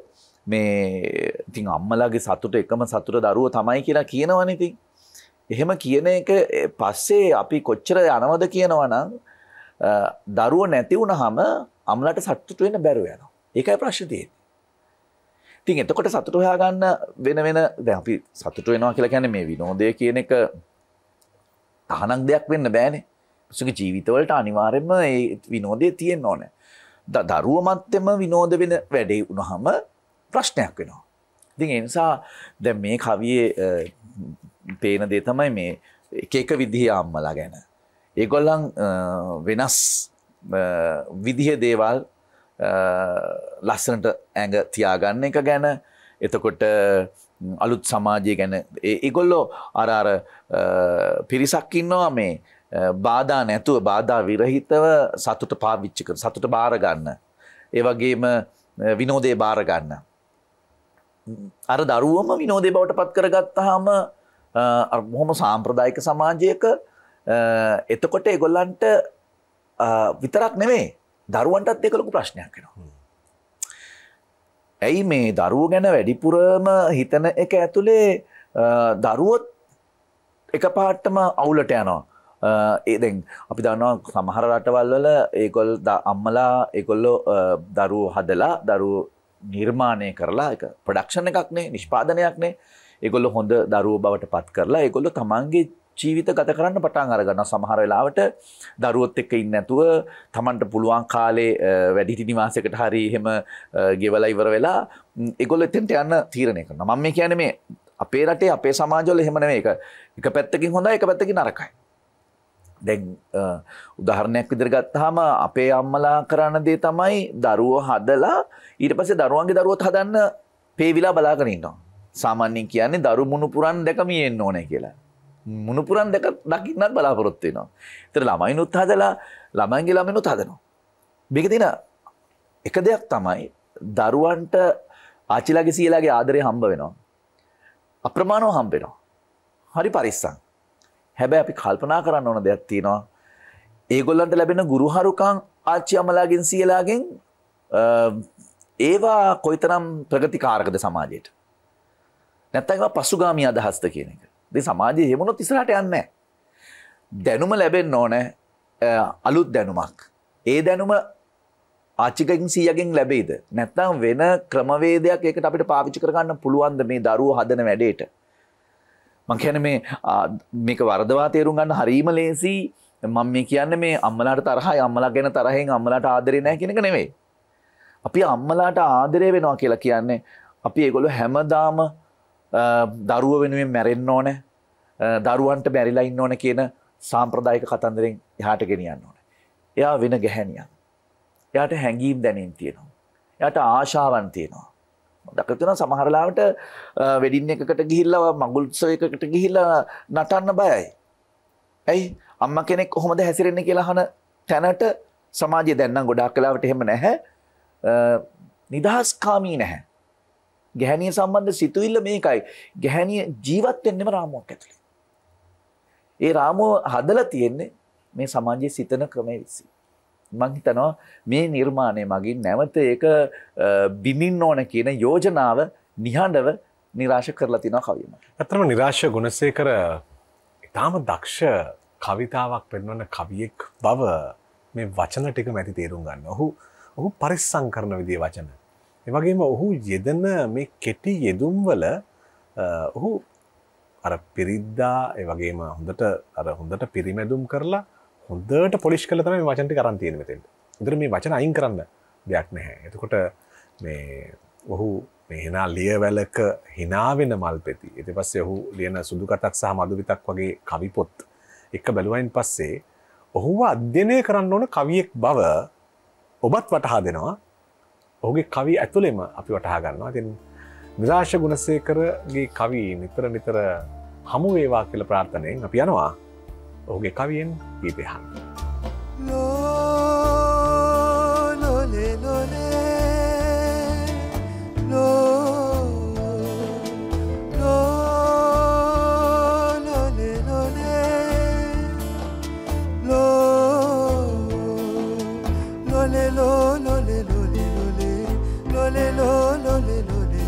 මේ ඉතින් අම්මලාගේ සතුට එකම සතුට දරුවෝ තමයි කියලා කියනවනේ ඉතින්. එහෙම කියන එක පස්සේ අපි කොච්චර යනවද කියනවා නම් දරුවෝ නැති වුනහම අම්මලාට සතුට වෙන්න බැරුව යනවා. ඒකයි ප්‍රශ්නේ තියෙන්නේ. ඉතින් එතකොට සතුට හොයාගන්න වෙන වෙන දැන් අපි සතුට වෙනවා කියලා කියන්නේ මේ විනෝදය කියන එක තහනම් දෙයක් වෙන්න බෑනේ. සුගේ ජීවිතවලට අනිවාර්යයෙන්ම මේ විනෝදය තියෙන්න ඕනේ. දරුවෝ මැත්තේම විනෝද වෙන වැඩේ වුණාම ප්‍රශ්නයක් වෙනවා. ඉතින් ඒ නිසා දැන් මේ කවියේ පේන දේ තමයි මේ එක එක විදිහේ අම්මලා ගැන. ඒගොල්ලන් වෙනස් විදිහේ දේවල් ලස්සනට ඇඟ තියාගන්න එක ගැන, එතකොට අලුත් සමාජය ගැන ඒගොල්ලෝ අර අර පිරිසක් ඉන්නවා මේ බාධා නැතුව බාධා විරහිතව සතුට පාවිච්චි කරන, සතුට බාර ගන්න. ඒ වගේම විනෝදේ බාර ගන්න. අර දරුවම විනෝදේ බවට පත් කරගත්තාම අර බොහොම සාම්ප්‍රදායික සමාජයක එතකොට ඒගොල්ලන්ට විතරක් නෙමෙයි දරුවන්ටත් ඒක ලොකු ප්‍රශ්නයක් වෙනවා. ඇයි මේ දරුවෝ ගැන වැඩිපුරම හිතන එක ඇතුලේ දරුවොත් එකපාරටම අවුලට යනවා. ඒ දැන් අපි දන්නවා සමහර රටවල් වල ඒගොල්ල අම්මලා ඒගොල්ලෝ දරුවෝ හදලා දරුවෝ නිර්මාණය කරලා ඒක ප්‍රොඩක්ෂන් එකක් නේ, නිෂ්පාදනයක් නේ. ඒගොල්ලෝ හොඳ දරුවෝ බවට පත් කරලා ඒගොල්ලෝ තමන්ගේ ජීවිත ගත කරන්න පටන් අරගන්නවා. සමහර වෙලාවට දරුවොත් එක්ක ඉන්නේ නැතුව තමන්ට පුළුවන් කාලේ වැඩිහිටි නිවාසයකට හරි එහෙම ගෙවලා ඉවර වෙලා ඒගොල්ලෝ එතෙන්ට යන්න තීරණය කරනවා. මම මේ කියන්නේ මේ අපේ රටේ අපේ සමාජවල එහෙම නෙමෙයි. එක එක පැත්තකින් හොඳයි, එක පැත්තකින් නරකයි. දැන් උදාහරණයක් විදිහට ගත්තාම අපේ අම්මලා කරන දේ තමයි දරුවෝ හදලා ඊට පස්සේ දරුවන්ගේ දරුවොත් හදන්න පේවිලා බලාගෙන ඉන්නවා. සාමාන්‍යයෙන් කියන්නේ දරු මුණුපුරන් දැක මියෙන්න ඕනේ කියලා. මුණුපුරන් දැක දකින්නත් බලාපොරොත්තු වෙනවා. ඒතර ළමයිනුත් හදලා ළමයින්ගේ ළමයිනුත් හදනවා. මේක දින එක දෙයක් තමයි දරුවන්ට ආච්චිලාගේ සීලාගේ ආදරය හම්බ වෙනවා. අප්‍රමාණව හම්බ වෙනවා. හරි පරිස්සම්. හැබැයි අපි කල්පනා කරන්න ඕන දෙයක් තියෙනවා. ඒගොල්ලන්ට ලැබෙන ගුරුහරුකම් ආච්චි අම්මලාගෙන් සීලාගෙන් ඒවා කොයිතරම් ප්‍රගතිකාරකද සමාජයට. නැත්නම් ඒවා පසුගාමී අදහස්ද කියන එක. මේ සමාජයේ හැමොනොත් ඉස්සරහට යන්නේ නැහැ. දැනුම ලැබෙන්න ඕනේ අලුත් දැනුමක්. ඒ දැනුම ආච්චිගෙන් සීයාගෙන් ලැබෙයිද? නැත්නම් වෙන ක්‍රමවේදයක් ඒකට අපිට පාවිච්චි කරගන්න පුළුවන්ද මේ දරුවෝ හදන වැඩේට? මං කියන්නේ මේ මේක වරදවා තේරුම් ගන්න හරීම ලේසි. මම මේ කියන්නේ මේ අම්මලාට තරහයි, අම්මලා ගැන තරහෙන් අම්මලාට ආදරේ නැහැ කියන එක නෙමෙයි. අපි අම්මලාට ආදරේ වෙනවා කියලා කියන්නේ අපි ඒගොල්ලෝ හැමදාම දරුවෝ වෙනුවෙන් මැරෙන්න ඕනේ, දරුවන්ට බැරිලා ඉන්න ඕනේ කියන සාම්ප්‍රදායික කතන්දරෙන් එහාට ගෙනියන්න ඕනේ. එයා වෙන ගැහැණියක්. එයාට හැඟීම් දැනීම් තියෙනවා. එයාට ආශාවන් තියෙනවා. දකතුන සමහර ලාවට වෙඩින් එකකට ගිහිල්ලා මඟුල් උත්සවයකට ගිහිල්ලා නටන්න බයයි. ඇයි? අම්මා කෙනෙක් කොහොමද හැසිරෙන්නේ කියලා අහන තැනට සමාජය දැන් නම් ගොඩාක් වෙලාවට එහෙම නැහැ. නිදහස්කාමී නැහැ. ගැහණිය සම්බන්ධ සිතුවිල්ල මේකයි. ගැහණිය ජීවත් වෙන්නෙම රාමුවක් ඇතුලේ. ඒ රාමුව හදලා තියෙන්නේ මේ සමාජයේ සිතන ක්‍රමයේ විසි. මම හිතනවා මේ නිර්මාණය මගින් නැවත ඒක බිඳින්න ඕන කියන යෝජනාව නිහඬව නිරාශ කරලා තිනවා කවියම. ඇත්තටම නිරාශ ගුණසේකර ඊටාම දක්ෂ කවිතාවක් පෙන්වන කවියෙක් බව මේ වචන ටික මැති තේරුම් ගන්න. ඔහු ඔහු පරිස්සම් කරන විදිහේ වචන. ඒ වගේම ඔහු යෙදෙන මේ කෙටි යෙදුම් වල ඔහු අර පිරිද්දා ඒ වගේම හොඳට අර හොඳට පිරිමැදුම් කරලා හොඳට පොලිෂ් කරලා තමයි මේ වචන ටික අරන් තියෙන්නේ මෙතෙන්ට. උදේට මේ වචන අයින් කරන්න දෙයක් නැහැ. එතකොට මේ ඔහු මේ hina ලියවැලක hina වෙන මල්පෙති. ඊට පස්සේ ඔහු ලියන සුදු කතක් සහ මధుවිතක් වගේ කවි පොත් එක බැලුවයින් පස්සේ ඔහුව අධ්‍යයනය කරන්න ඕන කවියෙක් බව ඔබත් වටහා දෙනවා. ඔහුගේ කවි ඇතුළෙම අපි වටහා ගන්නවා. ඉතින් නිරාශ ගුණසේකරගේ කවි නිතර නිතර හමු වේවා කියලා ප්‍රාර්ථනාවෙන් අපි යනවා ඔහුගේ කවියෙන් ගීතය අහන්න. ලෝ ලෝලේ ලෝලේ ලෝ ලෝ ලෝලේ ලෝලේ ලෝ ලෝලේ ලෝ ලෝලේ ලෝලේ ලෝලේ ලෝලේ ලෝ ලෝලේ ලෝලේ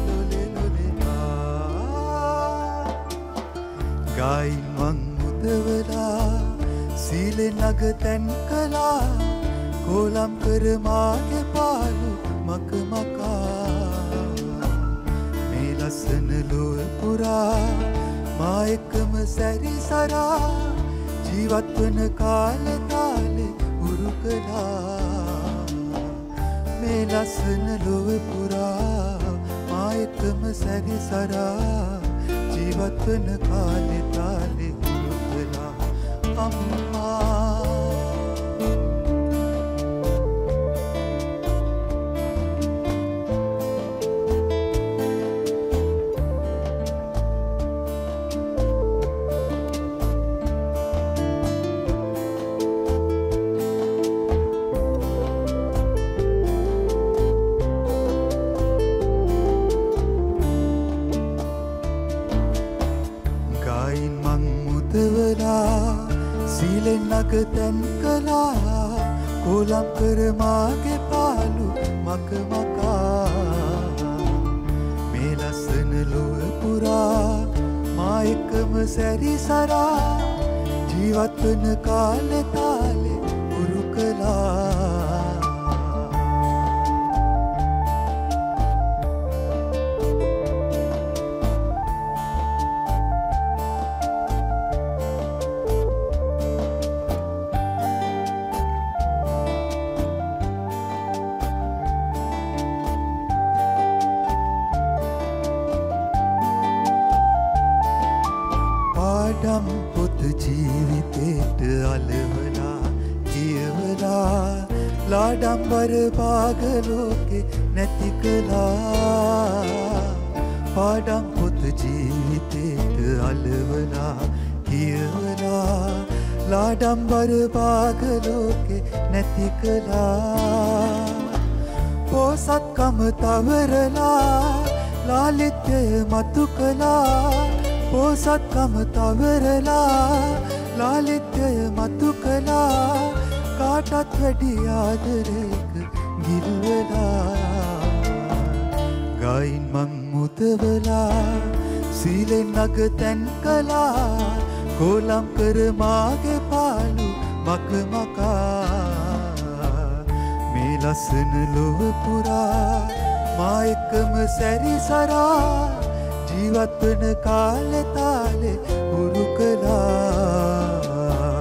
නග තැන් කලා කෝලම් කර මාගේ පාලු මක මකා මේ ලස්සන ලොව පුරා මා එක්කම සැරිසරා ජීවත් වන කාලෙ තාලෙ උරු කළා මේ ලස්සන ලොව පුරා මා එක්කම සැරිසරා ජීවත් වන කාලෙ තාලෙ උරු කළා අම්මා නග තැන් කලා කෝලම් කර මාගේ පාලු මක මකා මේ ලස්සන ලොව පුරා මා එක්කම සැරිසරා ජීවත් වන කාලෙ තාලෙ උරු කළා පාඩම් පොත ජීවිතේට අලවලා කියවලා ලාඩම්බර පාගලෝකෙ නැති කළා පාඩම් පොත ජීවිතේට අලවලා කියවලා ලාඩම්බර පාගලෝකෙ නැති කළා පොසත්කම තවරලා ලාලිත්‍ය මතු කළා පොසත්කම තවරලා ලාලිත්‍යය මතු කළා කාටත් වැඩි ආදරයක ගිල්වලා ගයින් මං මුතවලා සීලෙන් නග තැන් කලා කෝලම් කර මාගේ පාලු මක මකා මේ ලස්සන ලොව පුරා මා එක්කම සැරිසරා ජීවත් වන කාලෙ තාලෙ උරු කළා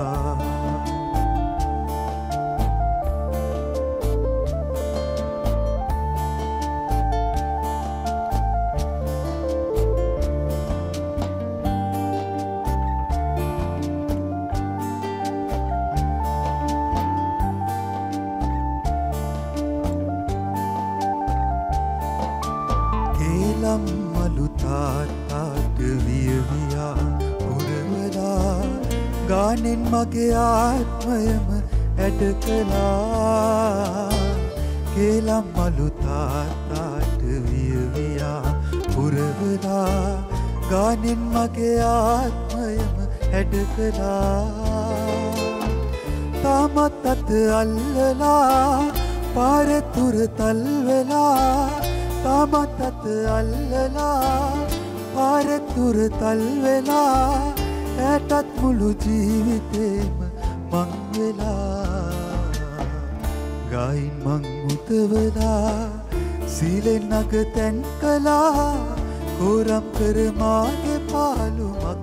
කේලම් මලු තාත්තාට වියවියා උරවලා ගානෙන් මගේ ආත්මයම ඇඩ කළා කේලම් මලු තාත්තාට වියවියා උරවලා ගානෙන් මගේ ආත්මයම ඇඩ කළා තාමත් අත අල්ලලා පාරතුර තල්වෙලා තාමත් අත අල්ලලා පාරතුර තල්වෙලා ඇටත් මුළු ජීවිතේම මං වෙලා ගයින් මං මුතවලා සීලෙන් නග තැන් කලා කෝරම් කර මාගේ පාලු මක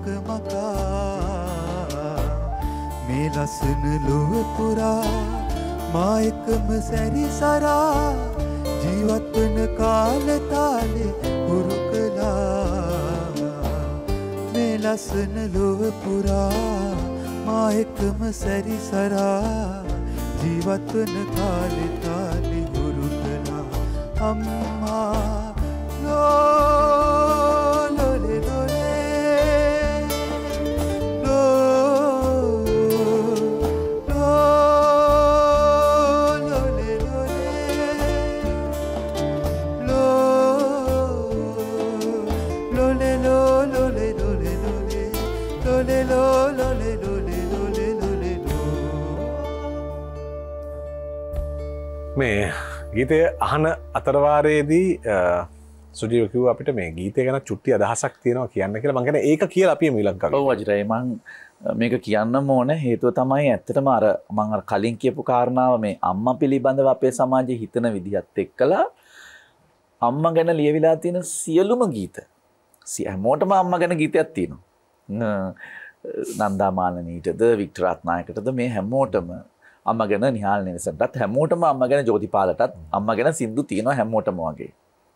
මකා මේ ලස්සන ලොව පුරා මා එක්කම සැරිසරා ජීවත් වන කාලෙ තාලෙ උරු කළා මේ ලස්සන ලොව පුරා මා එක්කම සැරිසරා ජීවත් වන කාලෙ තාලෙ උරු කළා අම්මා ලෝ ලොලේ ලොලේ ලෝ ලෝ ලොලේ ලොලේ ලෝ ලොලේ ලොලේ ලොලේ ලොලේ ලෝ ලොලේ ලොලේ ලොලේ ලොලේ ලෝ මේ ගීතය අහන අතරවාරයේදී සුජීව කිව්වා අපිට මේ ගීතය ගැන චුට්ටි අදහසක් තියෙනවා කියන්න කියලා. මම කියන්නේ ඒක කියලා අපි ඊළඟ කවි. ඔව් වජිරයි මං මේක කියන්නම ඕන හේතුව තමයි ඇත්තටම අර මං අර කලින් කියපු කාරණාව මේ අම්මා පිළිබඳව අපේ සමාජයේ හිතන විදිහත් එක්කලා අම්මා ගැන ලියවිලා තියෙන සියලුම ගීත හැමෝටම අම්මා ගැන ගීතයක් තියෙනවා. නන්දා මාලනීටද වික්ටර් රත්නායකටද මේ හැමෝටම අම්මා ගැන නිහාල් නෙල්සන්ටත් හැමෝටම අම්මා ගැන ජෝතිපාලටත් අම්මා ගැන සින්දු තියෙනවා හැමෝටම වගේ.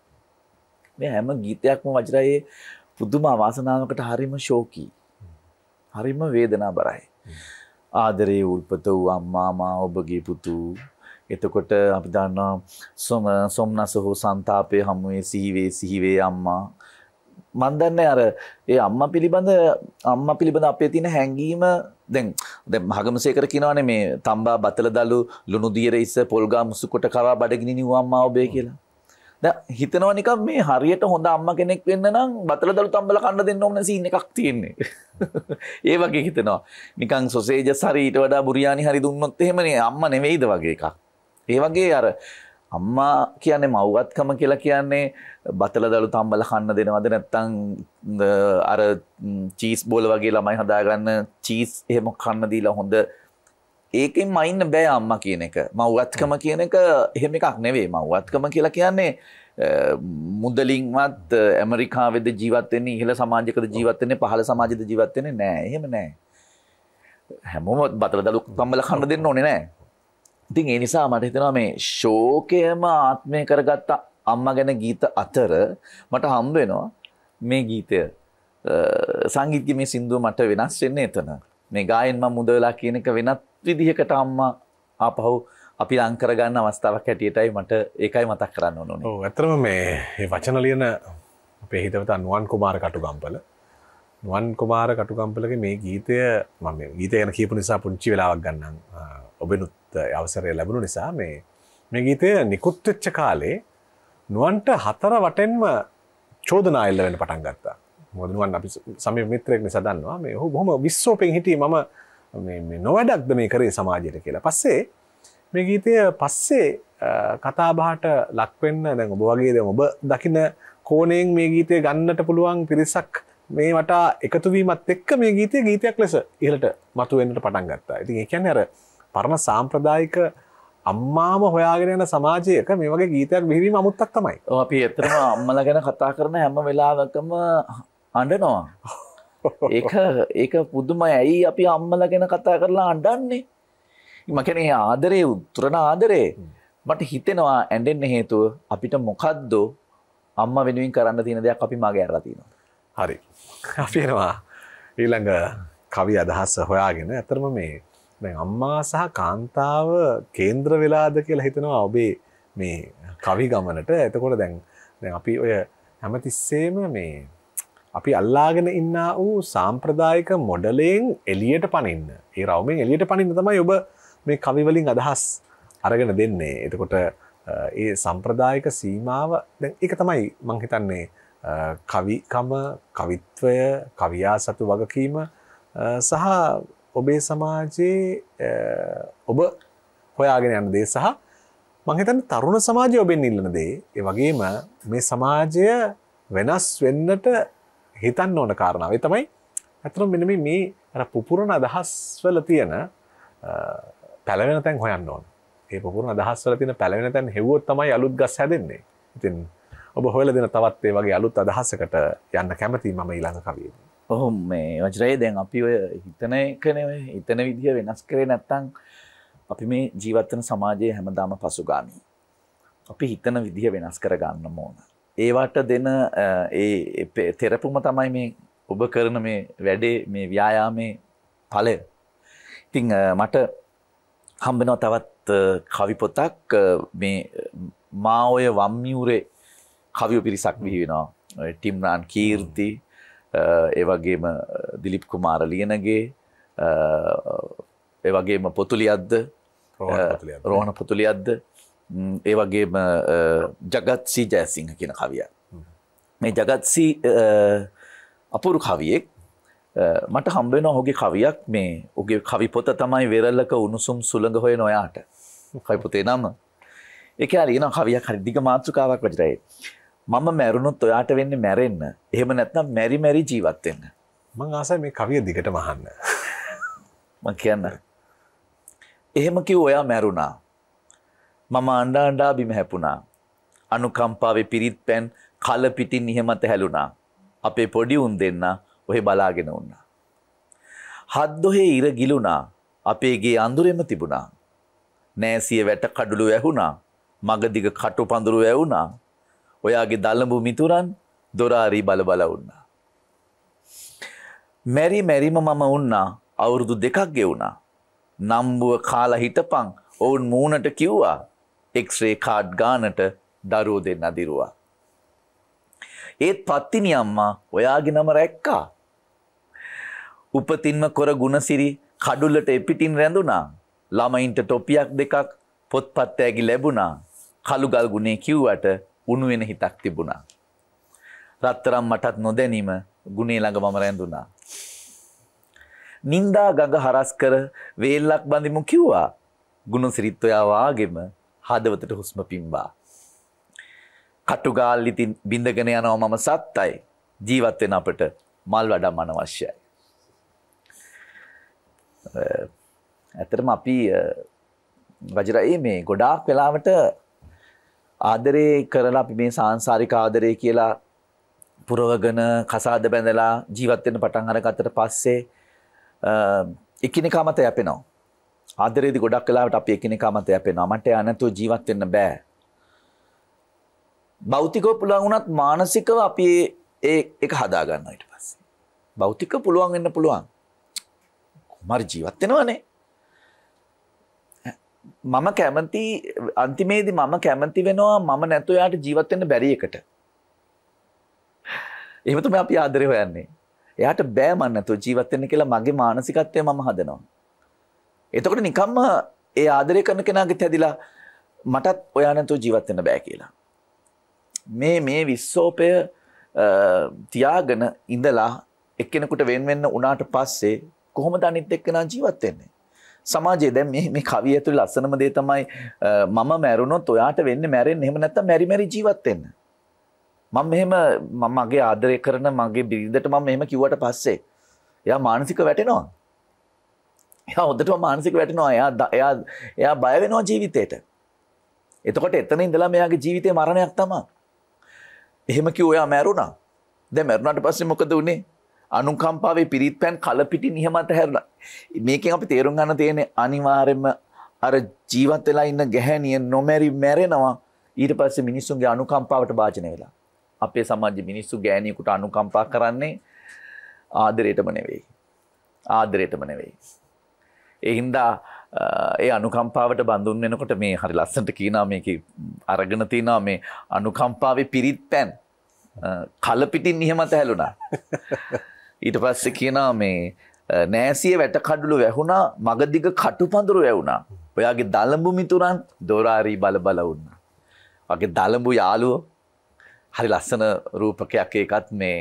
මේ හැම ගීතයක්ම වජිරයේ පුදුම අවාසනාවකට හරිම ශෝකී. හරිම වේදනාබරයි. ආදරේ උල්පත වූ අම්මා මා ඔබගේ පුතු. එතකොට අපි දන්නවා සොම සොම්නස හෝ සන්තාපේ හමුවේ සිහිවේ සිහිවේ අම්මා. මන් දන්නේ අර ඒ අම්මා පිළිබඳ අම්මා පිළිබඳ අපේ තියෙන හැඟීම දැන් දැන් මහගමසේකර කියනවානේ මේ තම්බා බතල දලු ලුණු දියර ඉස්ස පොල්ගා මුසුකොට කවා බඩගිනි නිව්ව අම්මා ඔබේ කියලා. දැන් හිතනවා නිකන් මේ හරියට හොඳ අම්මා කෙනෙක් වෙන්න නම් බතල දලු තම්බල කන්න දෙන්න ඕන සීන් එකක් තියෙන්නේ. ඒ වගේ හිතනවා. නිකන් සොසේජස් හරි ඊට වඩා බුරියානි හරි දුන්නොත් එහෙමනේ අම්මා නෙවෙයිද වගේ එකක්. ඒ වගේ අර අම්මා කියන්නේ මව්වත්කම කියලා කියන්නේ බතල දලු තම්බල කන්න දෙනවද නැත්නම් අර චීස් බෝල වගේ ළමයි හදාගන්න චීස් එහෙම කන්න දීලා හොඳ ඒකෙන් මයින්න බෑ අම්මා කියන එක. මව්වත්කම කියන එක එහෙම එකක් නෙවෙයි. මව්වත්කම කියලා කියන්නේ මුදලින්වත් ඇමරිකාවේද ජීවත් වෙන්නේ ඉහළ සමාජයකද ජීවත් වෙන්නේ පහළ සමාජයකද ජීවත් වෙන්නේ නෑ. එහෙම නෑ. හැමෝම බතල දලු තම්බල කන්න දෙන්න ඕනේ නෑ. ඉතින් ඒ නිසා මට හිතෙනවා මේ ශෝකයම ආත්මය කරගත්ත අම්මා ගැන ගීත අතර මට හම්බ වෙනවා මේ ගීතය සංගීතයේ සින්දුව මට වෙනස් වෙන්නේ එතන. මේ ගායන මම මුදවලා කියන එක වෙනත් විදිහකට අම්මා ආපහු අපි ලං කරගන්න අවස්ථාවක් හැටියටයි මට ඒකයි මතක් කරන්න ඕනේ. ඔව් ඇත්තටම මේ මේ වචන ලියන අපේ හිතවතා නුවන් කුමාර කටුගම්පල නුවන් කුමාර කටුගම්පලගේ මේ ගීතය මම මේ ගීතය ගැන කියපු නිසා පුංචි වෙලාවක් ගන්නම්. ඔබෙනුත් අවසරය ලැබුණු නිසා මේ මේ ගීතය නිකුත් වෙච්ච කාලේ නුවන්ට හතර වටෙන්ම චෝදනා එල්ල වෙන්න පටන් ගත්තා. මොකද නුවන් අපි සමීප මිත්‍රයෙක් නිසා දන්නවා මේ ඔහු බොහොම විශ්වාසයෙන් හිටියේ මම මේ මේ නොවැඩක්ද මේ කරේ සමාජයට කියලා. පස්සේ මේ ගීතය පස්සේ කතා බහට ලක් වෙන්න දැන් ඔබ වගේ දැන් ඔබ දකින කෝණයෙන් මේ ගීතය ගන්නට පුළුවන් පිරිසක් මේ වටා එකතු වීමත් එක්ක මේ ගීතය ගීතයක් ලෙස ඉහළට මතුවෙන්නට පටන් ගත්තා. ඉතින් ඒ කියන්නේ අර පරණ සාම්ප්‍රදායික අම්මාම හොයාගෙන යන සමාජයක මේ වගේ ගීතයක් බිහිවීම අමුත්තක් තමයි. ඔව් අපි ඇත්තටම අම්මලා ගැන කතා කරන හැම වෙලාවකම අඬනවා. ඒක ඒක පුදුමයි. ඇයි අපි අම්මලා ගැන කතා කරලා අඬන්නේ? මම කියන්නේ ආදරේ උතුරන ආදරේ මට හිතෙනවා ඇඬෙන්න හේතුව අපිට මොකද්ද අම්මා වෙනුවෙන් කරන්න තියෙන දෙයක් අපි මගේ අරලා තියෙනවා. හරි. අපි එනවා ඊළඟ කවි අදහස් හොයාගෙන. ඇත්තටම මේ දැන් අම්මා සහ කාන්තාව කේන්ද්‍ර වෙලාද කියලා හිතනවා ඔබේ මේ කවි ගමනට. එතකොට දැන් දැන් අපි ඔය හැමතිස්සෙම මේ අපි අල්ලාගෙන ඉන්නා වූ සාම්ප්‍රදායික මොඩලෙන් එළියට පනින්න. ඒ රවුමෙන් එළියට පනින්න තමයි ඔබ මේ කවි වලින් අදහස් අරගෙන දෙන්නේ. එතකොට ඒ සම්ප්‍රදායික සීමාව දැන් ඒක තමයි මම හිතන්නේ කවිකම, කවිත්වය, කවියා සතු වගකීම සහ ඔබේ සමාජයේ ඔබ හොයාගෙන යන දේ සහ මම හිතන්නේ තරුණ සමාජය ඔබෙන් ඉල්ලන දේ. ඒ වගේම මේ සමාජය වෙනස් වෙන්නට හිතන්න ඕන කාරණාව. ඒ තමයි අතන මෙන්න මේ අර පුපුරන අදහස් වල තියෙන පැලවෙන තැන් හොයන්න ඕන. ඒ පුපුරන අදහස් වල තියෙන පැලවෙන තැන් හෙව්වොත් තමයි අලුත් ගස් හැදෙන්නේ. ඉතින් ඔබ හොයලා දෙන තවත් ඒ වගේ අලුත් අදහසකට යන්න කැමතියි මම ඊළඟ කවියේදී. ඔහොම මේ වජිරේ දැන් අපි ඔය හිතන එකනේ හිතන විදිය වෙනස් කරේ නැත්නම් අපි මේ ජීවත් වෙන සමාජයේ හැමදාම පසුගාමී. අපි හිතන විදිය වෙනස් කර ගන්න ඕන. ඒවට දෙන ඒ තෙරපුම තමයි මේ ඔබ කරන මේ වැඩේ මේ ව්‍යායාමේ ඵලය. ඉතින් මට හම්බෙනවා තවත් කවි පොතක් මේ මා ඔය වම්මියුරේ කවිය පිරිසක් බිහි වෙනවා. ටිම්රාන් කීර්ති ඒ වගේම දිලිප් කුමාර ලියනගේ ඒ වගේම පොතුලියද්ද රෝහණ පොතුලියද්ද ඒ වගේම ජගත් සී ජයසිංහ කියන කවියා. මේ ජගත් සී අපූර්ව කවියෙක්. මට හම්බ වෙනවා ඔහුගේ කවියක් මේ ඔහුගේ කවි පොත තමයි වෙරළක උණුසුම් සුළඟ හොයන ඔයාට. කවි පොතේ නම. ඒක හරි න කවියක් හරි දිග මාතෘකාවක් වගේ. මම මැරුණොත් ඔයාට වෙන්නේ මැරෙන්න. එහෙම නැත්නම් මෙරි මෙරි ජීවත් වෙන්න. මං ආසයි මේ කවිය දිගටම අහන්න. මං කියන්න. එහෙම කිව්ව ඔයා මැරුණා. මම අඬා අඬා බිම හැපුණා. අනුකම්පාවේ පිරිත් පෑන් කල පිටින් නිහමත හැලුණා. අපේ පොඩි උන් දෙන්න ඔහෙ බලාගෙන වුණා. හත් දොහේ ඉර ගිලුණා. අපේ ගේ අඳුරෙම තිබුණා. නෑසිය වැට කඩුළු වැහුණා. මගදිග කටු පඳුරු වැවුණා. ඔයාගේ දලඹු මිතුරන් දොරාරි බල බල වුණා. මෙරි මෙරිම මම වුණා. අවුරුදු දෙකක් ගෙවුණා. නම්බුව කාලා හිටපන් ඔවුන් මූණට කිව්වා. එක්ස්රේ කාඩ් ගානට දරුවෝ දෙන්න දිරුවා. ඒත් පත්තිනි අම්මා ඔයාගේ නම රැක්කා. උපතින්ම කොර ගුණසිරි කඩුල්ලට එපිටින් රැඳුණා. ළමයින්ට ටොපියක් දෙකක් පොත්පත් ඇගි ලැබුණා. කළුගල් ගුණේ කිව්වට උණු වෙන හිතක් තිබුණා. රත්තරම් මටත් නොදැනීම ගුණේ ළඟ මම රැඳුණා. නින්දා ගඟ හරස් කර වේල්ලක් බඳිමු කිව්වා. ගුණසිරිත් ඔයා වාගෙම හදවතට හුස්ම පිම්බා. කටුගාල් ඉතින් බින්දගෙන යනවා මම සත්තයි. ජීවත් වෙන අපට මල් වඩම් අනවශ්‍යයි. ඇත්තටම අපි වජරයි මේ ගොඩාක් වෙලාවට ආදරේ කරලා අපි මේ සාංශාරික ආදරේ කියලා පුරවගෙන කසාද බැඳලා ජීවත් වෙන්න පටන් අරගත්තට පස්සේ එකිනෙකා මත යැපෙනවා. ආදරේදී ගොඩක් වෙලාවට අපි එකිනෙකා මත යැපෙනවා. මට යා නැතුව ජීවත් වෙන්න බෑ. භෞතිකව පුළුවන් වුණත් මානසිකව අපි ඒ එක හදා ගන්නවා ඊට පස්සේ. භෞතිකව පුළුවන් වෙන්න පුළුවන්. කොහොමද ජීවත් වෙනවනේ. මම කැමති අන්තිමේදී මම කැමති වෙනවා මම නැතුව යාට ජීවත් වෙන්න බැරි එකට. එහෙම තමයි අපි ආදරේ හොයන්නේ. එයාට බෑ මන් නැතුව ජීවත් වෙන්න කියලා මගේ මානසිකත්වය මම හදනවා. එතකොට නිකම්ම ඒ ආදරය කරන කෙනාගෙත් හැදිලා මටත් ඔයා නැතුව ජීවත් වෙන්න බෑ කියලා. මේ මේ විශ්සෝපය තියාගෙන ඉඳලා එක්කෙනෙකුට වෙන වෙන්න උනාට පස්සේ කොහොමද අනිත් එක්කෙනා ජීවත් වෙන්නේ? සමාජයේ දැන් මේ මේ කවිය ඇතුළේ ලස්සනම දේ තමයි මම මැරුණොත් ඔයාට වෙන්නේ මැරෙන්න. එහෙම නැත්නම් මෙරි මෙරි ජීවත් වෙන්න. මම මෙහෙම මම මගේ ආදරය කරන මගේ බිරිඳට මම මෙහෙම කිව්වට පස්සේ එයා මානසික වැටෙනවා. එයා හොඳටම මානසික වැටෙනවා. එයා එයා එයා බය වෙනවා ජීවිතේට. එතකොට එතන ඉඳලා මෙයාගේ ජීවිතේ මරණයක් තමයි. එහෙම කිව්ව එයා මැරුණා. දැන් මැරුණාට පස්සේ මොකද උනේ? අනුකම්පාවේ පිරිත් පෑන් කල පිටි නිහමත හැරුණා. මේකෙන් අපි තේරුම් ගන්න තියෙන්නේ අනිවාර්යයෙන්ම අර ජීවත් වෙලා ඉන්න ගැහැණිය නොමැරි මැරෙනවා. ඊට පස්සේ මිනිස්සුන්ගේ අනුකම්පාවට භාජනය වෙලා. අපේ සමාජයේ මිනිස්සු ගෑණියෙකුට අනුකම්පා කරන්නේ ආදරයටම නෙවෙයි. ආදරයටම නෙවෙයි. ඒ හින්දා ඒ අනුකම්පාවට බඳුන් වෙනකොට මේ හරි ලස්සනට කියනවා මේකේ අරගෙන තිනවා මේ අනුකම්පාවේ පිරිත් පෑන් කල පිටින් නිහමත හැලුණා. ඊට පස්සේ කියනවා මේ නෑසිය වැට කඩුළු වැහුණා මගදිග කටුපඳුරු වැවුණා. ඔයාගේ දලඹු මිතුරන් දොරාරි බල බල වුණා. ඔයාගේ දලඹු යාළුවෝ හරි ලස්සන රූපකයක්. ඒකත් මේ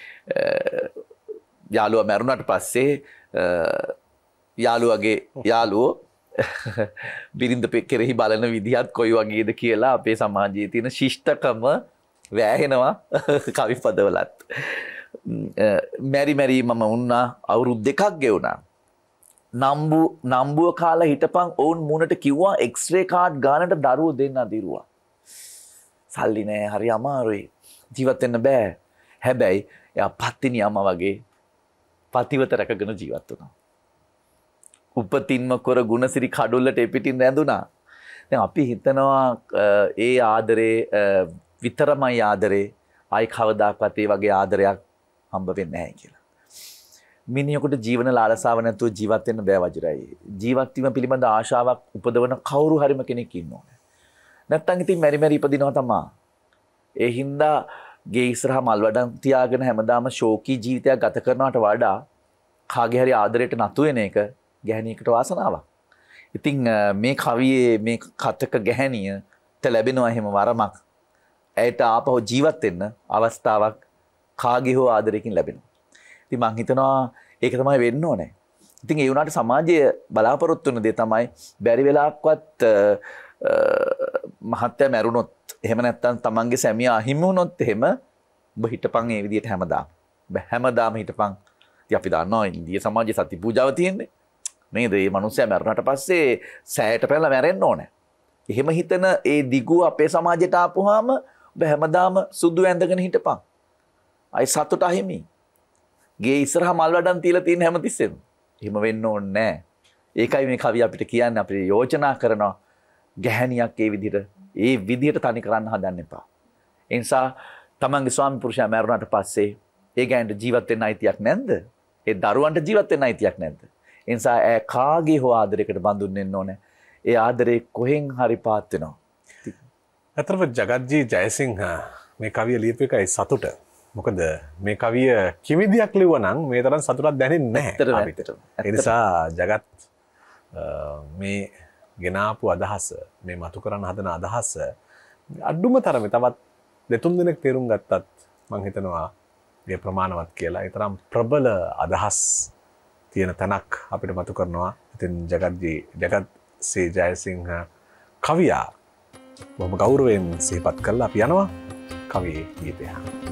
යාළුවා මැරුණාට පස්සේ යාළුවගේ යාළුවෝ බිරිඳ කෙරෙහි බලන විදිහත් කොයි වගේද කියලා අපේ සමාජයේ තියෙන ශිෂ්ටකම වැහෙනවා කවි පදවලත්. මෙරි මෙරි මම වුණා අවුරුදු දෙකක් ගෙවුණා. නම්බු නම්බුව කාලා හිටපන් ඔවුන් මූණට කිව්වා එක්ස්රේ කාඩ් ගානට දරුවෝ දෙන්න දිරුවා. සල්ලි නෑ හරි අමාරුයි. ජීවත් වෙන්න බෑ. හැබැයි එයා පත්තිනි අම්මා වගේ පතිවත රැකගෙන ජීවත් වුණා. උපතින්ම කොර ගුණසිරි කඩුල්ලට එපිටින් රැඳුණා. දැන් අපි හිතනවා ඒ ආදරේ විතරමයි ආදරේ. ආයි කවදාකවත් ඒ වගේ ආදරයක් හම්බ වෙන්නේ නැහැ කියලා. මිනිහෙකුට ජීවන ලාලසාව නැතුව ජීවත් වෙන්න බෑ වජිරයි. ජීවත් වීම පිළිබඳ ආශාවක් උපදවන කවුරු හරිම කෙනෙක් ඉන්න ඕනේ. නැත්තම් ඉතින් මෙරි මෙරි ඉපදිනවා තමයි. ඒ හින්දා ගේ ඉස්සරහා මල් වඩම් තියාගෙන හැමදාම ශෝකී ජීවිතයක් ගත කරනවට වඩා කාගේ හරි ආදරයට නතු වෙන එක ගැහණියකට වාසනාවක්. ඉතින් මේ කවියේ මේ කතක ගැහණියට ලැබෙනවා එහෙම වරමක්. ඇයට ආපහු ජීවත් වෙන්න අවස්ථාවක් කාගේ හෝ ආදරයකින් ලැබෙනවා. ඉතින් මං හිතනවා ඒක තමයි වෙන්න ඕනේ. ඉතින් ඒ වුණාට සමාජයේ බලාපොරොත්තු වෙන දේ තමයි බැරි වෙලාවක්වත් මහත්ය මැරුණොත් එහෙම නැත්තම් තමන්ගේ සැමියා අහිමි වුණොත් එහෙම ඔබ හිටපන් ඒ විදිහට හැමදාම. ඔබ හැමදාම හිටපන්. ඉතින් අපි දන්නවා ඉන්දිය සමාජයේ සති පූජාව තියෙන්නේ. නේද? මේ මිනිස්සයා මැරුණාට පස්සේ සෑයට පැනලා මැරෙන්න ඕනේ. එහෙම හිතන ඒ දිගුව අපේ සමාජයට ආපුවාම ඔබ හැමදාම සුදු ඇඳගෙන හිටපන්. අයි සතුට අහිමි. ගේ ඉස්සරහා මල් වඩන් තියලා තියෙන හැමතිස්සෙම. එහෙම වෙන්න ඕනේ නැහැ. ඒකයි මේ කවිය අපිට කියන්නේ අපිට යෝජනා කරනවා ගැහණියක් ඒ විදිහට ඒ විදිහට තනි කරන්න හදන්න එපා. ඒ නිසා තමන්ගේ ස්වාමි පුරුෂයා මැරුණාට පස්සේ ඒ ගැහණිට ජීවත් වෙන්න අයිතියක් නැද්ද? ඒ දරුවන්ට ජීවත් වෙන්න අයිතියක් නැද්ද? ඒ නිසා ඈ කාගේ හෝ ආදරයකට බඳුන් වෙන්න ඕනේ. ඒ ආදරේ කොහෙන් හරි පාත් වෙනවා. අතරම ජගත්ජී ජයසිංහ මේ කවිය ලියපු එකයි සතුට. මොකද මේ කවිය කිමිදියක් ලිව්වා නම් මේ තරම් සතුටක් දැනෙන්නේ නැහැ. ඒ නිසා ජගත් මේ ගෙනාපු අදහස මේ මතු කරන්න හදන අදහස අඩුම තරමේ තවත් දෙතුන් දිනක් තේරුම් ගත්තත් මම හිතනවා මේ ප්‍රමාණවත් කියලා. ඒ තරම් ප්‍රබල අදහස් තියෙන තැනක් අපිට මතු කරනවා. ඉතින් ජගත්ජී ජගත් සී ජයසිංහ කවියා බොහොම ගෞරවයෙන් සිහිපත් කරලා අපි යනවා කවියේ ගීතය.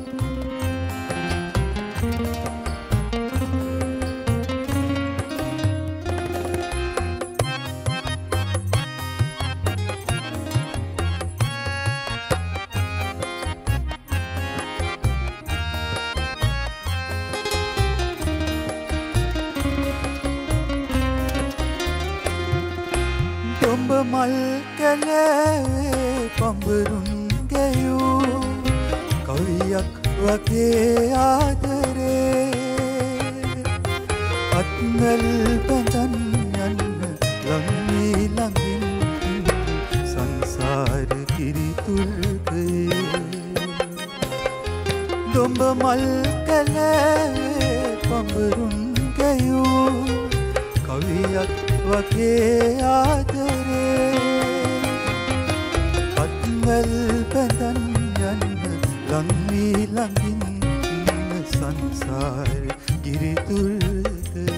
මල් කැලේ පඹරුන් ගැයූ කවියක් වගේ ආදරේ අත්වැල් බඳන් යන්න ළඟී ළඟින් සංසාර කිරිතුල්කේ දොඹ මල් කැලේ පඹරුන් ගැයූ කවියක් වගේ ආදරේ අත්වැල් බඳන් යන්න ළඟී ළඟින් ඉන්න සංසාර ගිරිතුල්කේ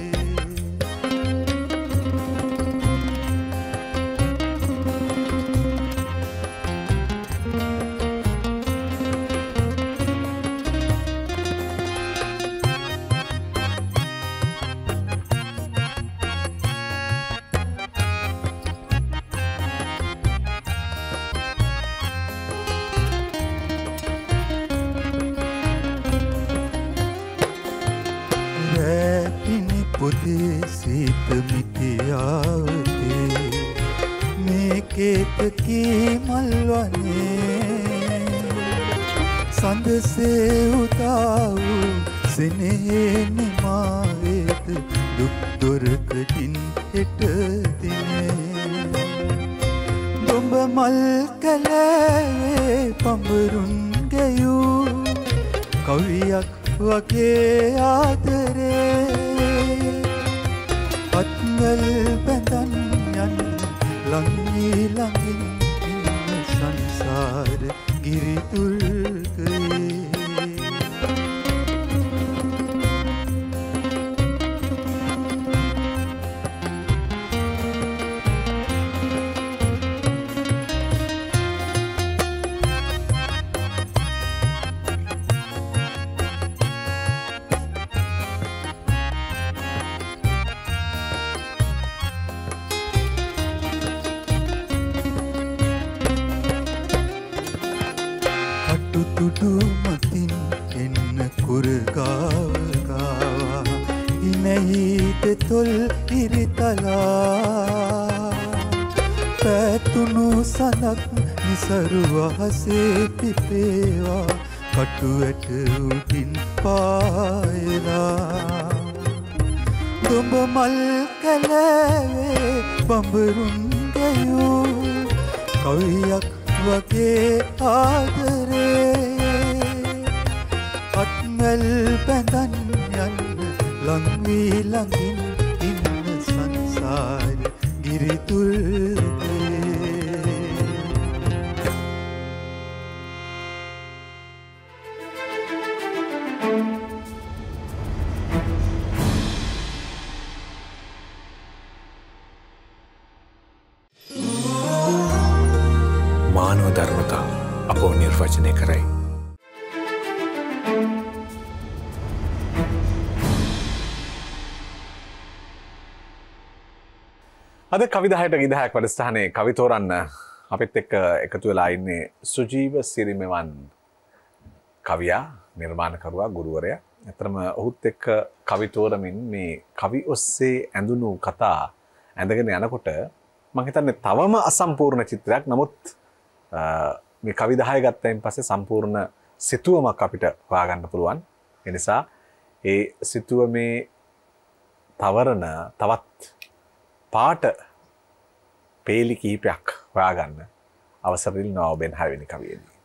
පොතේ සීත මිටියාවතේ මේ කේතකී මල්වනේ සඳසේ උතාව සෙනෙහේ නිමාවේත දුක් දොරකටින් හෙට දිනේ දොඹ මල් කැලේ පඹරුන් ගැයූ කවියක් වගේ ආදරේ අත්වැල් බඳන් යන්න ළඟී ළඟින් ඉන්න සංසාර ගිරිතුල්කේ තුඩු මතින් එන්න කුරගාව ගාවා ඉනෙහි දෙතොල් ඉරිතලා පැතුණු සඳක් නිසරු අහසේ පිපේවා කටු ඇට උඩින් පායලා දොඹ මල් කැලේ බඹරුන් ගැයූ කවියක් වගේ ආදරේ අත්වැල් බඳන් යන්න ළඟී ළඟින් ඉන්න සංසාර ගිරිතුල්කේ මානව ධර්මතා අපෝ නිර්වචනය කරයි. අද කවිදාහයට ගිදායක් වැඩසටහනේ කවි තෝරන්න අපිත් එක්ක එකතු වෙලා ඉන්නේ සුජීව සිරිමෙවන් කවියා, නිර්මාණකරුවා, ගුරුවරයා. ඇත්තටම ඔහුත් එක්ක කවි තෝරමින් මේ කවි ඔස්සේ ඇඳුණු කතා ඇඳගෙන යනකොට මම හිතන්නේ තවම අසම්පූර්ණ චිත්‍රයක්. නමුත් මේ කවි දහය ගත්තයින් පස්සේ සම්පූර්ණ සිතුවමක් අපිට හොයාගන්න පුළුවන්. ඒ නිසා ඒ සිතුවමේ තවරන තවත් පාට පේලි කිහිපයක් හොයාගන්න අවසර දෙනවා ඔබෙන් හයවෙනි කවියේදී.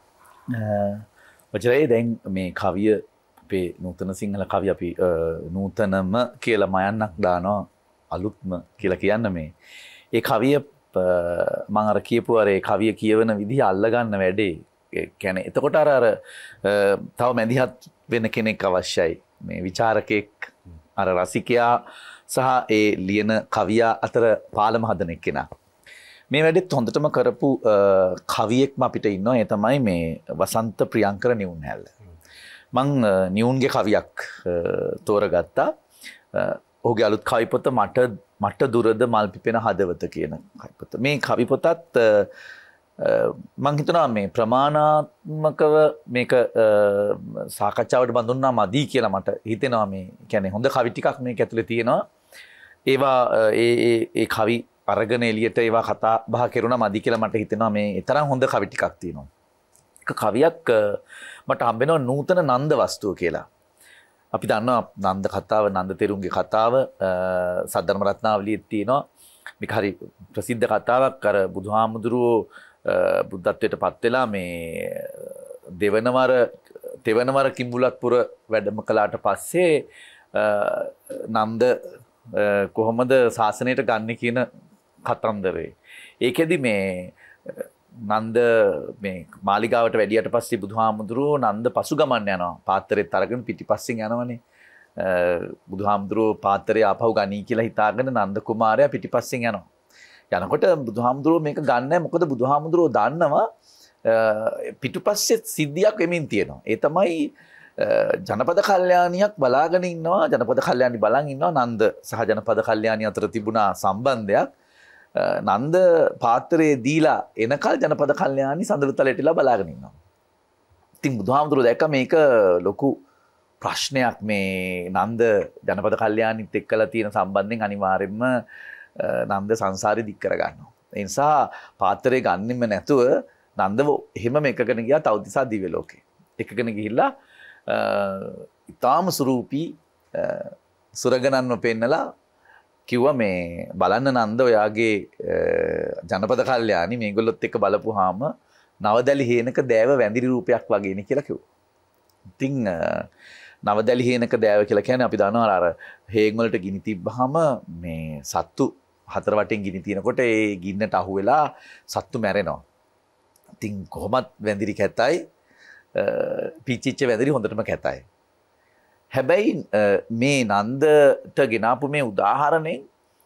වචරේ දැන් මේ කවිය අපේ නූතන සිංහල කවිය අපි නූතනම කියලා මයන්නක් දානවා, අලුත්ම කියලා කියන්න මේ. ඒ කවිය මම අර කියපු අර ඒ කවිය කියවන විදිහ අල්ලගන්න වැඩේ. ඒ කියන්නේ එතකොට අර අර තව මැදිහත් වෙන කෙනෙක් අවශ්‍යයි. මේ විචාරකෙක්, අර රසිකයා සහ ඒ ලියන කවියා අතර පාලම හදන එක්කෙනා. මේ වැඩෙත් හොඳටම කරපු කවියෙක්ම අපිට ඉන්නවා. ඒ තමයි මේ වසන්ත ප්‍රියංකර නිවුන්හැල්ල. මං නිවුන්ගේ කවියක් තෝරගත්තා. ඔහුගේ අලුත් කවි පොත මට මට දුරද මල් පිපෙන හදවත කියන කවි පොත. මේ කවි පොතත් මං හිතනවා මේ ප්‍රමාණාත්මකව මේක සාකච්ඡාවට බඳුන්නා මදි කියලා මට හිතෙනවා. මේ කියන්නේ හොඳ කවි ටිකක් මේක ඇතුලේ තියෙනවා. ඒවා ඒ ඒ ඒ කවි අරගෙන එළියට ඒවා කතා බහ කරුණා මදි කියලා මට හිතෙනවා. මේ තරම් හොඳ කවි ටිකක් තියෙනවා. එක කවියක් මට හම්බ වෙනවා නූතන නන්ද වස්තුව කියලා. අපි දන්නවා නන්ද කතාව, නන්ද තෙරුන්ගේ කතාව සද්ධර්ම රත්නාවලියේ තියෙනවා. මේක හරි ප්‍රසිද්ධ කතාවක්. අර බුදුහාමුදුරුවෝ බුද්ධත්වයට පත් වෙලා මේ දෙවනවර තෙවනවර කිඹුලත්පුර වැඩම කළාට පස්සේ නන්ද කොහොමද ශාසනයට ගන්න කියන කතන්දරේ. ඒකෙදි මේ නන්ද මේ මාලිගාවට වැඩියට පස්සේ බුදුහාමුදුරුවෝ නන්ද පසු ගමන් යනවා. පාත්‍රෙත් අරගෙන පිටිපස්සෙන් යනවනේ. බුදුහාමුදුරුවෝ පාත්‍රය ආපහු ගනී කියලා හිතාගෙන නන්ද කුමාරයා පිටිපස්සෙන් යනවා. යනකොට බුදුහාමුදුරුවෝ මේක ගන්නෑ. මොකද බුදුහාමුදුරුවෝ දන්නවා පිටුපස්සේ සිද්ධියක් වෙමින් තියෙනවා. ඒ තමයි ජනපද කල්යාණියක් බලාගෙන ඉන්නවා. ජනපද කල්යාණි බලන් ඉන්නවා. නන්ද සහ ජනපද කල්යාණි අතර තිබුණා සම්බන්ධයක්. නන්ද පාත්‍රයේ දීලා එනකල් ජනපද කල්යාණි සඳළුතලයටලා බලාගෙන ඉන්නවා. ඉතින් බුදුහාමුදුරුවෝ දැක්ක මේක ලොකු ප්‍රශ්නයක්. මේ නන්ද ජනපද කල්යාණිත් එක්කලා තියෙන සම්බන්ධයෙන් අනිවාර්යෙන්ම නන්ද සංසාරේ දික් කර ගන්නවා. ඒ නිසා පාත්‍රය ගන්නෙම නැතුව නන්දව එහෙමම එකගෙන ගියා තව්තිසා දිව්‍ය ලෝකේ. එකගෙන ගිහිල්ලා ඊටාම සුරූපී සුරගණන්ව පෙන්නලා කිව්වා මේ බලන්න නන්ද ඔයාගේ ජනපද කල්යාණි මේගොල්ලොත් එක්ක බලපුවාම නවදලි හේනක දෑව වැඳිරි රූපයක් වගේනේ කියලා කිව්වා. ඉතින් නවදලි හේනක දෑව කියලා කියන්නේ අපි දන්නවා අර හේන් වලට ගිනි තිබ්බහම මේ සත්තු හතර වටෙන් ගිනි තිනකොට ඒ ගින්නට අහු වෙලා සත්තු මැරෙනවා. ඉතින් කොහොමත් වැඳිරි කැතයි, පිච්චිච්ච වැඳිරි හොඳටම කැතයි. හැබැයි මේ නන්දට ගෙනාපු මේ උදාහරණයෙන්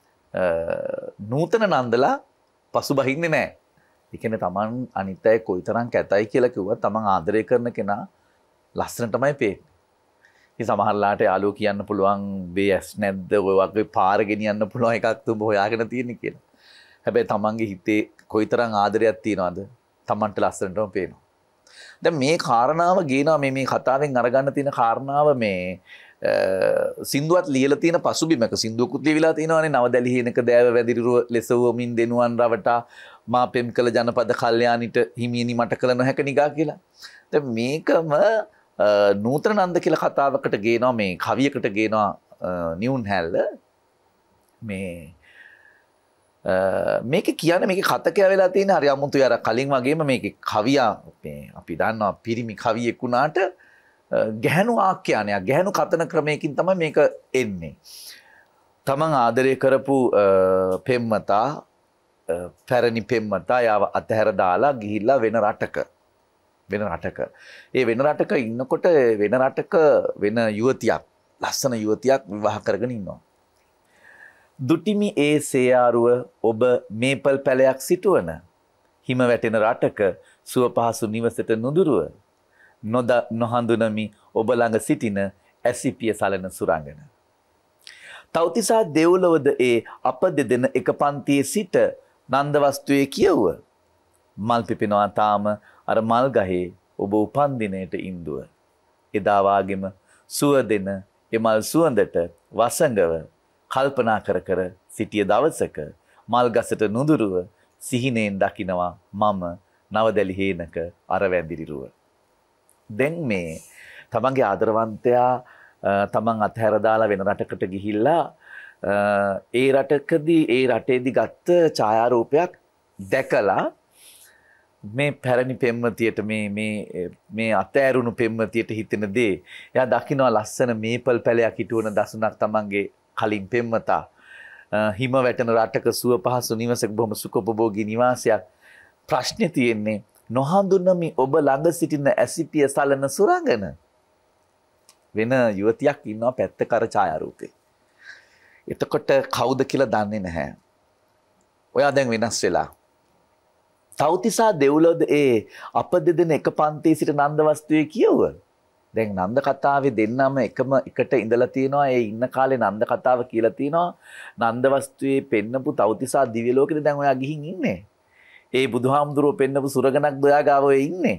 නූතන නන්දලා පසුබහින්නේ නැහැ. ඒ කියන්නේ Taman අනිත් අය කොයිතරම් කැතයි කියලා කිව්වත් Taman ආදරය කරන කෙනා ලස්සන තමයි පේන්නේ. ඉතින් සමහරලාට යාළුවෝ කියන්න පුළුවන් මේ ඇස් නැද්ද ඔය වගේ පාර ගෙනියන්න පුළුවන් එකක් තුඹ හොයාගෙන තියෙන්නේ කියලා. හැබැයි Tamanගේ හිතේ කොයිතරම් ආදරයක් තියනවද Tamanට ලස්සනටම පේනවා. දැන් මේ කාරණාව ගේනවා මේ මේ කතාවෙන් අරගන්න තියෙන කාරණාව මේ සින්දුවත් ලියලා තියෙන පසුබිමක සින්දුවකුත් ලියවිලා තියෙනවානේ. නවදැලි හේනක දෑව වැදිරිරුව ලෙසවමින් දෙනුවන් රවටා මා පෙම් කළ ජනපද කල්යාණිට හිමියනි මට කළ නොහැක නිගා කියලා. දැන් මේකම නූතන නන්ද කියලා කතාවකට ගේනවා, මේ කවියකට ගේනවා නිවුන්හැල්ල. මේ මේක කියන්නේ මේකේ කතකය වෙලා තියෙන හරි අමුතුයි. අර කලින් වගේම මේකේ කවියා මේ අපි දන්නවා පිරිමි කවියෙක් වුණාට ගැහණු ආඛ්‍යානයක්, ගැහණු කතන ක්‍රමයකින් තමයි මේක එන්නේ. තමන් ආදරය කරපු පෙම්මතා, පැරණි පෙම්මතා යාව අතහැර දාලා ගිහිල්ලා වෙන රටක වෙන රටක ඒ වෙන රටක ඉන්නකොට වෙන රටක වෙන යුවතියක්, ලස්සන යුවතියක් විවාහ කරගෙන ඉන්නවා. දුටිමි ඒ සේයාරුව ඔබ මේපල් පැලයක් සිටුවන හිම වැටෙන රටක සුව පහසු නිවසට නුදුරුව නොද නොහඳුනමි ඔබ ළඟ සිටින ඇසිපිය සලන සුරංගන. තවතිසා දෙව්ලොවද ඒ අප දෙදෙන එක පන්තියේ සිට නන්දවස්තුවේ කියවුව. මල් පිපෙනවා තාම අර මල් ගහේ ඔබ උපන් දිනයට ඉන්දුව. එදා වාගෙම සුව දෙන එමල් සුවඳට වසඟව කල්පනා කර කර සිටිය දවසක මල් ගසට නුදුරුව සිහිනෙන් දකිනවා මම නවදැලි හේනක අර වැඳිරිරුව. දැන් මේ තමන්ගේ ආදරවන්තයා තමන් අත්හැර දාලා වෙන රටකට ගිහිල්ලා ඒ රටකදී ඒ රටේදී ගත්ත ඡායාරූපයක් දැකලා මේ පැරණි පෙම්වතියට මේ මේ මේ අතෑරුණු පෙම්වතියට හිතෙන දේ එයා දකිනවා ලස්සන මේපල් පැලයක් හිටවන දසුණක් තමන්ගේ කලින් පෙම්වතා හිම වැටෙන රටක සුව පහසු නිවසක බොහොම සුඛෝපභෝගී නිවාසයක්. ප්‍රශ්නේ තියෙන්නේ නොහඳුනමි ඔබ ළඟ සිටින ඇසිපිය සලන සුරංගන. වෙන යුවතියක් ඉන්නවා පැත්ත කර ඡායාරූපේ. එතකොට කවුද කියලා දන්නේ නැහැ. ඔයා දැන් වෙනස් වෙලා. තවතිසා දෙව්ලොවද ඒ අප දෙදෙන එක පන්තියේ සිට නන්දවස්තුවේ කියවුව. දැන් නන්ද කතාවේ දෙන්නම එකම එකට ඉඳලා තියෙනවා. ඒ ඉන්න කාලේ නන්ද කතාව කියලා තියෙනවා. නන්දවස්තුවේ පෙන්නපු තවතිසා දිව්‍ය ලෝකෙද දැන් ඔයා ගිහින් ඉන්නේ. ඒ බුදුහාමුදුරුවෝ පෙන්නපු සුරගණක් දොයා ගාව ඔය ඉන්නේ.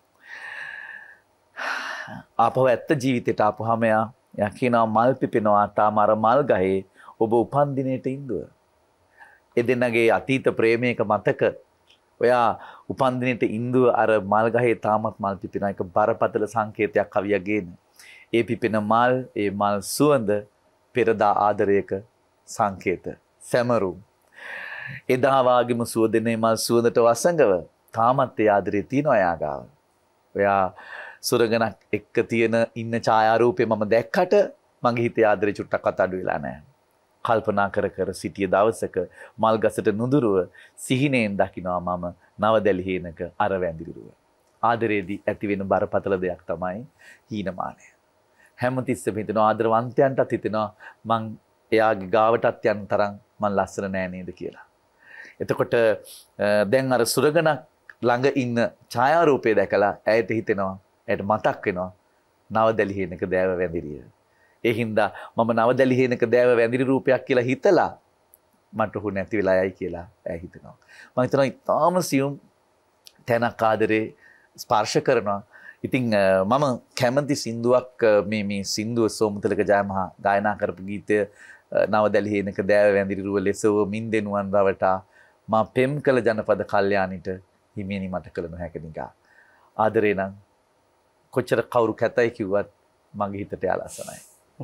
ආපහු ඇත්ත ජීවිතයට ආපුවාම යා යා කියනවා මල් පිපෙනවා තාම අර මල් ගහේ ඔබ උපන් දිනේට ඉඳුව. එදෙනගේ අතීත ප්‍රේමයක මතක ඔයා උපන් දිනේට ඉඳුව අර මල් ගහේ තාමත් මල් පිපෙන එක බරපතල සංකේතයක් කවියගේන. ඒ පිපෙන මල් ඒ මල් සුවඳ පෙරදා ආදරයක සංකේත සැමරුම්. එදා වාගේම සුව දෙනේ මල් සුවඳට වසඟව තාමත් ඒ ආදරේ තියෙනවා එයා ගාව. ඔයා සුරගණක් එක්ක තියෙන ඉන්න ඡායාරූපේ මම දැක්කට මගේ හිතේ ආදරේ චුට්ටක්වත් අඩු වෙලා නැහැ. කල්පනා කර කර සිටිය දවසක මල් ගසට නුදුරුව සිහිනෙන් දකිනවා මම නවදැලි හේනක අර වැඳිරුව. ආදරේදී ඇති වෙන බරපතල දෙයක් තමයි හීනමානය. හැමතිස්සෙම හිතෙනවා ආදරවන්තයන්ටත් හිතෙනවා මං එයාගේ ගාවටත් යන තරම් මං ලස්සන නෑ නේද කියලා. එතකොට දැන් අර සුරගණක් ළඟ ඉන්න ඡායාරූපය දැකලා ඇයට හිතෙනවා ඇයට මතක් වෙනවා නවදැලි හේනක දෑව වැඳිරිය. ඒ හින්දා මම නවදැලි හේනක දෑව වැඳිරි රූපයක් කියලා හිතලා මට උහු නැති වෙලා යයි කියලා ඇය හිතනවා. මම හිතනවා ඊටාම සියුම් තැනක් ආදරේ ස්පර්ශ කරනවා. ඉතින් මම කැමති සින්දුවක් මේ මේ සින්දුව සෝමතිලක ජයමහා ගායනා කරපු ගීතය නවදැලි හේනක දෑව වැඳිරිරුව ලෙසව මින්දෙනුවන් රවටා මා පෙම් කළ ජනපද කල්යාණිට හිමියනි මට කළ නොහැක නිගා. ආදරේ නම් කොච්චර කවුරු කැතයි කිව්වත් මගේ හිතට යා ලස්සනයි.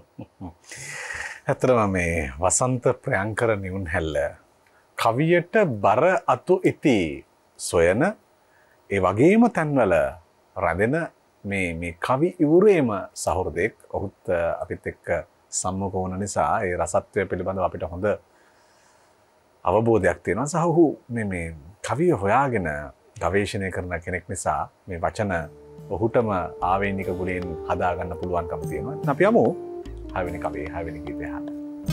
ඇත්තටම මේ වසන්ත ප්‍රියංකර නිවුන් හැල්ල කවියට බර අතු ඉති සොයන ඒ වගේම තැන්වල රැඳෙන මේ මේ කවි ඉවුරේම සහෘදෙක් ඔහුත් අපිත් එක්ක සම්මුඛ වුණ නිසා ඒ රසත්වය පිළිබඳව අපිට හොඳ අවබෝධයක් තියෙනවා. සහ ඔහු මේ මේ කවිය හොයාගෙන ගවේෂණය කරන කෙනෙක් නිසා මේ වචන ඔහුටම ආවේනික ගුණයෙන් හදාගන්න පුළුවන්කම තියෙනවා. අපි යමු හයවෙනි කවියේ හයවෙනි ගීතය අහන්න.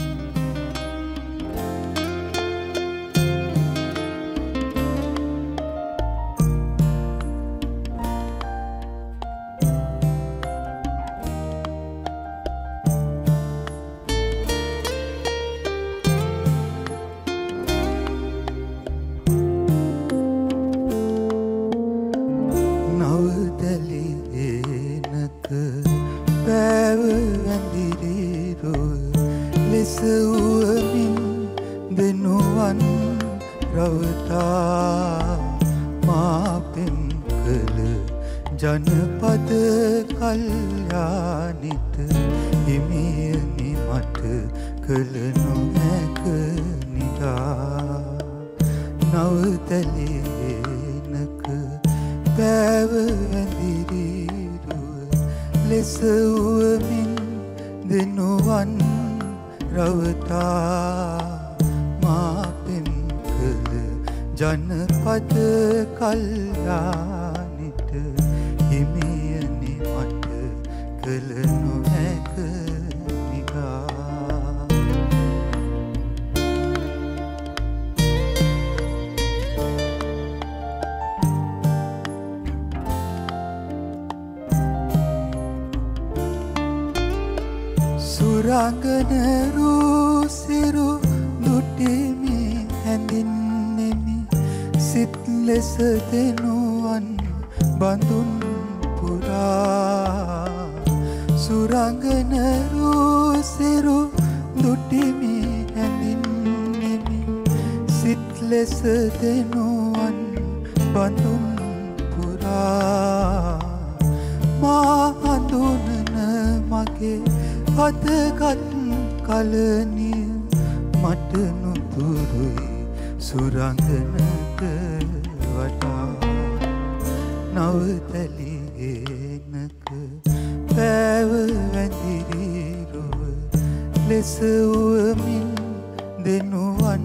ජනපද කල්යාණිත හිමියනි මට කළ නොහැක නිගා. නවතලේනක බෑව ඇඳිරිරුව ලෙස වුවමින් දෙනුවන් රවතා මා පෙම් කළ ජනපද කල්යාණිට හිමියනි මට කළ නොහැක නිගා. සුරංගන රූසිරු දුටිමි හැඳින්නෙමි සිත් ලෙස දෙනුවන් බඳුන් පුරා සුරංගන රූසිරු දුටිමි හැඳින්නෙමි සිත් ලෙස දෙනුවන් බඳුන් පුරා මා හඳුනන මගේ අදගත් කලනිය මට නුපුරුයි සුරංගනට වඩා නවතැලියෙනක පෑව වැඳිරිරුව ලෙස වුවමින් දෙනුවන්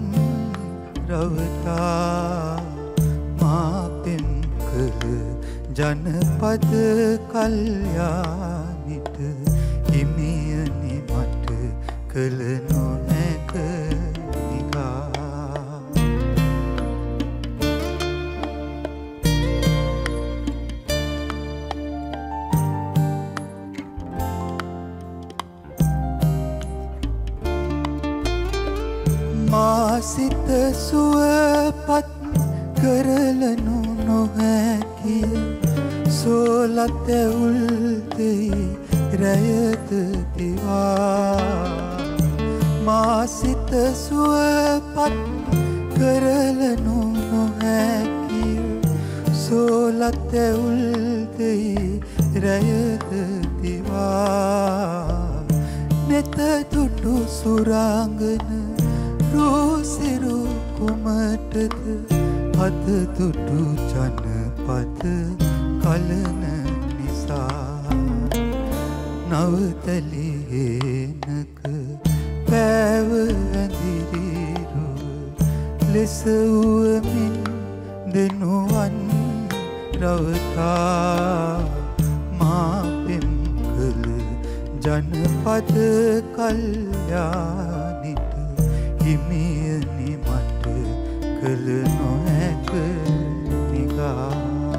රවටා මා පෙම් කළ ජනපද කල්යානිට හිමියනි මට කළ නොහැක නිගා මා සිත සුවපත් කරලනු නොහැකිය සෝලත් ඇවුල්දෙයි රැයත දිවා මා සිත සුවපත් කරලනු නොහැකිය සෝලත් ඇවුල්දෙයි රැයත දිවා නෙත දුටු සුරාංගන රෝසිරු කුමටද අද දුටු ජනපද කලන නිසා නවතැලියෙනක පෑව ඇඳිරිරුව ලෙස වුවමින් දෙනුවන් රවටා මා පෙම් කළ ජනපද කල්යානිට හිමියනි මට කළ නොහැක නිගා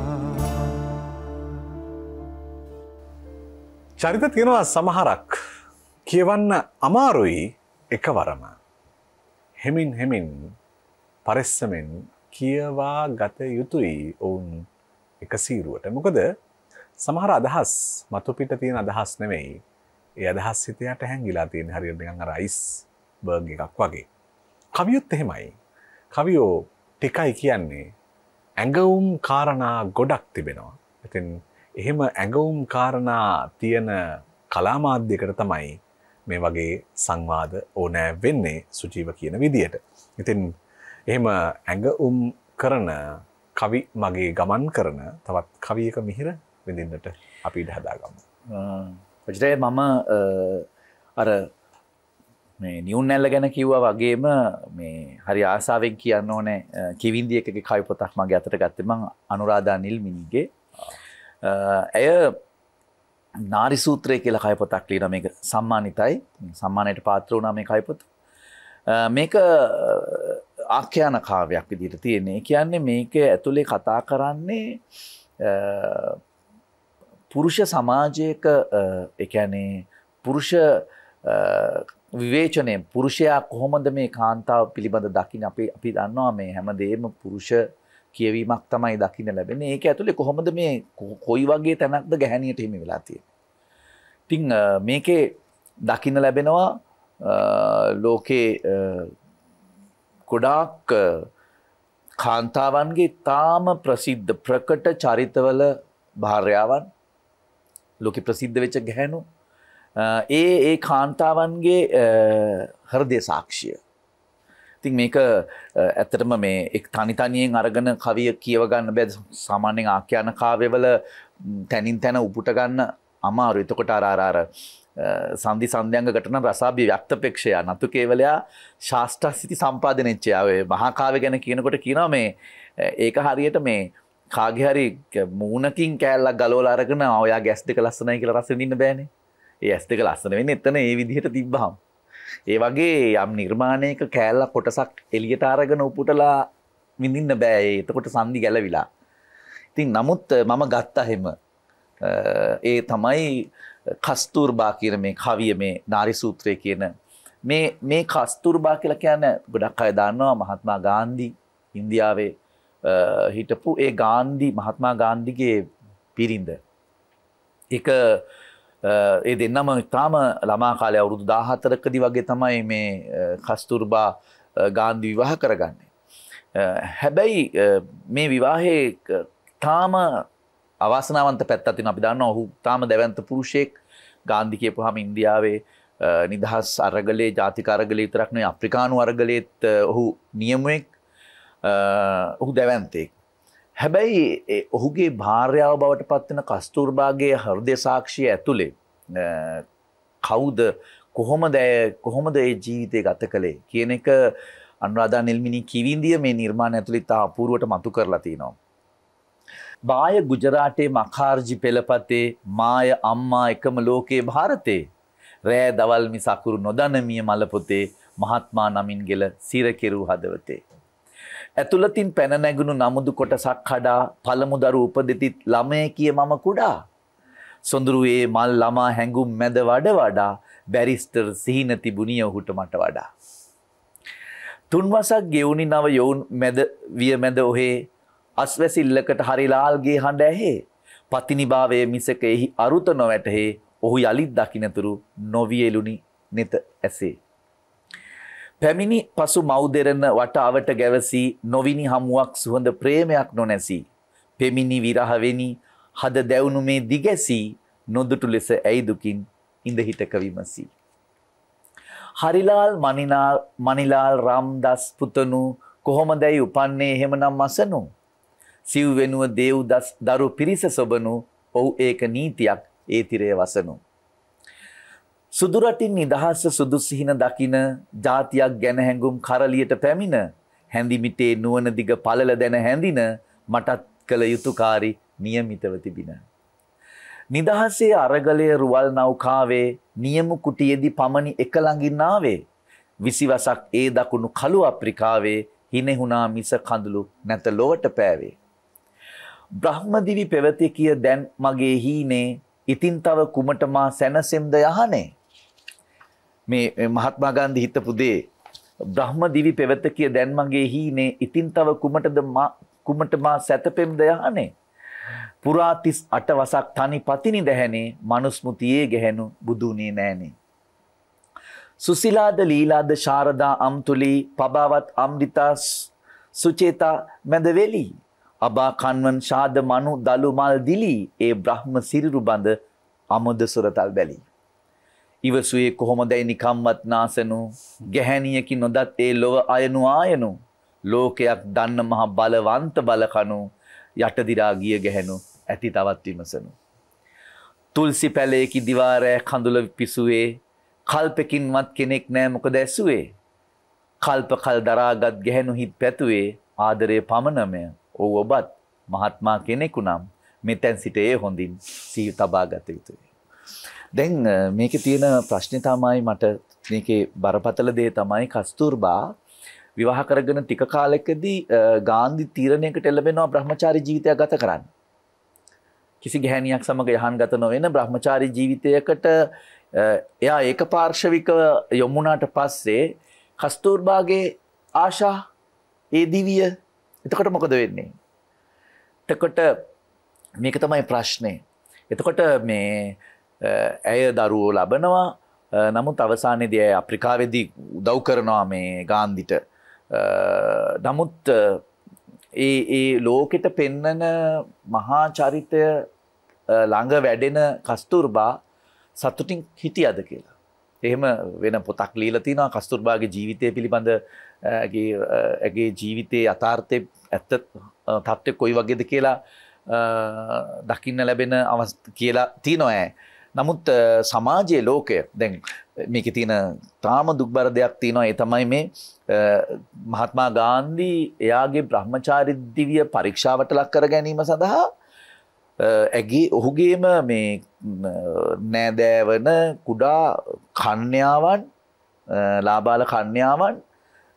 චරිත තියෙනවා සමහරක් කියවන්න අමාරුයි එකවරම. හෙමින් හෙමින් පරිස්සමෙන් කියවා ගත යුතුයි ඔවුන් එක සීරුවට. මොකද සමහර අදහස් මතු පිට තියෙන අදහස් නෙවෙයි. ඒ අදහස් හිතයට හැංගිලා තියෙන හරියට නිකන් අර අයිස් බර්ග් එකක් වගේ. කවියොත් එහෙමයි. කවියෝ ටිකයි කියන්නේ ඇඟවුම් කාරණා ගොඩක් තිබෙනවා. ඉතින් එහෙම ඇඟවුම් කාරණා තියෙන කලාමාධ්‍යයකට තමයි මේ වගේ සංවාද ඕනෑ වෙන්නේ සුජීව කියන විදියට. ඉතින් එහෙම ඇඟවුම් කරන කවි මගේ ගමන් කරන තවත් කවියක මිහිර විඳින්නට අපි ඉඩ හදාගමු. ඔච්චරයි මම අර මේ නියුන්නැල්ල ගැන කිව්වා වගේම මේ හරි ආසාවෙන් කියන්න ඕනේ කිවින්දි එකගේ කවි පොතක් මගේ අතට ගත්තේ මම අනුරාධා නිල්මිනිගේ. ඇය නාරි සූත්‍රය කියලා කවි පොතක් ලියන මේක සම්මානිතයි. සම්මානයට පාත්‍ර වුණා මේ කවි පොත. මේක ආඛ්‍යාන කාව්‍යයක් විදිහට තියෙන්නේ. ඒ කියන්නේ මේක ඇතුලේ කතා කරන්නේ පුරුෂ සමාජයක ඒ කියන්නේ පුරුෂ විවේචනය පුරුෂයා කොහොමද මේ කාන්තාව පිළිබඳ දකින්න අපි අපි දන්නවා මේ හැමදේම පුරුෂ කියවීමක් තමයි දකින්න ලැබෙන්නේ. ඒක ඇතුලේ කොහොමද මේ කොයි වගේ තැනක්ද ගැහණියට හිමි වෙලා තියෙන්නේ. ඉතින් මේකේ දකින්න ලැබෙනවා ලෝකේ ගොඩාක් කාන්තාවන්ගේ තාම ප්‍රසිද්ධ ප්‍රකට චරිතවල භාර්යාවන් ලෝකෙ ප්‍රසිද්ධ වෙච්ච ගැහණු ඒ ඒ කාන්තාවන්ගේ හෘදය සාක්ෂිය. ඉතින් මේක ඇත්තටම මේ එක් තනි තනියෙන් අරගෙන කවිය කියව ගන්න බෑ. සාමාන්‍යයෙන් ආඛ්‍යාන කාව්‍යවල තනින් තන උපුට ගන්න අමාරුයි. එතකොට අර අර අර සන්ධි සන්ධ්‍යංග ඝටන රසාභි ව්‍යක්තපේක්ෂය නතු කේවලයා ශාස්ත්‍රසිති සම්පාදනච්චය. ඔය මහා කාව්‍ය ගැන කියනකොට කියනවා මේ ඒක හරියට මේ කාගේ හරි මූණකින් කෑල්ලක් ගලවලා අරගෙන ඔයා ගැස් දෙක ලස්සනයි කියලා රස විඳින්න බෑනේ. ඒ ඇස් දෙක ලස්සන වෙන්නේ එතන ඒ විදිහට තිබ්බහම. ඒ වගේ යම් නිර්මාණයක කෑල්ලක් කොටසක් එළියට අරගෙන උපුටලා විඳින්න බෑ. එතකොට සන්ධි ගැලවිලා. ඉතින් නමුත් මම ගත්තා හැම ඒ තමයි කස්තුර්බා කියන මේ කවිය මේ නාරි සූත්‍රය කියන මේ මේ කස්තුර්බා කියලා කියන්නේ ගොඩක් අය දන්නවා මහත්මා ගාන්ධි ඉන්දියාවේ හිටපු ඒ ගාන්ධි මහත්මා ගාන්ධිගේ පිරිඳ. ඒක ඒ දෙන්නම තාම ළමා කාලේ අවුරුදු දාහතරකදී වගේ තමයි මේ කස්තුර්බා ගාන්ධි විවාහ කරගන්නේ. හැබැයි මේ විවාහේ තාම අවාසනාවන්ත පැත්තක් තියෙනවා. අපි දන්නවා ඔහු තාම දැවැන්ත පුරුෂයෙක්. ගාන්ධි කියපුවාම ඉන්දියාවේ නිදහස් අරගලේ ජාතික අරගලේ විතරක් නෙවෙයි අප්‍රිකානු අරගලේත් ඔහු නියමුවෙක්. ඔහු දැවැන්තෙක්. හැබැයි ඔහුගේ භාර්යාව බවට පත් වෙන කස්තුර්බාගේ හෘදය සාක්ෂිය ඇතුලේ කවුද කොහොමද කොහොමද ඒ ජීවිතය ගත කළේ කියන එක අනුරාධා නෙල්මිනි කිවිඳිය මේ නිර්මාණ ඇතුළේ තා අපූර්වට මතු කරලා තිනවා. බාය ගුජරාටේ මඛාර්ජි පෙළපතේ මාය අම්මා එකම ලෝකේ ಭಾರತේ රෑ දවල් මිස අකුරු නොදන මිය මල පොතේ මහත්මා නමින් ගෙල සිර කෙරු හදවතේ. ඇතුළතින් පැන නැගුණු නමුදු කොටසක් කඩා පළමු දරු උපදෙති ළමයේ කිය මම කුඩා සොඳුරුවේ මල් ළමා හැඟුම් මැද වඩ වඩා බැරිස්ටර් සිහින තිබුණිය ඔහුට මට වඩා. තුන්වසක් ගෙවුනි නව යොවුන් මැද විය මැද ඔහේ අස්වැසිල්ලකට හරිලාල්ගේ හඬ ඇහේ පතිනිභාවයේ මිසක එහි අරුත නොවැටහේ ඔහු යලිත් දකින්නතුරු නොවියලුනි නෙත ඇසේ. පැමිණි පසු මව්දෙරණ වටාවට ගැවසී නොවිනි හමුවක් සුහඳ ප්‍රේමයක් නොනැසී පෙමිණි විරහ වෙනි හද දැවුණු මේ දිගැසී නොදුටු ලෙස ඇයි දුකින් ඉඳ හිටක විමසී. හරිලාල් මණිලාල් මණිලාල් රාම්දාස් පුතනු කොහොමදයි උපන්නේ එහෙමනම් අසනු සිව් වෙනුව දේව් දරු පිරිස සොබනු ඔව් ඒක නීතියක් ඒ තිරේ වසනු. සුදු රටින් නිදහස සුදු සිහින දකින ජාතියක් ගැන හැඟුම් කරලියට පැමිණ හැඳිමිටේ නුවණ දිග පළල දැන හැඳින මටත් කළ යුතුකාරි නියමිතව තිබින. නිදහසේ අරගලයේ රුවල් නෞකාවේ නියමු කුටියේදී පමණි එක ළඟින් ආවේ විසිවසක් ඒ දකුණු කළු අප්‍රිකාවේ හිනෙහුණා මිස කඳුළු නැත ලොවට පෑවේ. බ්‍රහ්මදිවි පෙවති කිය දැන් මගේ හීනේ ඉතින් තව කුමට මා සැනසෙම්ද යහනේ. මේ මහත්මා ගාන්ධි හිතපු දේ බ්‍රහ්මදිවි පෙවත කිය දැන් මගේ හීනේ ඉතින් තව කුමටද මා කුමට මා සැතපෙම්ද යහනේ. පුරා තිස් අට වසක් තනි පතිනි දැහැනේ මනුස්මෘතියේ ගැහැණු බුදුනේ නෑනේ. සුසිලාද ලීලාද ශාරදා අම්තුලී පබාවත් අම්රිතා සුචේතා මැදවෙලි අබා කන්වන් ශාද මනු දලු මල් දිලි ඒ බ්‍රහ්ම සිරිරු බඳ අමුද සුරතල් බැලි. ඉවසුවේ කොහොමදයි නිකම්වත් නාසනු ගැහැණියකි නොදත් ඒ ලොව අයනු ආයනු ලෝකයක් දන්න මහ බලවන්ත බලකනු යටදිරා ගිය ගැහැණු ඇති තවත් විමසනු. තුල්සි පැලයකි දිවාරෑ කඳුල පිසුවේ කල්පකින්වත් කෙනෙක් නෑ මොකද ඇසුවේ කල්ප කල් දරාගත් ගැහැණු හිත් පැතුවේ ආදරේ පමණමය ඔව් ඔබත් මහත්මා කෙනෙකු නම් මෙතෙන් සිට ඒ හොඳින් සිහි තබා ගත යුතුයි. දැන් මේකේ තියෙන ප්‍රශ්නේ තමයි මට මේකේ බරපතල දේ තමයි කස්තුර්බා විවාහ කරගෙන ටික කාලයකදී ගාන්ධි තීරණයකට එළඹෙනවා බ්‍රහ්මචාරී ජීවිතයක් ගත කරන්න. කිසි ගැහණියක් සමග යහන්ගත නොවන බ්‍රහ්මචාරී ජීවිතයකට එයා ඒකපාර්ශවිකව යොමුණාට පස්සේ කස්තුර්බාගේ ආශා ඒ දිවිය එතකොට මොකද වෙන්නේ? එතකොට මේක තමයි ප්‍රශ්නේ. එතකොට මේ ඇය දරුවෝ ලබනවා. නමුත් අවසානයේදී ඇය අප්‍රිකාවේදී උදව් කරනවා මේ ගාන්ධිට. නමුත් ඒ ඒ ලෝකෙට පෙන්නන මහා චරිතය ළඟ වැඩෙන කස්තුර්බා සතුටින් හිටියද කියලා. එහෙම වෙන පොතක් ලියලා තිනවා කස්තුර්බාගේ ජීවිතය පිළිබඳ ඇගේ ජීවිතයේ යථාර්ථයේ ඇත්ත තත්ත්වය කොයි වගේද කියලා දකින්න ලැබෙන කියලා තිනවා. නමුත් සමාජයේ ලෝකය දැන් මේකේ තියෙන තාම දුක්බර දෙයක් තියෙනවා. ඒ තමයි මේ මහත්මා ගාන්ධි එයාගේ බ්‍රහ්මචාරී දිව්‍ය පරීක්ෂාවට ලක් කර ගැනීම සඳහා ඇගේ ඔහුගේම මේ නෑදෑවන කුඩා කන්‍යාවන් ලාබාල කන්‍යාවන්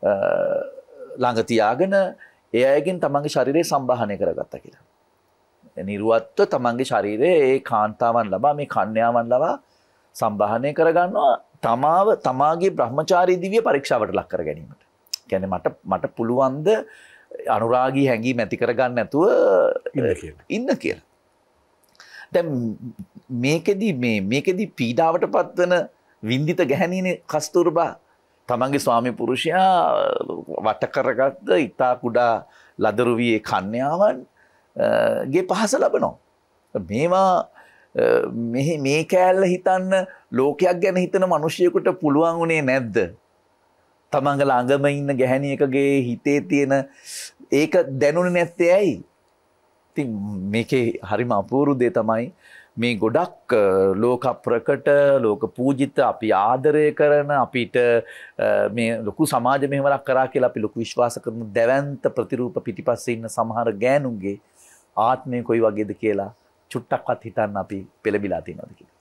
ළඟ තියාගෙන ඒ අයගෙන් තමන්ගේ ශරීරය සම්බාහනය කරගත්තා කියලා. නිර්වත්ව තමන්ගේ ශරීරයේ ඒ කාන්තාවන් ලබා මේ කන්‍යාවන් ලබා සම්බාහනය කරගන්නවා තමාව තමාගේ බ්‍රහ්මචාරී දිව්‍ය පරීක්ෂාවට ලක් කර ගැනීමට. කියන්නේ මට මට පුළුවන් ද අනුරාගී හැඟීම් ඇති කරගන්න නැතුව ඉන්න කියලා. දැන් මේකෙදි මේ මේකෙදි පීඩාවට පත්වන වින්දිත ගැහණියනේ කස්තුර්බා තමන්ගේ ස්වාමි පුරුෂයා වට කරගත්ත ඉතා කුඩා ලදරුවියේ කන්‍යාවන් ගේ පහස ලබනවා. මේවා මේ මේ කෑල්ල හිතන්න ලෝකයක් ගැන හිතන මිනිසියෙකුට පුළුවන් උනේ නැද්ද? තමන්ගේ ළඟම ඉන්න ගැහණියකගේ හිතේ තියෙන ඒක දැනුනේ නැත්තේ ඇයි? ඉතින් මේකේ හරිම අපූර්ව දේ තමයි මේ ගොඩක් ලෝක ප්‍රකට ලෝක පූජිත අපි ආදරය කරන අපිට මේ ලොකු සමාජ මෙහෙවරක් කරා කියලා අපි ලොකු විශ්වාස කරන දැවැන්ත ප්‍රතිරූප පිටිපස්සේ ඉන්න සමහර ගෑනුන්ගේ ආත්මය කොයි වගේද කියලා චුට්ටක්වත් හිතන්න අපි පෙළඹිලා තියෙනවද කියලා.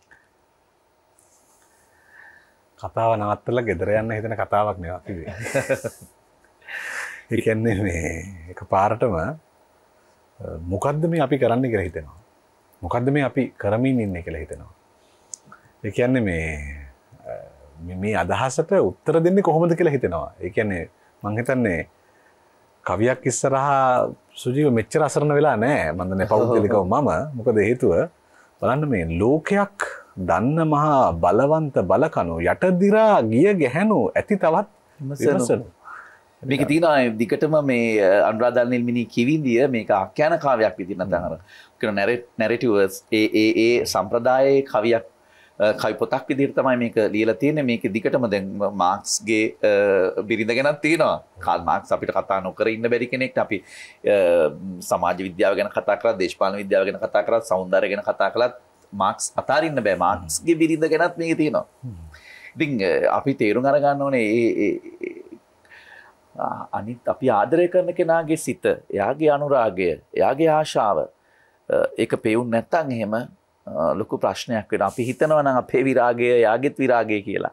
කතාව නවත්තලා ගෙදර යන්න හිතන කතාවක් නෙවෙයි කිව්වේ. ඒ කියන්නේ මේ එකපාරටම මොකද්ද මේ අපි කරන්න කියලා හිතෙනවා. මොකද්ද මේ අපි කරමින් ඉන්නේ කියලා හිතෙනවා. ඒ කියන්නේ මේ මේ අදහසට උත්තර දෙන්නේ කොහොමද කියලා හිතෙනවා. ඒ කියන්නේ මම හිතන්නේ කවියක් ඉස්සරහා සුජීව මෙච්චර අසරණ වෙලා නැහැ. මම දන්නේ පෞද්ගලිකව මම. මොකද හේතුව බලන්න මේ ලෝකයක් දන්න මහා බලවන්ත බලකණු යටදිරා ගිය ගැහැණු ඇති තවත් විමසනු. මේක තියෙනවා දිගටම මේ අනුරාධා නිල්මිනී කිවිඳිය මේක ආඛ්‍යාන කාව්‍යයක් විදිහට නැත්නම් අර කියන නැරේටිව්ස් ඒ ඒ ඒ සම්ප්‍රදායේ කවියක් කවි පොතක් විදිහට තමයි මේක ලියලා තියෙන්නේ. මේක දිගටම දැන් මාක්ස්ගේ බිරිඳ ගැනත් තියෙනවා. කාල් මාක්ස් අපිට කතා නොකර ඉන්න බැරි කෙනෙක්. අපි සමාජ විද්‍යාව ගැන කතා කරලා දේශපාලන විද්‍යාව ගැන කතා කරලා සෞන්දර්ය ගැන කතා කළත් මාක්ස් අතාරින්න බෑ. මාක්ස්ගේ බිරිඳ ගැනත් මේක තියෙනවා. ඉතින් අපි තේරුම් අරගන්න ඕනේ ඒ අනිත් අපි ආදරය කරන කෙනාගේ සිත, එයාගේ අනුරාගය, එයාගේ ආශාව ඒක පෙවුන් නැත්තම් එහෙම ලොකු ප්‍රශ්නයක් වෙනවා. අපි හිතනවා නම් අපේ විරාගය එයාගේත් විරාගය කියලා.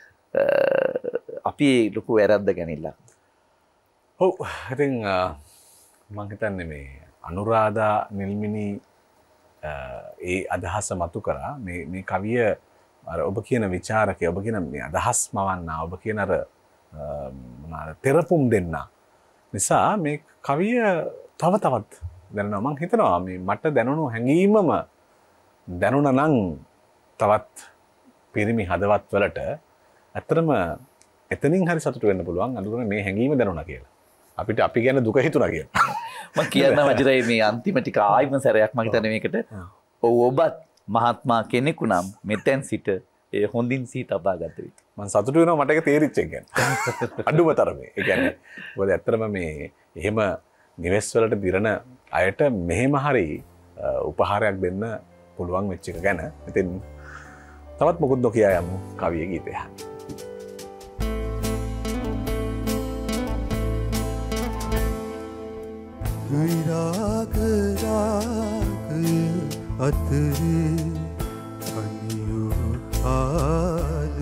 අපි ලොකු වැරද්ද ගැනීමලා. ඔව්. ඉතින් මම හිතන්නේ මේ අනුරාධා නිල්මිනී ඒ අදහස මතු කරා මේ මේ කවිය අර ඔබ කියන ਵਿਚාරකය ඔබ කියන මේ අදහස් මවන්නා ඔබ කියන අර මොනවාද තෙරපුම් දෙන්න නිසා මේ කවිය තව තවත් දැනෙනවා. මම හිතනවා මේ මට දැනුණු හැඟීමම දැනුණා නම් තවත් පිරිමි හදවත් වලට ඇත්තටම එතනින් හරි සතුට වෙන්න පුළුවන්. අඳුරන්නේ මේ හැඟීම දැනුණා කියලා. අපිට අපි ගැන දුක හිතුණා කියලා. මම කියන්න වජරයි මේ අන්තිම ටික ආයිම සැරයක් මම හිතන්නේ මේකට. ඔව් ඔබත් මහත්මා කෙනෙකු නම් මෙතෙන් සිට ඒ හොඳින් සිහි තබා ගත යුතුයි. මම සතුටු වෙනවා මට ඒක තේරිච්ච එක ගැන. අඩුම තරමේ. ඒ කියන්නේ මොකද ඇත්තටම මේ එහෙම නිවෙස් වලට දිරන අයට මෙහෙම හරි උපහාරයක් දෙන්න පුළුවන් වෙච්ච එක ගැන. ඉතින් තවත් මොකුත් නොකිය යමු කවියේ ගීතය. විරාග රාගය අතරේ අනියෝ ආද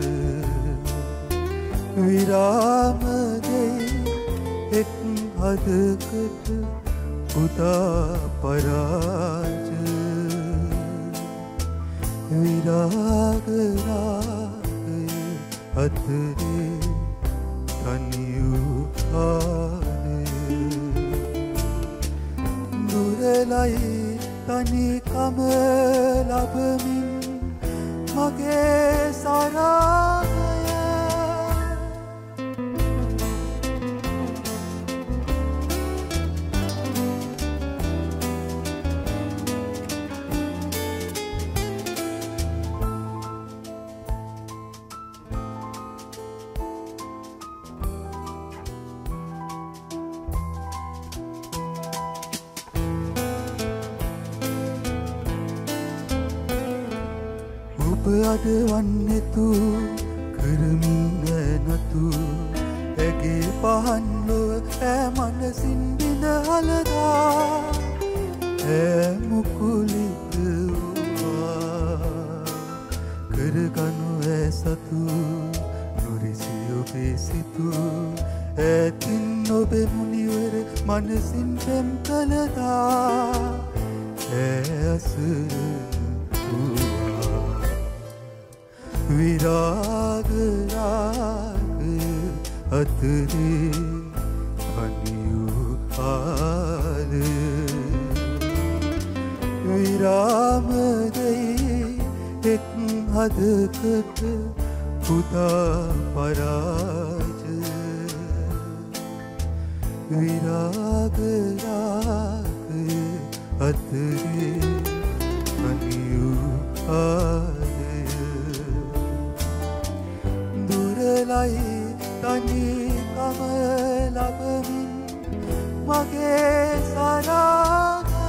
විරාම දෙයි එක් හදකට පුතා පරාජ විරාග රාගය අතරේ අනියෝ ආද දුරලයි තනිකම ලබමින් මගේ සරාගය අඩවන්නෙතු කරමින් නතු ඇගේ පහන්ලොව ඇ මනසින් බිඳ හලදා ඇ මුකුලිකවා කරගනු ඇ සතු නොරිසි ඔබේ සිතු ඇතින් ඔබෙ මුනිවර මනසින් පෙම් කළදා ඇසර වූවා විරාග රාග අතරේ අනියු ආද විරාමදේ එක් හදකට පුතා පරාජ විරාග රාග අතරේ අනියු ආදය දුරලයි තනිකම ලබමින් මගේ සරාගය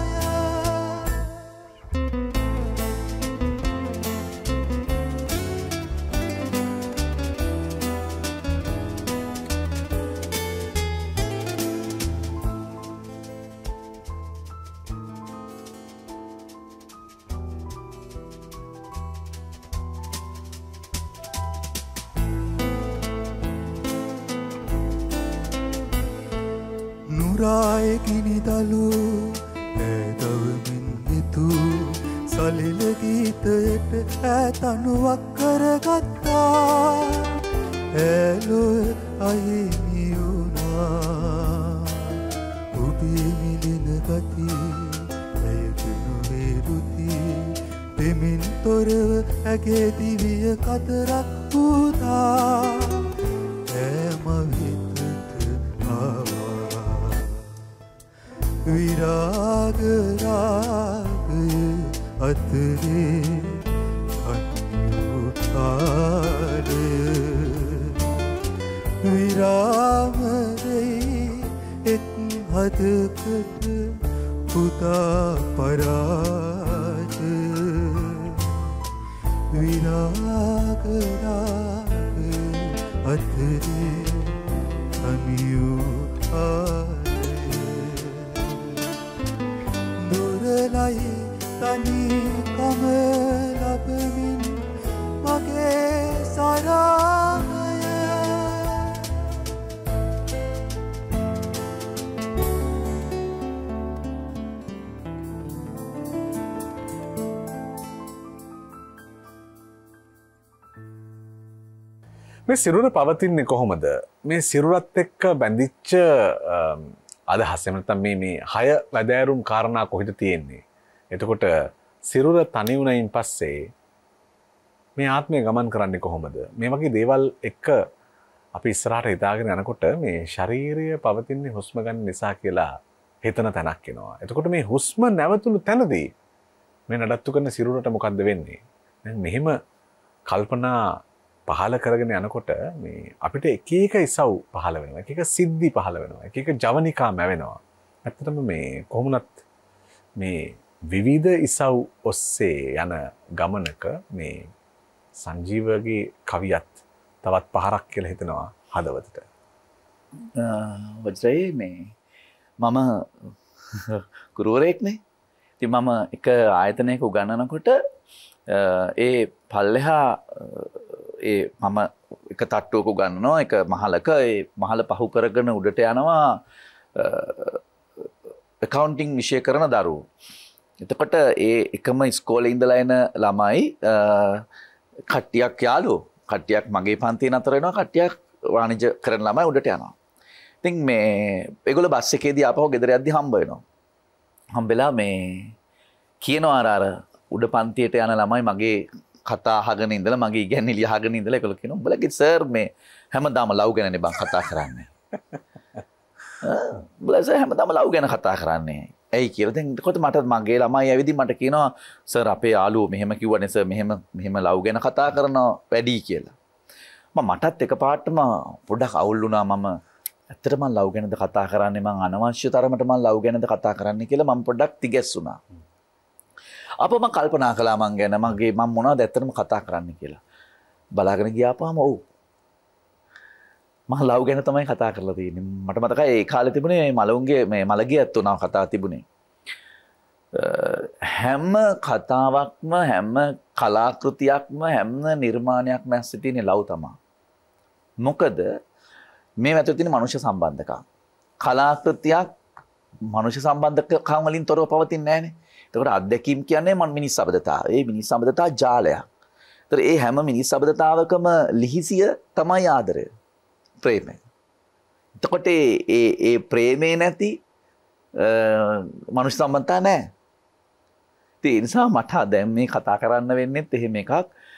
නුරායකිනි දලු ඇදවමින් හිතු සලිල ගීතයට ඇතනුවක් කරගත්තා ඇලොව අහිමියුණා ඔබේ මිලෙන ගති ඇයකනු වේරුති පෙමින් තොරව ඇගේ දිවිය කතරක් පුතා ඇම විතට ආවා විරාග රාගය අතරේ අනියු ආදය විරාමදේ එක් හදකට පුතා පරාජ විරාග රාගය අතරේ අනියු ආදය දුරලයි තනිකම ලබමින් මගේ සරාගය මේ සිරුර පවතින්නේ කොහොමද? මේ සිරුරත් එක්ක බැඳිච්ච අදහස් එහෙම නැත්නම් මේ මේ හය වැදෑරුම් කාරණා කොහෙද තියෙන්නේ? එතකොට සිරුර තනි වුණයින් පස්සේ මේ ආත්මය ගමන් කරන්නේ කොහොමද? මේ වගේ දේවල් එක්ක අපි ඉස්සරහට හිතාගෙන යනකොට මේ ශාරීරිය පවතින්නේ හුස්ම ගන්න නිසා කියලා හිතන තැනක් එනවා. එතකොට මේ හුස්ම නැවතුණු තැනදී මේ නඩත්තු කරන සිරුරට මොකද්ද වෙන්නේ? දැන් මෙහෙම කල්පනා පහල කරගෙන යනකොට මේ අපිට එක එක ඉසව් පහල වෙනවා. එක එක සිද්ධි පහල වෙනවා. එක එක ජවනිකා මැවෙනවා. ඇත්තටම මේ කොහොමුණත් මේ විවිධ ඉසව් ඔස්සේ යන ගමනක මේ සංජීවගේ කවියත් තවත් පහරක් කියලා හිතනවා හදවතට. වජ්‍රයේ මේ මම ගුරුවරයෙක්නේ. ඉතින් මම එක ආයතනයක උගන්වනකොට ඒ පල්ලෙහා ඒ මම එක තට්ටුවක උගන්වනවා එක මහලක ඒ මහල පහු කරගෙන උඩට යනවා accounting විෂය කරන දරුවෝ. එතකොට ඒ එකම ඉස්කෝලේ ඉඳලා එන ළමයි කට්ටියක් යාළුවෝ කට්ටියක් මගේ පන්තියේ නතර වෙනවා කට්ටියක් වාණිජ්‍ය කරන ළමයි උඩට යනවා. ඉතින් මේ ඒගොල්ලෝ බස් එකේදී ආපහු ගෙදර යද්දී හම්බ වෙනවා. හම්බෙලා මේ කියනවා අර අර උඩ පන්තියට යන ළමයි මගේ කතා අහගෙන ඉඳලා මගේ ඉගැන්විලි අහගෙන ඉඳලා ඒගොල්ලෝ කියනවා උඹලගේ සර් මේ හැමදාම ලව් ගැනනේ බං කතා කරන්නේ. උඹලා සර් හැමදාම ලව් ගැන කතා කරන්නේ. ඇයි කියලා. දැන් එතකොට මට මගේ ළමයි ඇවිදින් මට කියනවා සර් අපේ යාළුවෝ මෙහෙම කිව්වනේ සර් මෙහෙම මෙහෙම ලව් ගැන කතා කරනවා වැඩි කියලා. මම මටත් එකපාරටම පොඩ්ඩක් අවුල් වුණා. මම ඇත්තට මම ලව් ගැනද කතා කරන්නේ මං අනවශ්‍ය තරමට මං ලව් ගැනද කතා කරන්නේ කියලා මම පොඩ්ඩක් තිගැස්සුණා. අපෝ මම කල්පනා කළා මං ගැන මගේ මම මොනවද ඇත්තටම කතා කරන්නේ කියලා. බලාගෙන ගියාපහම ඔව් මම ලව් ගැන තමයි කතා කරලා තියෙන්නේ. මට මතකයි ඒ කාලේ තිබුණේ මේ මලුන්ගේ මේ මලගියත් උනා කතා තිබුණේ. හැම කතාවක්ම හැම කලාකෘතියක්ම හැම නිර්මාණයක්ම ඇස්සේ තියෙන ලව් තමයි. මොකද මේ ඇතුළේ තියෙන මනුෂ්‍ය සම්බන්ධකම්. කලාකෘතියක් මනුෂ්‍ය සම්බන්ධකම් වලින් තොරව පවතින්නේ නැහනේ. එතකොට අත්දැකීම් කියන්නේ මන් මිනිස් සබඳතාව. ඒ මිනිස් සබඳතා ජාලයක්. ඒතර ඒ හැම මිනිස් සබඳතාවකම ලිහිසිය තමයි ආදරය. ප්‍රේමය. එතකොට ඒ ඒ ප්‍රේමේ නැති මනුෂ්‍ය සම්බන්ධතා නැහැ. ඒ නිසා මට දැන් මේ කතා කරන්න වෙන්නේත් එහෙම එකක්.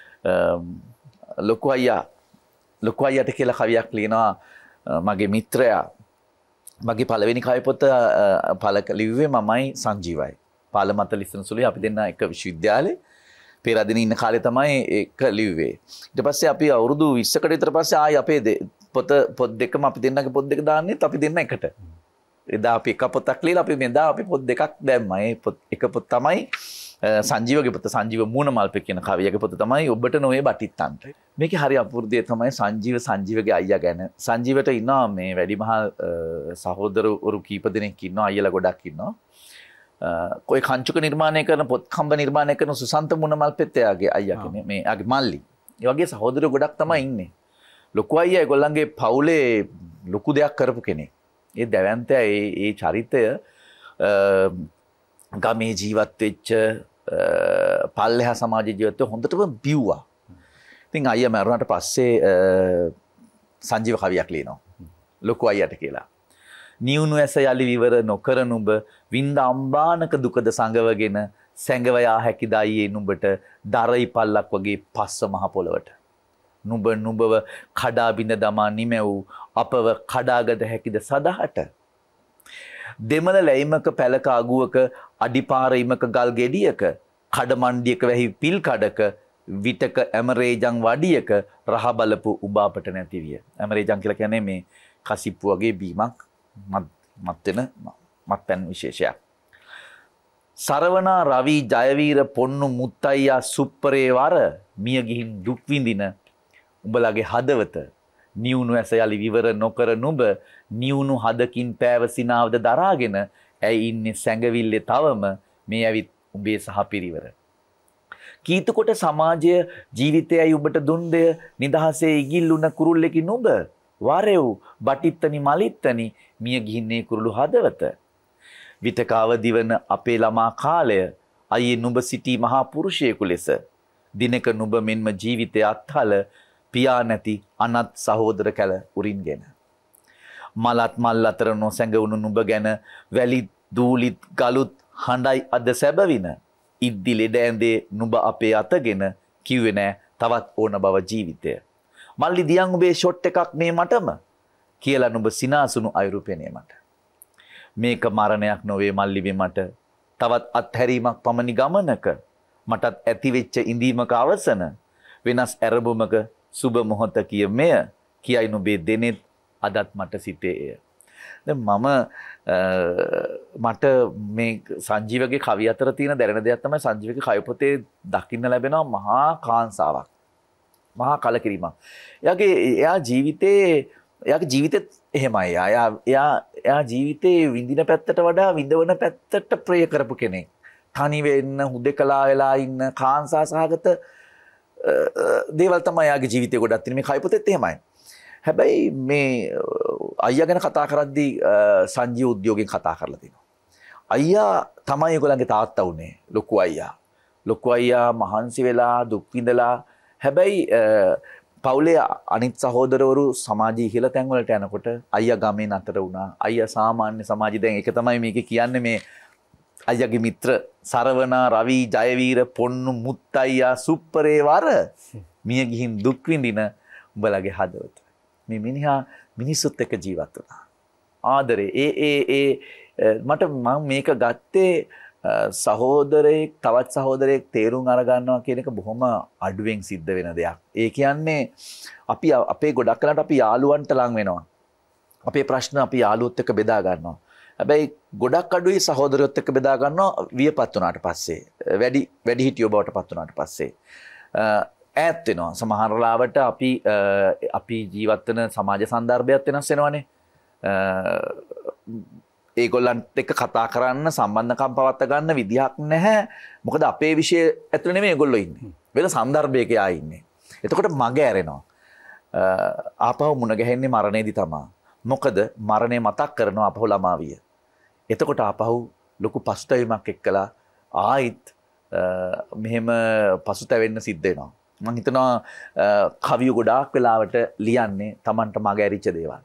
ලොකු අයියා ලොකු අයියට කියලා කවියක් ලියනවා මගේ මිත්‍රයා. මගේ පළවෙනි කවි පොත පළ ලිව්වේ මමයි සංජීවයි. පාලමත ලිස්සන සුළුයි අපි දෙන්න එක විශ්වවිද්‍යාලේ පෙරදින ඉන්න කාලේ තමයි ඒක ලිව්වේ. ඊට පස්සේ අපි අවුරුදු විස්සකට විතර පස්සේ ආයි අපේ පොත පොත් දෙකම අපි දෙන්නගේ පොත් දෙක දාන්නෙත් අපි දෙන්න එකට. එදා අපි එක පොතක් ලියලා අපි මෙදා අපි පොත් දෙකක් දැම්මා. ඒ පොත් එක පොත් තමයි සංජීවගේ පොත සංජීව මූණමල්පේ කියන කවියගේ පොත තමයි ඔබට නොවේ බටිත්තන්ට. මේකේ හරි අපූර්ව දේ තමයි සංජීව සංජීවගේ අයියා ගැන. සංජීවට ඉන්නවා මේ වැඩිමහල් සහෝදරවරු කීප දෙනෙක් ඉන්නවා අයියලා ගොඩක් ඉන්නවා. કોઈ කංචුක නිර්මාණය කරන පොත් කම්බ නිර්මාණය කරන සුසන්ත මූණමල්පෙත් එයාගේ අයියා කෙනෙක්. මේ එයාගේ මල්ලි. ඒ වගේ සහෝදරයෝ ගොඩක් තමයි ඉන්නේ. ලොකු අයියා ඒගොල්ලන්ගේ පවුලේ ලොකු දෙයක් කරපු කෙනෙක්. ඒ දැවැන්තයා ඒ ඒ චරිතය ගමේ ජීවත් වෙච්ච පල්ලෙහා සමාජ ජීවිතය හොඳටම බිව්වා. ඉතින් අයියා මරුණාට පස්සේ සංජීව කවියක් ලියනවා. ලොකු අයියට කියලා. නියුණු ඇස යලි විවර නොකර නුඹ වින්ද අම්බානක දුකද සංගවගෙන සැඟවයා හැකි දයියේ නුඹට දරයි පල්ලක් වගේ පස්ස මහ පොළවට. නුඹ නුඹව කඩා බිඳ දමා නිමැව් අපව කඩාගත හැකිද සදහට. දෙමළ ලැයිමක පැලක අගුවක අඩිපාරීමක ගල් ගෙඩියක කඩමණ්ඩියක වැහි පිල් කඩක විටක ඇමරේජං වඩියක රහ බලපු උඹ අපට නැති විය. ඇමරේජං කියලා කියන්නේ මේ කසිප්පු වගේ බීමක් මත් වෙන මත්පැන් විශේෂයක්. සරවනා රවි ජයවීර පොන්නු මුත්තයියා සුප්පරේ වර මිය ගිහින් දුක් විඳින උඹලගේ හදවත නියුණු ඇස යලි විවර නොකර නුඹ නියුණු හදකින් පෑවසිනාවද දරාගෙන ඇයි ඉන්නේ සැඟවිල්ලේ තවම මේ ඇවිත් උඹේ සහපිරිවර. කීතකොට සමාජය ජීවිතයයි උඹට දුන් දෙය නිදහසේ ඉගිල්ලුන කුරුල්ලෙකි නුඹ වරෙව් බටිත්තනි මලිත්තනි මිය ගිහින්නේ කුරුළු හදවත. විතකාව දිවන අපේ ළමා කාලය අයියේ නුඹ සිටි මහා පුරුෂයෙකු ලෙස දිනක නුඹ මෙන්ම ජීවිතය අත්හල පියා නැති අනත් සහෝදර කැල උරින්ගෙන. මලත් මල් අතර නොසැඟවුණු නුඹ ගැන වැලි දූලිත් ගලුත් හඬයි අද සැබවින. ඉද්දි ලෙඩ ඇඳේ නුඹ අපේ අතගෙන කිව්වේ නෑ තවත් ඕන බව ජීවිතය. මල්ලි දියන් උඹේ ෂොට් එකක් මේ මටම කියලා නුඹ සිනාසුණු අයුරු පෙනේ මට. මේක මරණයක් නොවේ මල්ලිවේ මට තවත් අත්හැරීමක් පමණි ගමනක මටත් ඇති වෙච්ච ඉඳීමක අවසන වෙනස් ඇරඹුමක සුබ මොහොත කිය මෙය කියයි නුඹේ දෙනෙත් අදත් මට සිතේය. දැන් මම මට මේ සංජීවගේ කවි අතර තියෙන දැනෙන දෙයක් තමයි සංජීවගේ කවි පොතේ දකින්න ලැබෙනවා මහා කාංසාවක්. මහා කලකිරීමක්. එයාගේ එයා ජීවිතේ එයාගේ ජීවිතෙත් එහෙමයි. එයා එයා එයා ජීවිතේ විඳින පැත්තට වඩා විඳවන පැත්තට ප්‍රිය කරපු කෙනෙක්. තනි වෙන්න, හුදෙකලා වෙලා ඉන්න, කාංසා සහගත දේවල් තමයි එයාගේ ජීවිතේ ගොඩක් තියෙන්නේ. මේ කවි පොතේත් එහෙමයි. හැබැයි මේ අයියා ගැන කතා කරද්දී සංජීව උද්‍යෝගයෙන් කතා කරලා තිනවා. අයියා තමයි ඒගොල්ලන්ගේ තාත්තා උනේ. ලොකු අයියා. ලොකු අයියා මහන්සි වෙලා දුක් විඳලා හැබැයි පවුලේ අනිත් සහෝදරවරු සමාජීය ඉහළ තැන් වලට යනකොට අයියා ගමේ නතර වුණා. අයියා සාමාන්‍ය සමාජය දැන් ඒක තමයි මේකේ කියන්නේ මේ අයියාගේ මිත්‍ර සරවනා රවි ජයවීර පොන්නු මුත්තයියා සුප්පරේ වර මිය ගිහින් දුක් විඳින උඹලගේ හදවත. මේ මිනිහා මිනිස්සුත් එක්ක ජීවත් වුණා. ආදරේ ඒ ඒ ඒ මට මම මේක ගත්තේ සහෝදරයෙක් තවත් සහෝදරයෙක් තේරුම් අරගන්නවා කියන එක බොහොම අඩුවෙන් සිද්ධ වෙන දෙයක්. ඒ කියන්නේ අපි අපේ ගොඩක් කලකට අපි යාළුවන්ට ලං වෙනවා. අපේ ප්‍රශ්න අපි යාළුවොත් එක්ක බෙදා ගන්නවා. හැබැයි ගොඩක් අඩුයි සහෝදරයොත් එක්ක බෙදා ගන්නවා වියපත් වුණාට පස්සේ. වැඩි වැඩි හිටියෝ බවට පත් වුණාට පස්සේ. ඈත් වෙනවා. සමහර ලාවට අපි අපි ජීවත් වෙන සමාජ සන්දර්භයත් වෙනස් වෙනවනේ. ඒගොල්ලන්ට එක්ක කතා කරන්න සම්බන්ධකම් පවත්වා ගන්න විදිහක් නැහැ. මොකද අපේ විෂය ඇතුළේ නෙමෙයි ඒගොල්ලෝ ඉන්නේ. වෙන සන්දර්භයක යා ඉන්නේ. එතකොට මග ඇරෙනවා. ආපහු මුණ ගැහෙන්නේ මරණයේදී තමයි. මොකද මරණය මතක් කරනවා අපහු ළමාවිය. එතකොට ආපහු ලොකු පස්තවීමක් එක්කලා ආයිත් මෙහෙම පසුතැවෙන්න සිද්ධ වෙනවා. මම හිතනවා කවිය ගොඩාක් වෙලාවට ලියන්නේ Tamanට මග ඇරිච්ච දේවල්.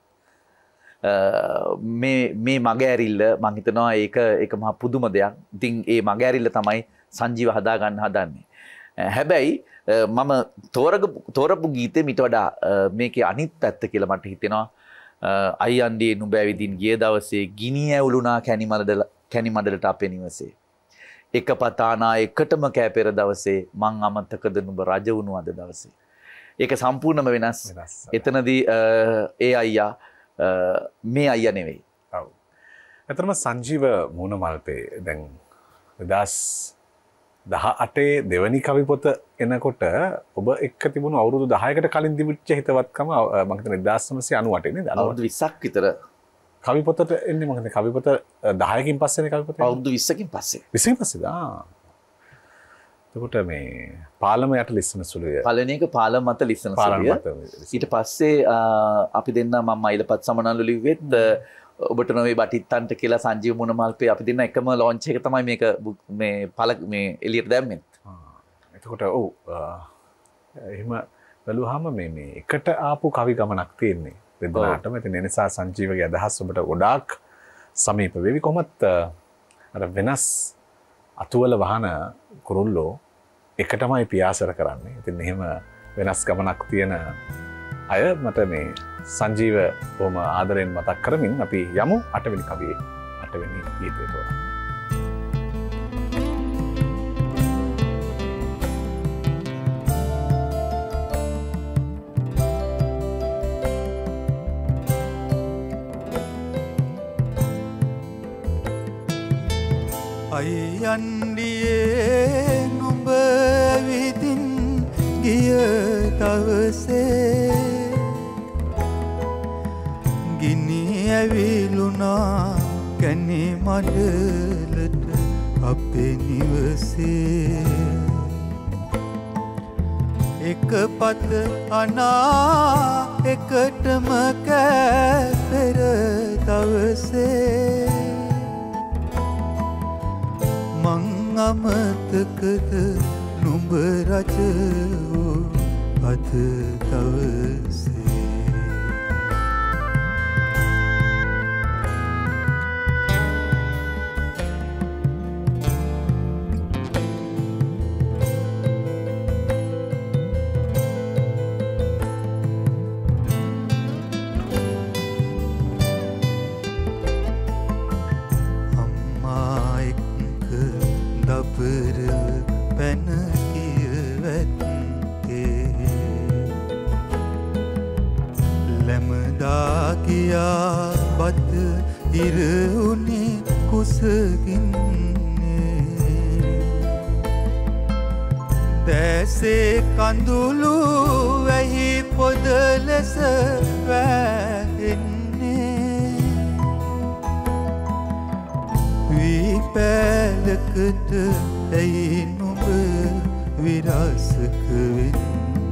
මේ මේ මග ඇරිල්ල මම හිතනවා ඒක ඒක මහා පුදුම දෙයක්. ඉතින් ඒ මග ඇරිල්ල තමයි සංජීව හදා ගන්න හදන්නේ. හැබැයි මම තෝරපු තෝරපු ගීතේ මිට වඩා මේකේ අනිත් පැත්ත කියලා මට හිතෙනවා. අයියන්ඩේ නුඹ ඇවිදින් ගිය දවසේ ගිනි ඇවුලුනා කැණි මඩල කැණි මඩලට අපේ නිවසේ. එක පතානා එකටම කෑ පෙර දවසේ මං අමතකද නුඹ රජ වුණු අද දවසේ. ඒක සම්පූර්ණම වෙනස්. එතනදී ඒ අයියා මේ අයියා නෙවෙයි. ඔව්. එතරම් සංජීව මූණමල්පේ දැන් දෙදාස් දහ අටේ දෙවනි කවි පොත එනකොට ඔබ එක්ක තිබුණු අවුරුදු දහයකට කලින් තිබිච්ච හිතවත්කම මම හිතන්නේ දෙදාස් නවසිය අනූඅට නේද? අවුරුදු විස්සක් විතර කවි පොතට එන්නේ මම හිතන්නේ කවි පොත දහයකින් පස්සේනේ කවි පොත. අවුරුදු විස්සකින් පස්සේ. විස්සකින් පස්සේද? ආ. එතකොට මේ පාලම යට ලිස්සන සුළුය. පළවෙනි එක පාලම මත ලිස්සන සුළුය. ඊට පස්සේ අපි දෙන්න මම මයිලපත් සමනල්ලු ලිව්වෙත් ඔබට නොවේ බටිත්තන්ට කියලා සංජීව මුණමල්පේ අපි දෙන්න එකම ලොන්ච් එක තමයි මේක මේ පළ මේ එළියට දැම්මේ. එතකොට ඔව් එහෙම බැලුවාම මේ මේ එකට ආපු කවි ගමනක් තියෙන්නේ. දෙදෙනාටම ඉතින් ඒ නිසා සංජීවගේ අදහස් ඔබට ගොඩාක් සමීප වෙවි. කොහොමත් අර වෙනස් අතුවල වහන කුරුල්ලෝ එකටමයි පියාසර කරන්නේ. ඉතින් එහෙම වෙනස් ගමනක් තියෙන අය මට මේ සංජීව බොහොම ආදරෙන් මතක් කරමින් අපි යමු අටවෙනි කවියේ අටවෙනි ගීතයට. අයියන්ඩියේ නුඹ විදින් ගිය දවසේ ගිනි ඇවිලුනා කැණි මඩලට අපේ නිවසේ එක පත අනා එකටම කෑ පෙර දවසේ මං අමතකද නුඹ රජ වූ අද දවසේ. දැසේ කඳුළු වැහි පොද ලෙස වැහෙන්නේ වී පැලකට ඇයි නුඹ විරසක වෙන්නේ.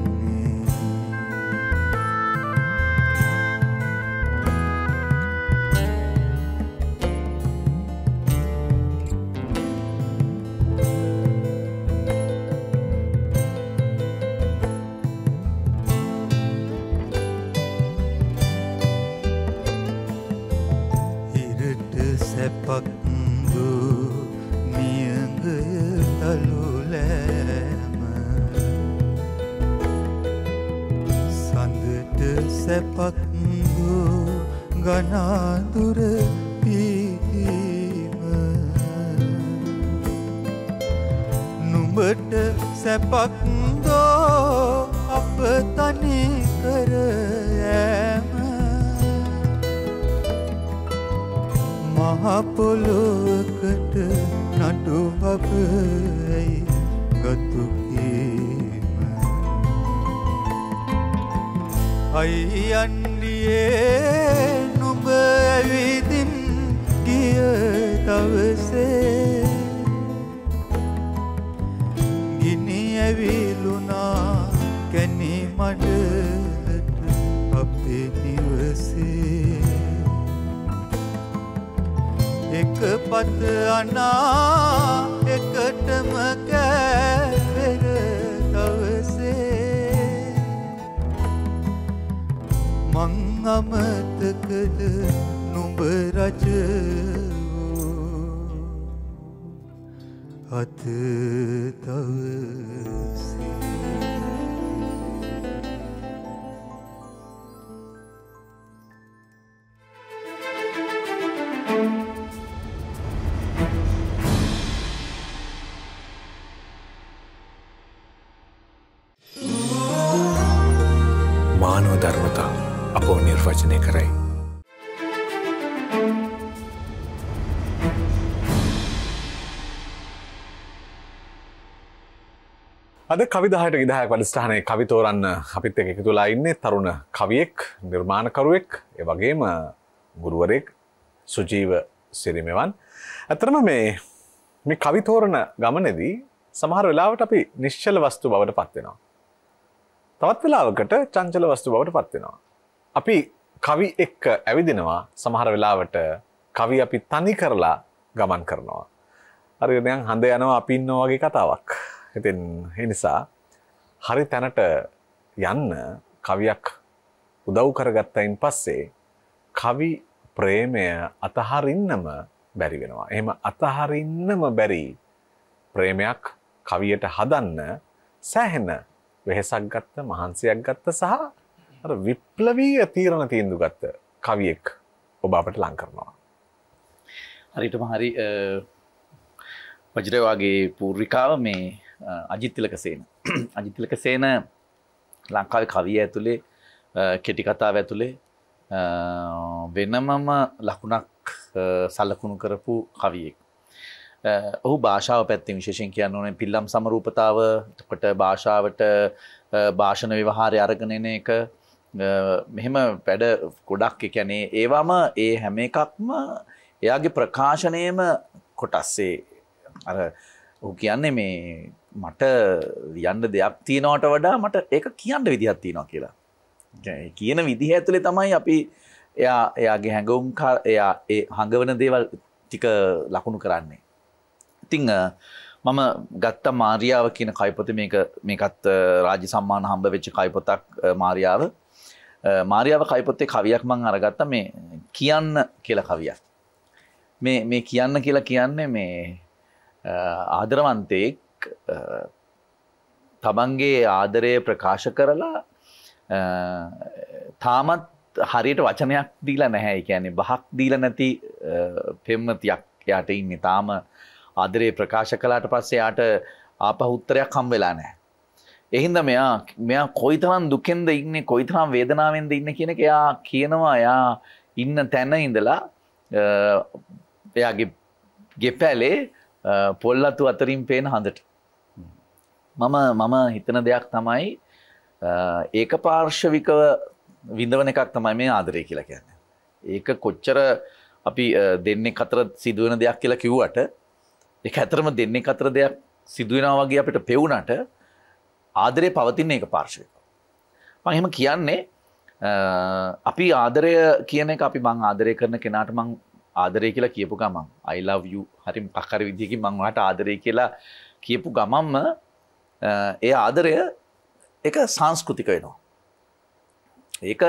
ගනාදුර පිහිම නුඹට සැපක් දෝ අප තනි කර යෑම මහ පොළොවකට නඩු අපයි ගතු කීම අයියන්ඩියේ නුඹ ඇවිදින් ගිය දවසේ ගිනි ඇවිලුනා කැණි මඩලට අපේ නිවසේ එක පත අනා එකටම කෑවෙර දවසේ මං අමතකද නුඹ රජ අත දවසේ මානව ධර්මතා අපෝ නිර්වචනය කරයි. අද කවිදාහයට විදායක වැඩසටහනේ කවි තෝරන්න අපිත් එක්ක එකතු වෙලා ඉන්නේ තරුණ කවියෙක්, නිර්මාණකරුවෙක්, ඒ වගේම ගුරුවරයෙක් සුජීව සිරිමෙවන්. අතරම මේ මේ කවි තෝරන ගමනේදී සමහර වෙලාවට අපි නිශ්චල වස්තු බවට පත් වෙනවා. තවත් වෙලාවකට චංචල වස්තු බවට පත් වෙනවා. අපි කවි එක්ක ඇවිදිනවා, සමහර වෙලාවට කවි අපි තනි කරලා ගමන් කරනවා. හරියට නිකන් හඳ යනවා අපි ඉන්නවා වගේ කතාවක්. ඉතින් ඒ නිසා හරි තැනට යන්න කවියක් උදව් කරගත්තයින් පස්සේ කවි ප්‍රේමය අතහරින්නම බැරි වෙනවා. එහෙම අතහරින්නම බැරි ප්‍රේමයක් කවියට හදන්න සෑහෙන වෙහෙසක් ගත්ත, මහන්සියක් ගත්ත සහ අර විප්ලවීය තීරණ තීන්දුව ගත්ත කවියෙක් ඔබ අපට ලං කරනවා. හරියටම හරි වජිර වගේ පූර්විකාව මේ අජිත් තිලකසේන. අජිත් තිලකසේන ලංකාවේ කවිය ඇතුලේ කෙටි කතාව ඇතුලේ වෙනමම ලකුණක් සලකුණු කරපු කවියෙක්. ඔහු භාෂාව පැත්තෙන් විශේෂයෙන් කියන්න ඕනේ පිල්ලම් සමරූපතාව, එතකොට භාෂාවට භාෂණ ව්‍යවහාරය අරගෙන එන එක, මෙහෙම වැඩ ගොඩක්. ඒ කියන්නේ ඒවම ඒ හැම එකක්ම එයාගේ ප්‍රකාශනයේම කොටස්සේ අර ඔහු කියන්නේ මේ මට ලියන්න දෙයක් තියෙනවට වඩා මට ඒක කියන්න විදිහක් තියෙනවා කියලා. ඒ කියන විදිහ ඇතුලේ තමයි අපි එයා එයාගේ හැඟුම් එයා ඒ හඟවන දේවල් ටික ලකුණු කරන්නේ. ඉතින් මම ගත්ත මාරියාව කියන කවි පොත මේක මේකත් රාජ්‍ය සම්මාන හම්බ වෙච්ච කවි පොතක් මාරියාව. මාරියාව කවි පොතේ කවියක් මම අරගත්තා මේ කියන්න කියලා කවියක්. මේ මේ කියන්න කියලා කියන්නේ මේ ආදරවන්තයෙක් තමන්ගේ ආදරය ප්‍රකාශ කරලා තාමත් හරියට වචනයක් දීලා නැහැ. ඒ කියන්නේ බහක් දීලා නැති පෙම්වතියක් යාට ඉන්නේ. තාම ආදරේ ප්‍රකාශ කළාට පස්සේ යාට ආපහු උත්තරයක් හම් වෙලා නැහැ. ඒ හින්දා මෙයා මෙයා කොයිතරම් දුකෙන්ද ඉන්නේ, කොයිතරම් වේදනාවෙන්ද ඉන්නේ කියන එක එයා කියනවා. එයා ඉන්න තැන ඉඳලා එයාගේ ගෙපැලේ පොල්ලතු අතරින් පේන හඳට. මම මම හිතන දෙයක් තමයි ඒක පාර්ශවිකව විඳවන එකක් තමයි මේ ආදරය කියලා කියන්නේ. ඒක කොච්චර අපි දෙන්නේ අතර සිදුවෙන දෙයක් කියලා කිව්වට ඒක ඇත්තටම දෙන්නේ අතර දෙයක් සිදුවෙනවා වගේ අපිට පෙවුනට ආදරේ පවතින එක පාර්ශවිකව. මම එහෙම කියන්නේ අපි ආදරය කියන එක අපි මං ආදරය කරන කෙනාට මං ආදරය කියලා කියපු ගමන් I love you හරි මොකක් හරි විදිහකින් මං ඔයාට ආදරය කියලා කියපු ගමන්ම ඒ ආදරය ඒක සංස්කෘතික වෙනවා. ඒක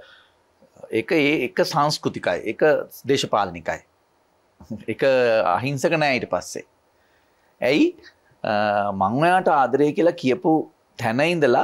ඒක ඒක සංස්කෘතිකයි. ඒක දේශපාලනිකයි. ඒක අහිංසක නෑ ඊට පස්සේ. ඇයි මං ඔයාට ආදරය කියලා කියපු තැන ඉඳලා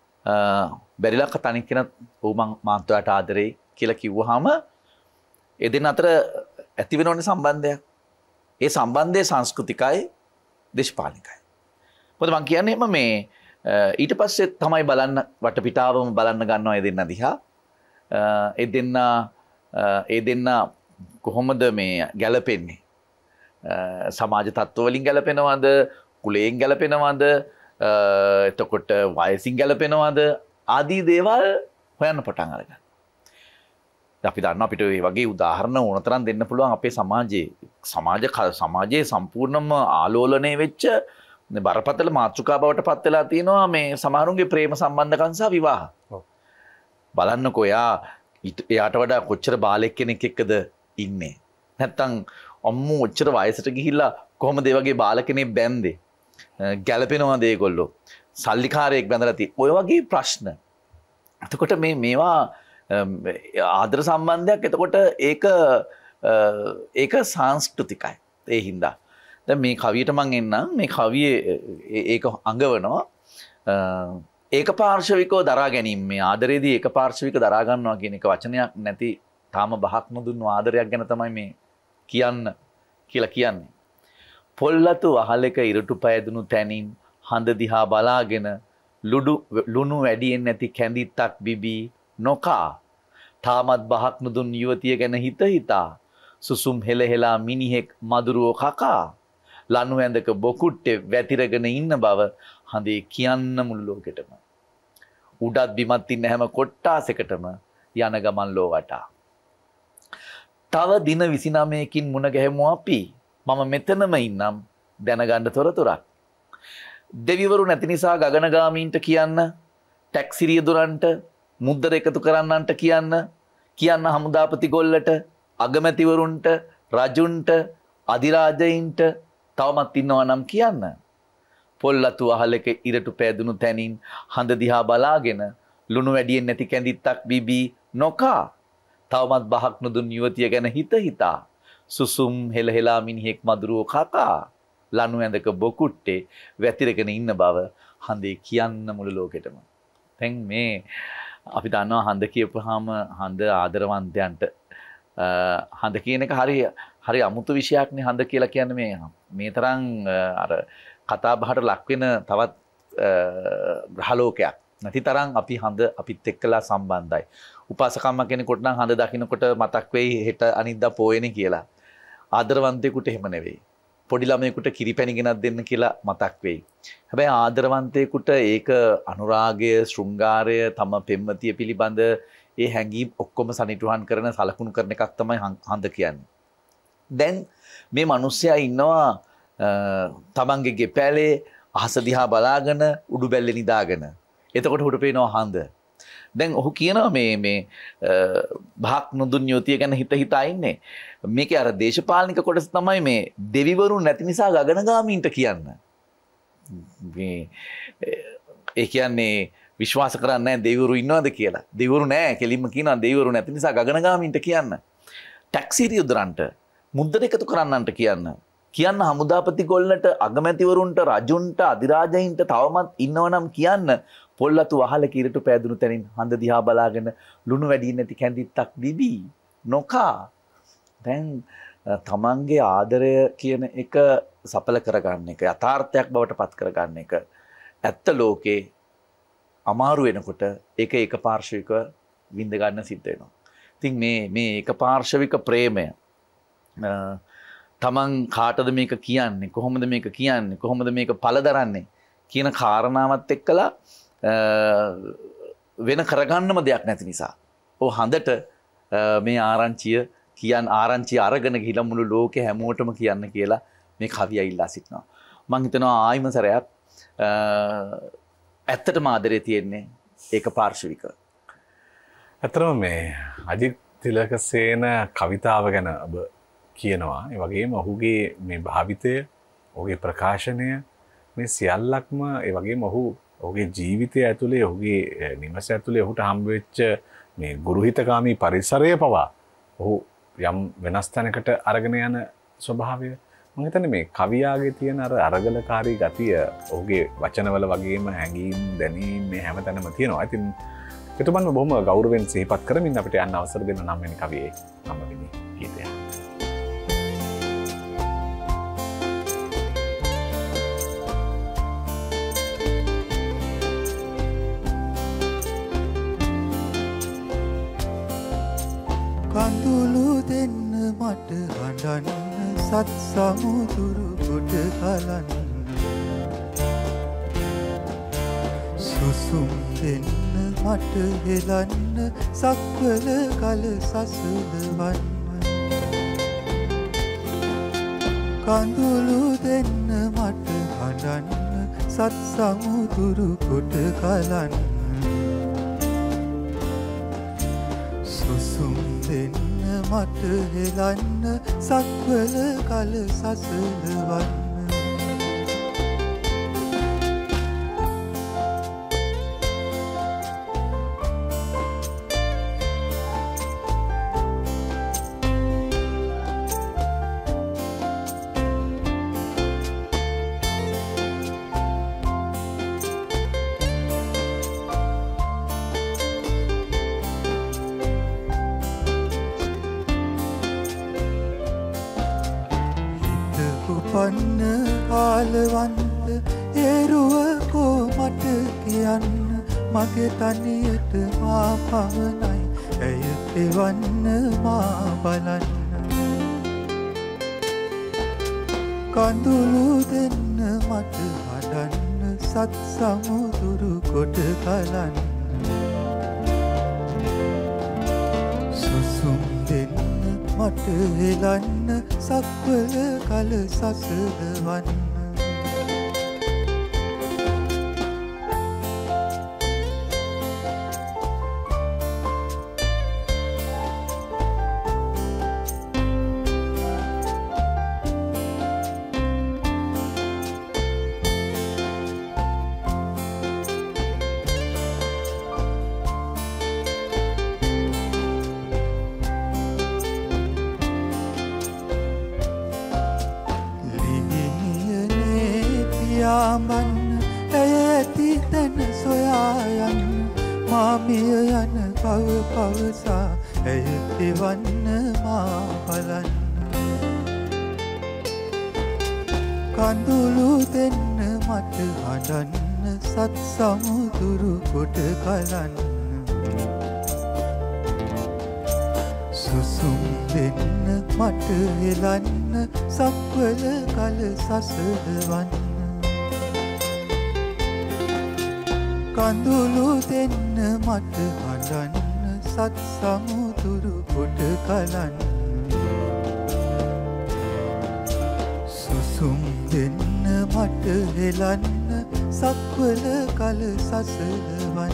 බැරිලා කතනින් කියන ඔව් මං මාත් ඔයාට ආදරේ කියලා කිව්වහම ඒ දෙන්න අතර ඇති වෙනෝනේ සම්බන්ධයක්. ඒ සම්බන්ධය සංස්කෘතිකයි දේශපාලනිකයි. මොකද මං කියන්නේ එම මේ ඊට පස්සේ තමයි බලන්න වටපිටාවම බලන්න ගන්නවා ඒ දෙන්න දිහා. ඒ දෙන්න ඒ දෙන්න කොහොමද මේ ගැලපෙන්නේ? සමාජ තත්ත්ව වලින් ගැලපෙනවද? කුලයෙන් ගැලපෙනවද? එතකොට වයසින් ගැලපෙනවද? ආදී දේවල් හොයන්න පටන් අරගන්න. අපි දන්නවා අපිට මේ වගේ උදාහරණ ඕන තරම් දෙන්න පුළුවන් අපේ සමාජයේ. සමාජ සමාජයේ සම්පූර්ණම ආලෝලණය වෙච්ච බරපතල මාතෘකා බවට පත් වෙලා තියෙනවා මේ සමහරුන්ගේ ප්‍රේම සම්බන්ධකම් සහ විවාහ. බලන්නකෝ එයා එයාට වඩා කොච්චර බාලෙක් කෙනෙක් එක්කද ඉන්නේ. නැත්තම් අම්මෝ ඔච්චර වයසට ගිහිල්ලා කොහොමද ඒ වගේ බාල කෙනෙක් බැන්දේ? ගැළපෙනවද ඒගොල්ලෝ? සල්ලිකාරයෙක් බැඳලා තියෙ. ඔය වගේ ප්‍රශ්න. එතකොට මේ මේවා ආදර සම්බන්ධයක්. එතකොට ඒක ඒක සංස්කෘතිකයි. ඒ හින්දා දැන් මේ කවියට මම එන්නම්. මේ කවියේ ඒක අඟවනවා ඒක පාර්ශවිකව දරා ගැනීම. මේ ආදරේදී ඒක පාර්ශවික දරා ගන්නවා කියන එක වචනයක් නැති තාම බහක් නොදුන්නු ආදරයක් ගැන තමයි මේ කියන්න කියලා කියන්නේ. පොල්ලතු වහලක ඉරටු පෑදුණු තැනින් හඳ දිහා බලාගෙන ලුඩු ලුණු වැඩියෙන් නැති කැඳිත්තක් බිබී නොකා තාමත් බහක් නොදුන් යුවතිය ගැන හිත හිතා සුසුම් හෙලහෙලා මිනිහෙක් මදුරුවෝ කකා ලනු ඇඳක බොකුට්ටේ වැතිරගෙන ඉන්න බව හඳේ කියන්න මුළු ලෝකෙටම. උඩත් බිමත් ඉන්න හැම කොට්ටාසෙකටම යන ගමන් ලෝ වටා. තව දින විසිනමයකින් මුණ ගැහෙමු අපි. මම මෙතනම ඉන්නම් දැනගන්න තොරතුරක්. දෙවිවරු නැති නිසා ගගනගාමීන්ට කියන්න, ටැක්සි රියදුරන්ට, මුද්දර එකතු කරන්නන්ට කියන්න, කියන්න හමුදාපති ගොල්ලට, අගමැතිවරුන්ට, රජුන්ට, අධිරාජයින්ට තවමත් ඉන්නවා නම් කියන්න. පොල්ලතු අහලක ඉරටු පෑදුණු තැනින් හඳ දිහා බලාගෙන ලුණු වැඩියෙන් නැති කැඳිත්තක් බිබී නොකා තවමත් බහක් නොදුන් යුවතිය ගැන හිත හිතා සුසුම් හෙලහෙලා මිනිහෙක් මදුරුවෝ කකා ලනු ඇඳක බොකුට්ටේ වැතිරගෙන ඉන්න බව හඳේ කියන්න මුළු ලෝකෙටම. දැන් මේ අපි දන්නවා හඳ කියපුවාම හඳ ආදරවන්තයන්ට හඳ කියන එක හරි හරි අමුතු විශයක් නේ. හඳ කියලා කියන්නේ මේ මේ තරම් අර කතා බහට ලක් වෙන තවත් ග්‍රහලෝකයක් නැති තරම් අපි හඳ අපිත් එක්කලා සම්බන්ධයි. උපාසකම්ම කෙනෙකුට නම් හඳ දකින්නකොට මතක් වෙයි හෙට අනිද්දා පෝයනේ කියලා. ආදරවන්තයෙකුට එහෙම නෙවෙයි. පොඩි ළමයෙකුට කිරිපැණි ගෙනත් දෙන්න කියලා මතක් වෙයි. හැබැයි ආදරවන්තයෙකුට ඒක අනුරාගය, ශෘංගාරය, තම පෙම්වතිය පිළිබඳ ඒ හැඟීම් ඔක්කොම සනිටුහන් කරන සලකුණු කරන එකක් තමයි හඳ කියන්නේ. දැන් මේ මිනිස්සයා ඉන්නවා තමන්ගේ ගෙපැලේ අහස දිහා බලාගෙන උඩු බැල්ලේ නිදාගෙන. එතකොට උඩ පේනවා හඳ. දැන් ඔහු කියනවා මේ මේ භාක් නොදුන් යෝතිය ගැන හිත හිතා ඉන්නේ. මේකේ අර දේශපාලනික කොටස තමයි මේ දෙවිවරු නැති නිසා ගගනගාමීන්ට කියන්න. මේ ඒ කියන්නේ විශ්වාස කරන්නේ නැහැ දෙවිවරු ඉන්නවද කියලා. දෙවිවරු නැහැ. කෙලින්ම කියනවා දෙවිවරු නැති නිසා ගගනගාමීන්ට කියන්න. ටැක්සි රියදුරන්ට, මුද්දර එකතු කරන්නන්ට කියන්න. කියන්න හමුදාපති ගොල්ලන්ට, අගමැතිවරුන්ට, රජුන්ට, අධිරාජයින්ට තවමත් ඉන්නවනම් කියන්න. පොල්ලතු වහලක ඉරටු පෑදුණු තැනින් හඳ දිහා බලාගෙන ලුණු වැඩි නැති කැඳිත්තක් බිබී නොකා. දැන් තමන්ගේ ආදරය කියන එක සඵල කරගන්න එක, යථාර්ථයක් බවට පත් කරගන්න එක ඇත්ත ලෝකේ අමාරු වෙනකොට ඒක ඒකපාර්ශවික විඳ ගන්න සිද්ධ වෙනවා. ඉතින් මේ මේ ඒකපාර්ශවික ප්‍රේමය තමන් කාටද මේක කියන්නේ, කොහොමද මේක කියන්නේ, කොහොමද මේක පළදරන්නේ කියන කාරණාවත් එක්කලා වෙන කරගන්නම දෙයක් නැති නිසා ඔව් හඳට මේ ආරංචිය කියන් ආරංචිය අරගෙන ගිහිලා මුළු ලෝකෙ හැමෝටම කියන්න කියලා මේ කවිය ඉල්ලා සිටිනවා. මම හිතනවා ආයිම සැරයක් ඇත්තටම ආදරේ තියෙන්නේ ඒක පාර්ශවික. ඇත්තටම මේ අජිත් තිලකසේන කවිතාව ගැන ඔබ කියනවා. ඒ වගේම ඔහුගේ මේ භාවිතය, ඔහුගේ ප්‍රකාශනය මේ සියල්ලක්ම ඒ වගේම ඔහු ඔහුගේ ජීවිතය ඇතුලේ, ඔහුගේ නිවස ඇතුලේ ඔහුට හම්බ වෙච්ච මේ ගුරුහිතකාමී පරිසරය පවා ඔහු යම් වෙනස් තැනකට අරගෙන යන ස්වභාවය මම හිතන්නේ මේ කවියාගේ තියෙන අර අරගලකාරී ගතිය ඔහුගේ වචනවල වගේම හැඟීම් දැනීම් මේ හැමතැනම තියෙනවා. ඉතින් එතුමන්ව බොහොම ගෞරවයෙන් සිහිපත් කරමින් අපිට යන්න අවසර දෙන්න නම් වෙන කවියේ නම්වෙනි ගීතය. කඳුළු දෙන්න මට හඬන්න සත් සමුදුරු ගොඩ කලන්න සුසුම් දෙන්න මට හෙලන්න සක්වල කල සසුලවන්න කඳුළු දෙන්න මට හඬන්න සත් සමුදුරු ගොඩ කලන්න සුසුම් දෙන්න මට හෙලන්න සක්වල කල සසලවන්න පන්න ආලවන්ත ඒරුව කෝ මට කියන්න මගේ තනියට මා පවනයි ඇය එවන්න මා බලන්න කඳුළු දෙන්න මට හදන්න සත් සමුදුරු කොට කලන්න සුසුම් දෙන්න මට හෙලන්න සක්වල කල සසලවන්න යාමන් ඇය ඇති තැන සොයායන් මාමිය යන පව පවසා ඇය එවන්න මා බලන්න කඳුළු දෙන්න මට හඬන්න සත් සමුදුරු කොට කලන්න සුසුම් දෙන්න මට හෙලන්න සක්වල කල සසලවන්න කඳුළු දෙන්න මට හඬන්න සත් සමුදුරු කොට කලන්න සුසුම් දෙන්න මට හෙලන්න සක්වල කල සසලවන්න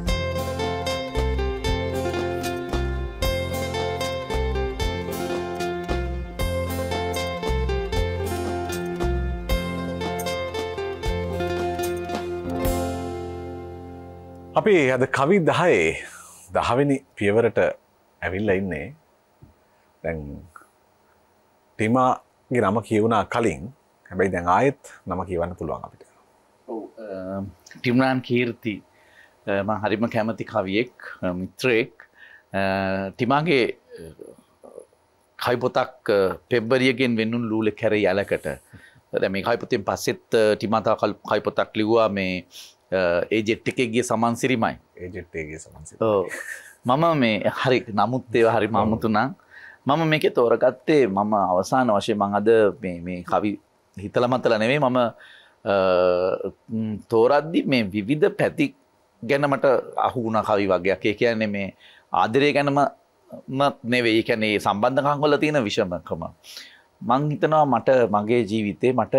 අපි අද කවි දහයේ දහවෙනි පියවරට ඇවිල්ලා ඉන්නේ. දැන් ටිමාගේ නම කියවුණා කලින්. හැබැයි දැන් ආයෙත් නම කියවන්න පුළුවන් අපිට. ඔව් ටිම්නාන් කීර්ති මම හරිම කැමති කවියෙක් මිත්‍රයෙක්. ටිමාගේ කවි පොතක් පෙබ්බරියගෙන් වෙන්නුන් ලූල කැරේ යලකට. දැන් මේ කවි පොතෙන් පස්සෙත් ටිමා තව කවි පොතක් ලිව්වා මේ ඒ ජෙට් එකේ ගිය සමන්සිරිමයි. ඒ ජෙට් එකේ ගිය සමන්සිරි. ඔව්. මම මේ හරි නමුත් ඒවා හරි මාමුතුණා. මම මේකේ තෝරගත්තේ මම අවසාන වශයෙන් මම අද මේ මේ කවි හිතලා මතලා නෙමෙයි මම තෝරද්දි මේ විවිධ පැති ගැන මට අහු වුණා කවි වගේක්. ඒ කියන්නේ මේ ආදරය ගැනම නෙවෙයි. ඒ කියන්නේ සම්බන්ධකම් වල තියෙන විෂමකම. මං හිතනවා මට මගේ ජීවිතේ මට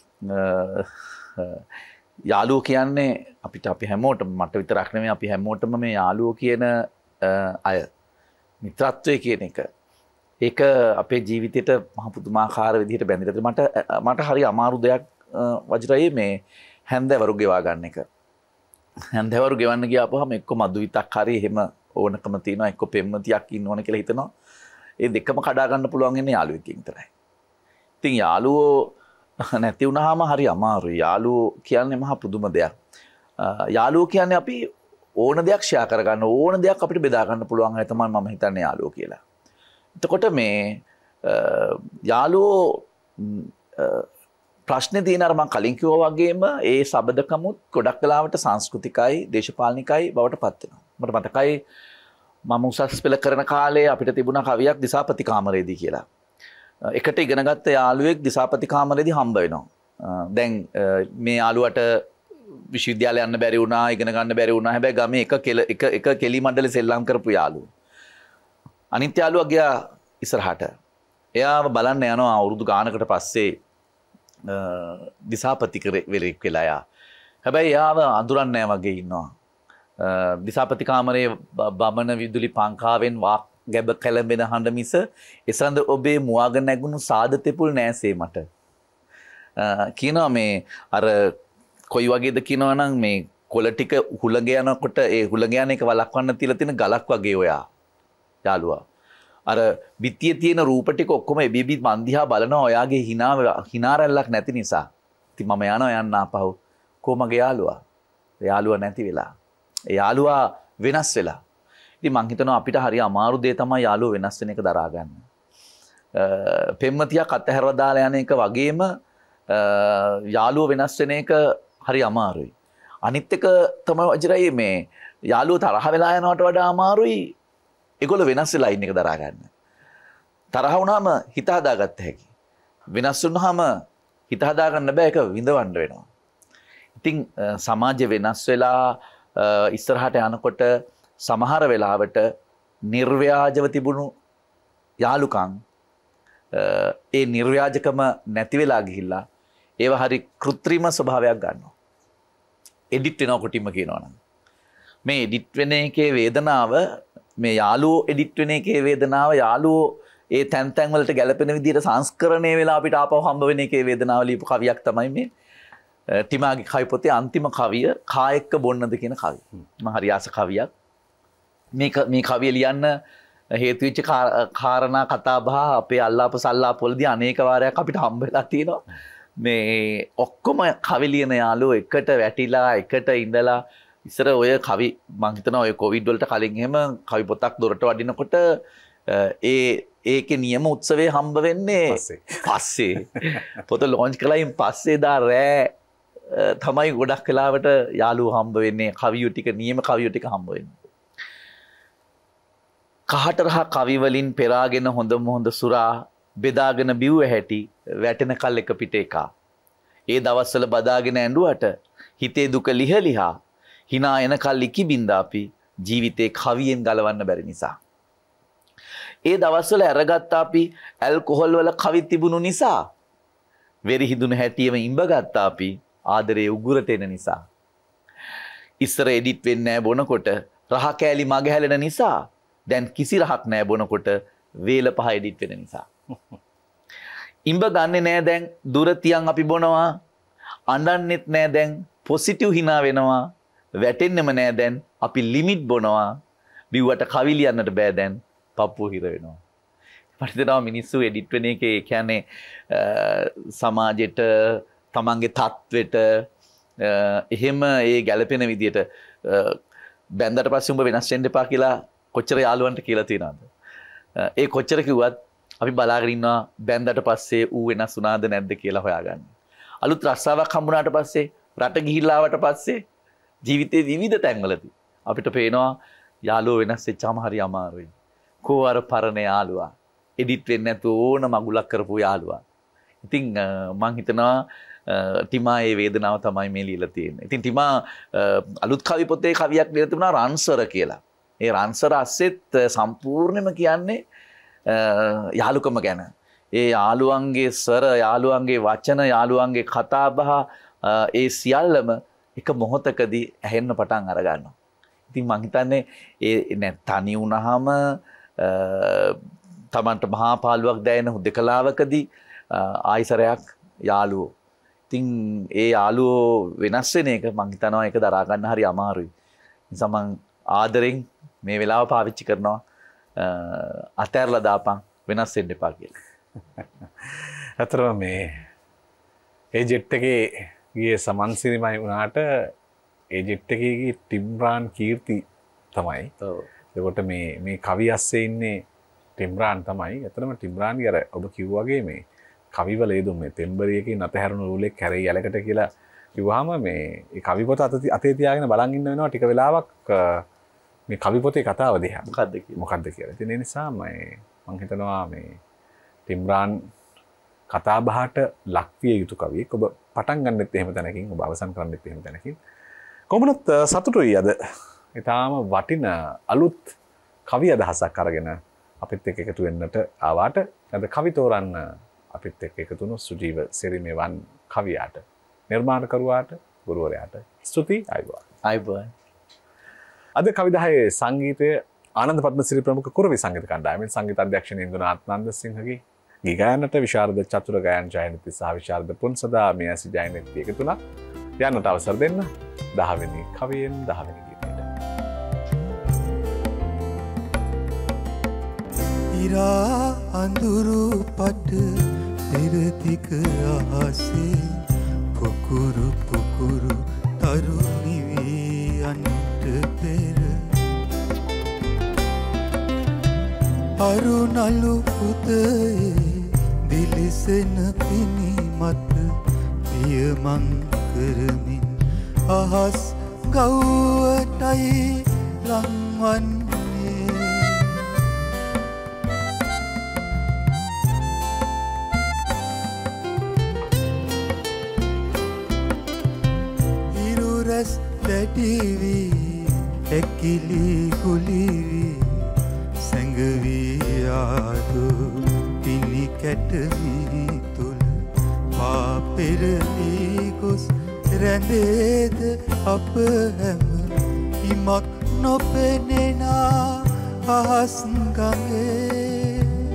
යාළුවෝ කියන්නේ අපිට අපි හැමෝටම මට විතරක් නෙමෙයි අපි හැමෝටම මේ යාළුවෝ කියන අය මිත්‍රත්වය කියන එක ඒක අපේ ජීවිතේට මහ පුදුමාකාර විදිහට බැඳිලා තියෙනවා. මට මට හරි අමාරු දෙයක් වජිරයේ මේ හැන්දවරු ගෙවා ගන්න එක. හැන්දවරු ගෙවන්න ගියාපුවාම එක්ක මදුවිතක් හරි එහෙම ඕනකම තියෙනවා එක්ක පෙම්මතියක් ඉන්න ඕන කියලා හිතනවා. ඒ දෙකම කඩා ගන්න පුළුවන් ඉන්නේ යාළුවෙක්ගෙන් විතරයි. ඉතින් යාළුවෝ නැති වුණාම හරි අමාරුයි. යාළුවෝ කියන්නේ මහා පුදුම දෙයක්. යාළුවෝ කියන්නේ අපි ඕන දෙයක් ෂෙයා කරගන්න ඕන දෙයක් අපිට බෙදා ගන්න පුළුවන් අය තමයි මම හිතන්නේ යාළුවෝ කියලා. එතකොට මේ යාළුවෝ ප්‍රශ්නේ තියෙන අර මම කලින් කිව්වා වගේම ඒ සබදකමුත් ගොඩක් වෙලාවට සංස්කෘතිකයි දේශපාලනිකයි බවට පත් වෙනවා. මට මතකයි මම උසස් පෙළ කරන කාලේ අපිට තිබුණා කවියක් දිසාපති කාමරේදී කියලා. එකට ඉගෙන ගත්ත යාළුවෙක් දිසාපති කාමරේදී හම්බ වෙනවා. දැන් මේ යාළුවට විශ්වවිද්‍යාලය යන්න බැරි වුණා, ඉගෙන ගන්න බැරි වුණා. හැබැයි ගමේ එක එක එක කෙලි මණ්ඩලෙ සෙල්ලම් කරපු යාළුවෝ. අනිත් යාළුවා ගියා ඉස්සරහට. එයාව බලන්න යනවා අවුරුදු ගානකට පස්සේ දිසාපති වෙලෙක් වෙලා යා. හැබැයි එයාව අඳුරන්නේ නැහැ වගේ ඉන්නවා. දිසාපති කාමරේ බමන විදුලි පංකාවෙන් වාක් ගැබ කැළඹෙන හඬ මිස එසඳ ඔබේ මුවාග නැගුණු සාද තෙපුල් නෑසේ මට. කියනවා මේ අර කොයි වගේද කියනවා නම් මේ කොළ ටික හුළඟ යනකොට ඒ හුළඟ යන එක වළක්වන්න තියලා තියෙන ගලක් වගේ ඔයා යාළුවා. අර බිත්තියේ තියෙන රූප ටික ඔක්කොම එබිබි මන් දිහා බලනවා ඔයාගේ hina hina රැල්ලක් නැති නිසා. ඉතින් මම යනවා යන්න ආපහු. කොහමගේ යාළුවා? යාළුවා නැති වෙලා. ඒ යාළුවා වෙනස් වෙලා. ඉතින් මං හිතනවා අපිට හරි අමාරු දේ තමයි යාළුවෝ වෙනස් වෙන එක දරා ගන්න. පෙම්මතියක් අතහැරලා දාලා යන එක වගේම යාළුවෝ වෙනස් වෙන එක හරි අමාරුයි. අනිත් එක තමයි වජිරයි මේ යාළුවෝ තරහ වෙලා යනවට වඩා අමාරුයි ඒගොල්ලෝ වෙනස් වෙලා ඉන්න එක දරා ගන්න. තරහ වුණාම හිත හදාගත්ත හැකි. වෙනස් වුණාම හිත හදා ගන්න බෑ ඒක විඳවන්න වෙනවා. ඉතින් සමාජය වෙනස් වෙලා ඉස්සරහට යනකොට සමහර වෙලාවට නිර්ව්‍යාජව තිබුණු යාළුකම් ඒ නිර්ව්‍යාජකම නැති වෙලා ගිහිල්ලා ඒව හරි කෘත්‍රිම ස්වභාවයක් ගන්නවා. එඩිට් වෙනවා කොටිම කියනවනම්. මේ එඩිට් වෙන එකේ වේදනාව මේ යාළුවෝ එඩිට් වෙන එකේ වේදනාව යාළුවෝ ඒ තැන් තැන් වලට ගැලපෙන විදිහට සංස්කරණය වෙලා අපිට ආපහු හම්බ වෙන එකේ වේදනාව ලියපු කවියක් තමයි මේ ටිමාගේ කවි පොතේ අන්තිම කවිය කායෙක්ක බොන්නද කියන කවිය. මම හරි ආස කවියක්. මේ මේ කවිය ලියන්න හේතු වෙච්ච කාරණා කතා බහ අපේ අල්ලාප සල්ලාප වලදී අනේක වාරයක් අපිට හම්බ වෙලා තියෙනවා. මේ ඔක්කොම කවි ලියන යාළුවෝ එකට වැටිලා එකට ඉඳලා ඉස්සර ඔය කවි මං හිතනවා ඔය කොවිඩ් වලට කලින් එහෙම කවි පොතක් දොරට වඩිනකොට ඒ ඒකේ නියම උත්සවයේ හම්බ වෙන්නේ පස්සේ පොත ලොන්ච් කළායින් පස්සේ දා රෑ තමයි ගොඩක් වෙලාවට යාළුවෝ හම්බ වෙන්නේ කවියෝ ටික නියම කවියෝ ටික හම්බ වෙන්නේ. කහට රහ කවි වලින් පෙරාගෙන හොඳම හොඳ සුරා බෙදාගෙන බිව්ව හැටි වැටෙන කල් එක පිට එකා. ඒ දවස්වල බදාගෙන ඇඬුවට හිතේ දුක ලිහලිහා hina එන කල් ඉකි බින්දා අපි ජීවිතේ කවියෙන් ගලවන්න බැරි නිසා. ඒ දවස්වල අරගත්ත අපි ඇල්කොහොල් වල කවි තිබුණු නිසා වෙරි හිදුන හැටියෙම ඉඹගත්ත අපි ආදරේ උගුරට එන නිසා. ඉස්සර එඩිට් වෙන්නේ නැහැ බොනකොට රහ කෑලි මග හැලෙන නිසා දැන් කිසි රහක් නැහැ බොනකොට වේල පහ එඩිට් වෙන නිසා. ඉඹ ගන්නෙ නෑ දැන් දුර තියන් අපි බොනවා අඬන්නෙත් නෑ දැන් පොසිටිව් hina වෙනවා වැටෙන්නෙම නෑ දැන් අපි ලිමිට් බොනවා බිව්වට කවි ලියන්නට බෑ දැන් පප්පු හිර වෙනවා. මට හිතෙනවා මිනිස්සු එඩිට් වෙන එකේ කියන්නේ සමාජෙට තමන්ගේ තත්වෙට එහෙම ඒ ගැළපෙන විදියට බැන්දට පස්සේ උඹ වෙනස් වෙන්න එපා කියලා කොච්චර යාළුවන්ට කියලා තියෙනවද? ඒ කොච්චර කිව්වත් අපි බලාගෙන ඉන්නවා බැන්දට පස්සේ ඌ වෙනස් වුණාද නැද්ද කියලා හොයාගන්න. අලුත් රස්සාවක් හම්බුනාට පස්සේ රට ගිහිල්ලා ආවට පස්සේ ජීවිතේ විවිධ තැන්වලදී අපිට පේනවා යාළුවෝ වෙනස් වෙච්චාම හරි අමාරුයි. කෝ අර පරණ යාළුවා එඩිට් වෙන්නේ නැතුව ඕන මගුලක් කරපු යාළුවා. ඉතින් මං හිතනවා ටිමා ඒ වේදනාව තමයි මේ ලියලා තියෙන්නේ. ඉතින් ටිමා අලුත් කවි පොතේ කවියක් ලියලා තිබුණා රන්සර කියලා. ඒ රන්සර අස්සෙත් සම්පූර්ණයෙන්ම කියන්නේ යාළුකම ගැන. ඒ යාළුවන්ගේ ස්වර, යාළුවන්ගේ වචන, යාළුවන්ගේ කතාබහ ඒ සියල්ලම එක මොහොතකදී ඇහෙන්න පටන් අර ගන්නවා. ඉතින් මං හිතන්නේ ඒ තනි වුණාම තමන්ට මහා පාළුවක් දැනෙන හුදකලාවකදී ආයිසරයක් යාළුවෝ. ඉතින් ඒ යාළුවෝ වෙනස් වෙන එක මං හිතනවා ඒක දරා ගන්න හරි අමාරුයි. නිසා මං ආදරෙන් මේ වෙලාව පාවිච්චි කරනවා අතෑරලා දාපන් වෙනස් වෙන්න එපා කියලා. අතරම මේ ඒ ජෙට් එකේ ගියේ සමන්සිරිමයි වුණාට ඒ ජෙට් එකේ ටිම්රාන් කීර්ති තමයි. ඔව්. ඒකට මේ මේ කවි අස්සේ ඉන්නේ ටිම්රාන් තමයි. අතරම ටිම්රාන්ගේ අර ඔබ කිව්වාගේ මේ කවිවල ඒ දුම් මේ තෙම්බරියකින් අතහැරුණු රූලෙක් කැරේ යලකට කියලා කිව්වහම මේ ඒ කවි පොත අතේ තියාගෙන බලන් ඉන්න වෙනවා ටික වෙලාවක් මේ කවි පොතේ කතාව දිහා. මොකද්ද කියලා. මොකද්ද කියලා. ඉතින් ඒ නිසා මම මම හිතනවා මේ ටිම්රාන් කතා බහට ලක්විය යුතු කවියෙක්. ඔබ පටන් ගන්නෙත් එහෙම තැනකින්, ඔබ අවසන් කරන්නෙත් එහෙම තැනකින්. කොහොමනත් සතුටුයි අද. ඊටාම වටින අලුත් කවි අදහසක් අරගෙන අපිත් එක්ක එකතු වෙන්නට ආවාට අද කවි තෝරන්න අපිත් එක්ක එකතු වුණු සුජීව සිරිමෙවන් කවියාට, නිර්මාණකරුවාට, ගුරුවරයාට ස්තුතියි. ආයුබෝවන්. ආයුබෝවන්. අද කවි දහයේ සංගීතය ආනන්ද පද්මසිරි ප්‍රමුඛ කුරවි සංගීත කණ්ඩායමෙන් සංගීත අධ්‍යක්ෂණය ඉන්දුනාත්නන්ද සිංහගේ ගී ගායනට විශාරද චතුර ගායන ජයනති සහ විශාරද පුන්සදා මෙයසි ජයනති එකතු වුණා. යන්නට අවසර දෙන්න දහවෙනි කවියෙන් දහවෙනි ගීතයට. ඉරා අඳුරු පට පෙරතික අහසේ පුකුරු පුකුරු තරුණිවී අන්ට පෙර අරුණලු පුතයේ දිලිසෙන පිණිමත් පියමං කරමින් අහස් ගව්වටයි ලංවන්නේ ඉරුරැස් දැඩිවී ඇකිලි කුලිවී සැඟවී ආදු පිණි කැටවී තුළ පාපෙරලී ගොස් රැඳේද අප හැම ඉමක් නොපෙනෙනා අහස් ගඟේ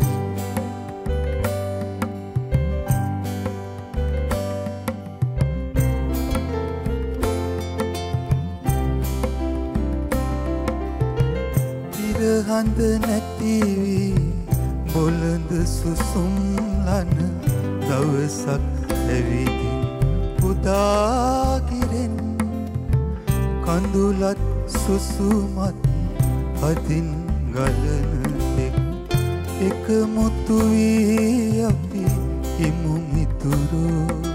ඉරහඳ නැතිවී බොළඳ සුසුම් ලන දවසක් ඇවිදින් පුදාගිරෙන් කඳුලත් සුසුමත් හදින් ගලන තෙක් එකමුතු වී අපි ඉමු මිතුරෝ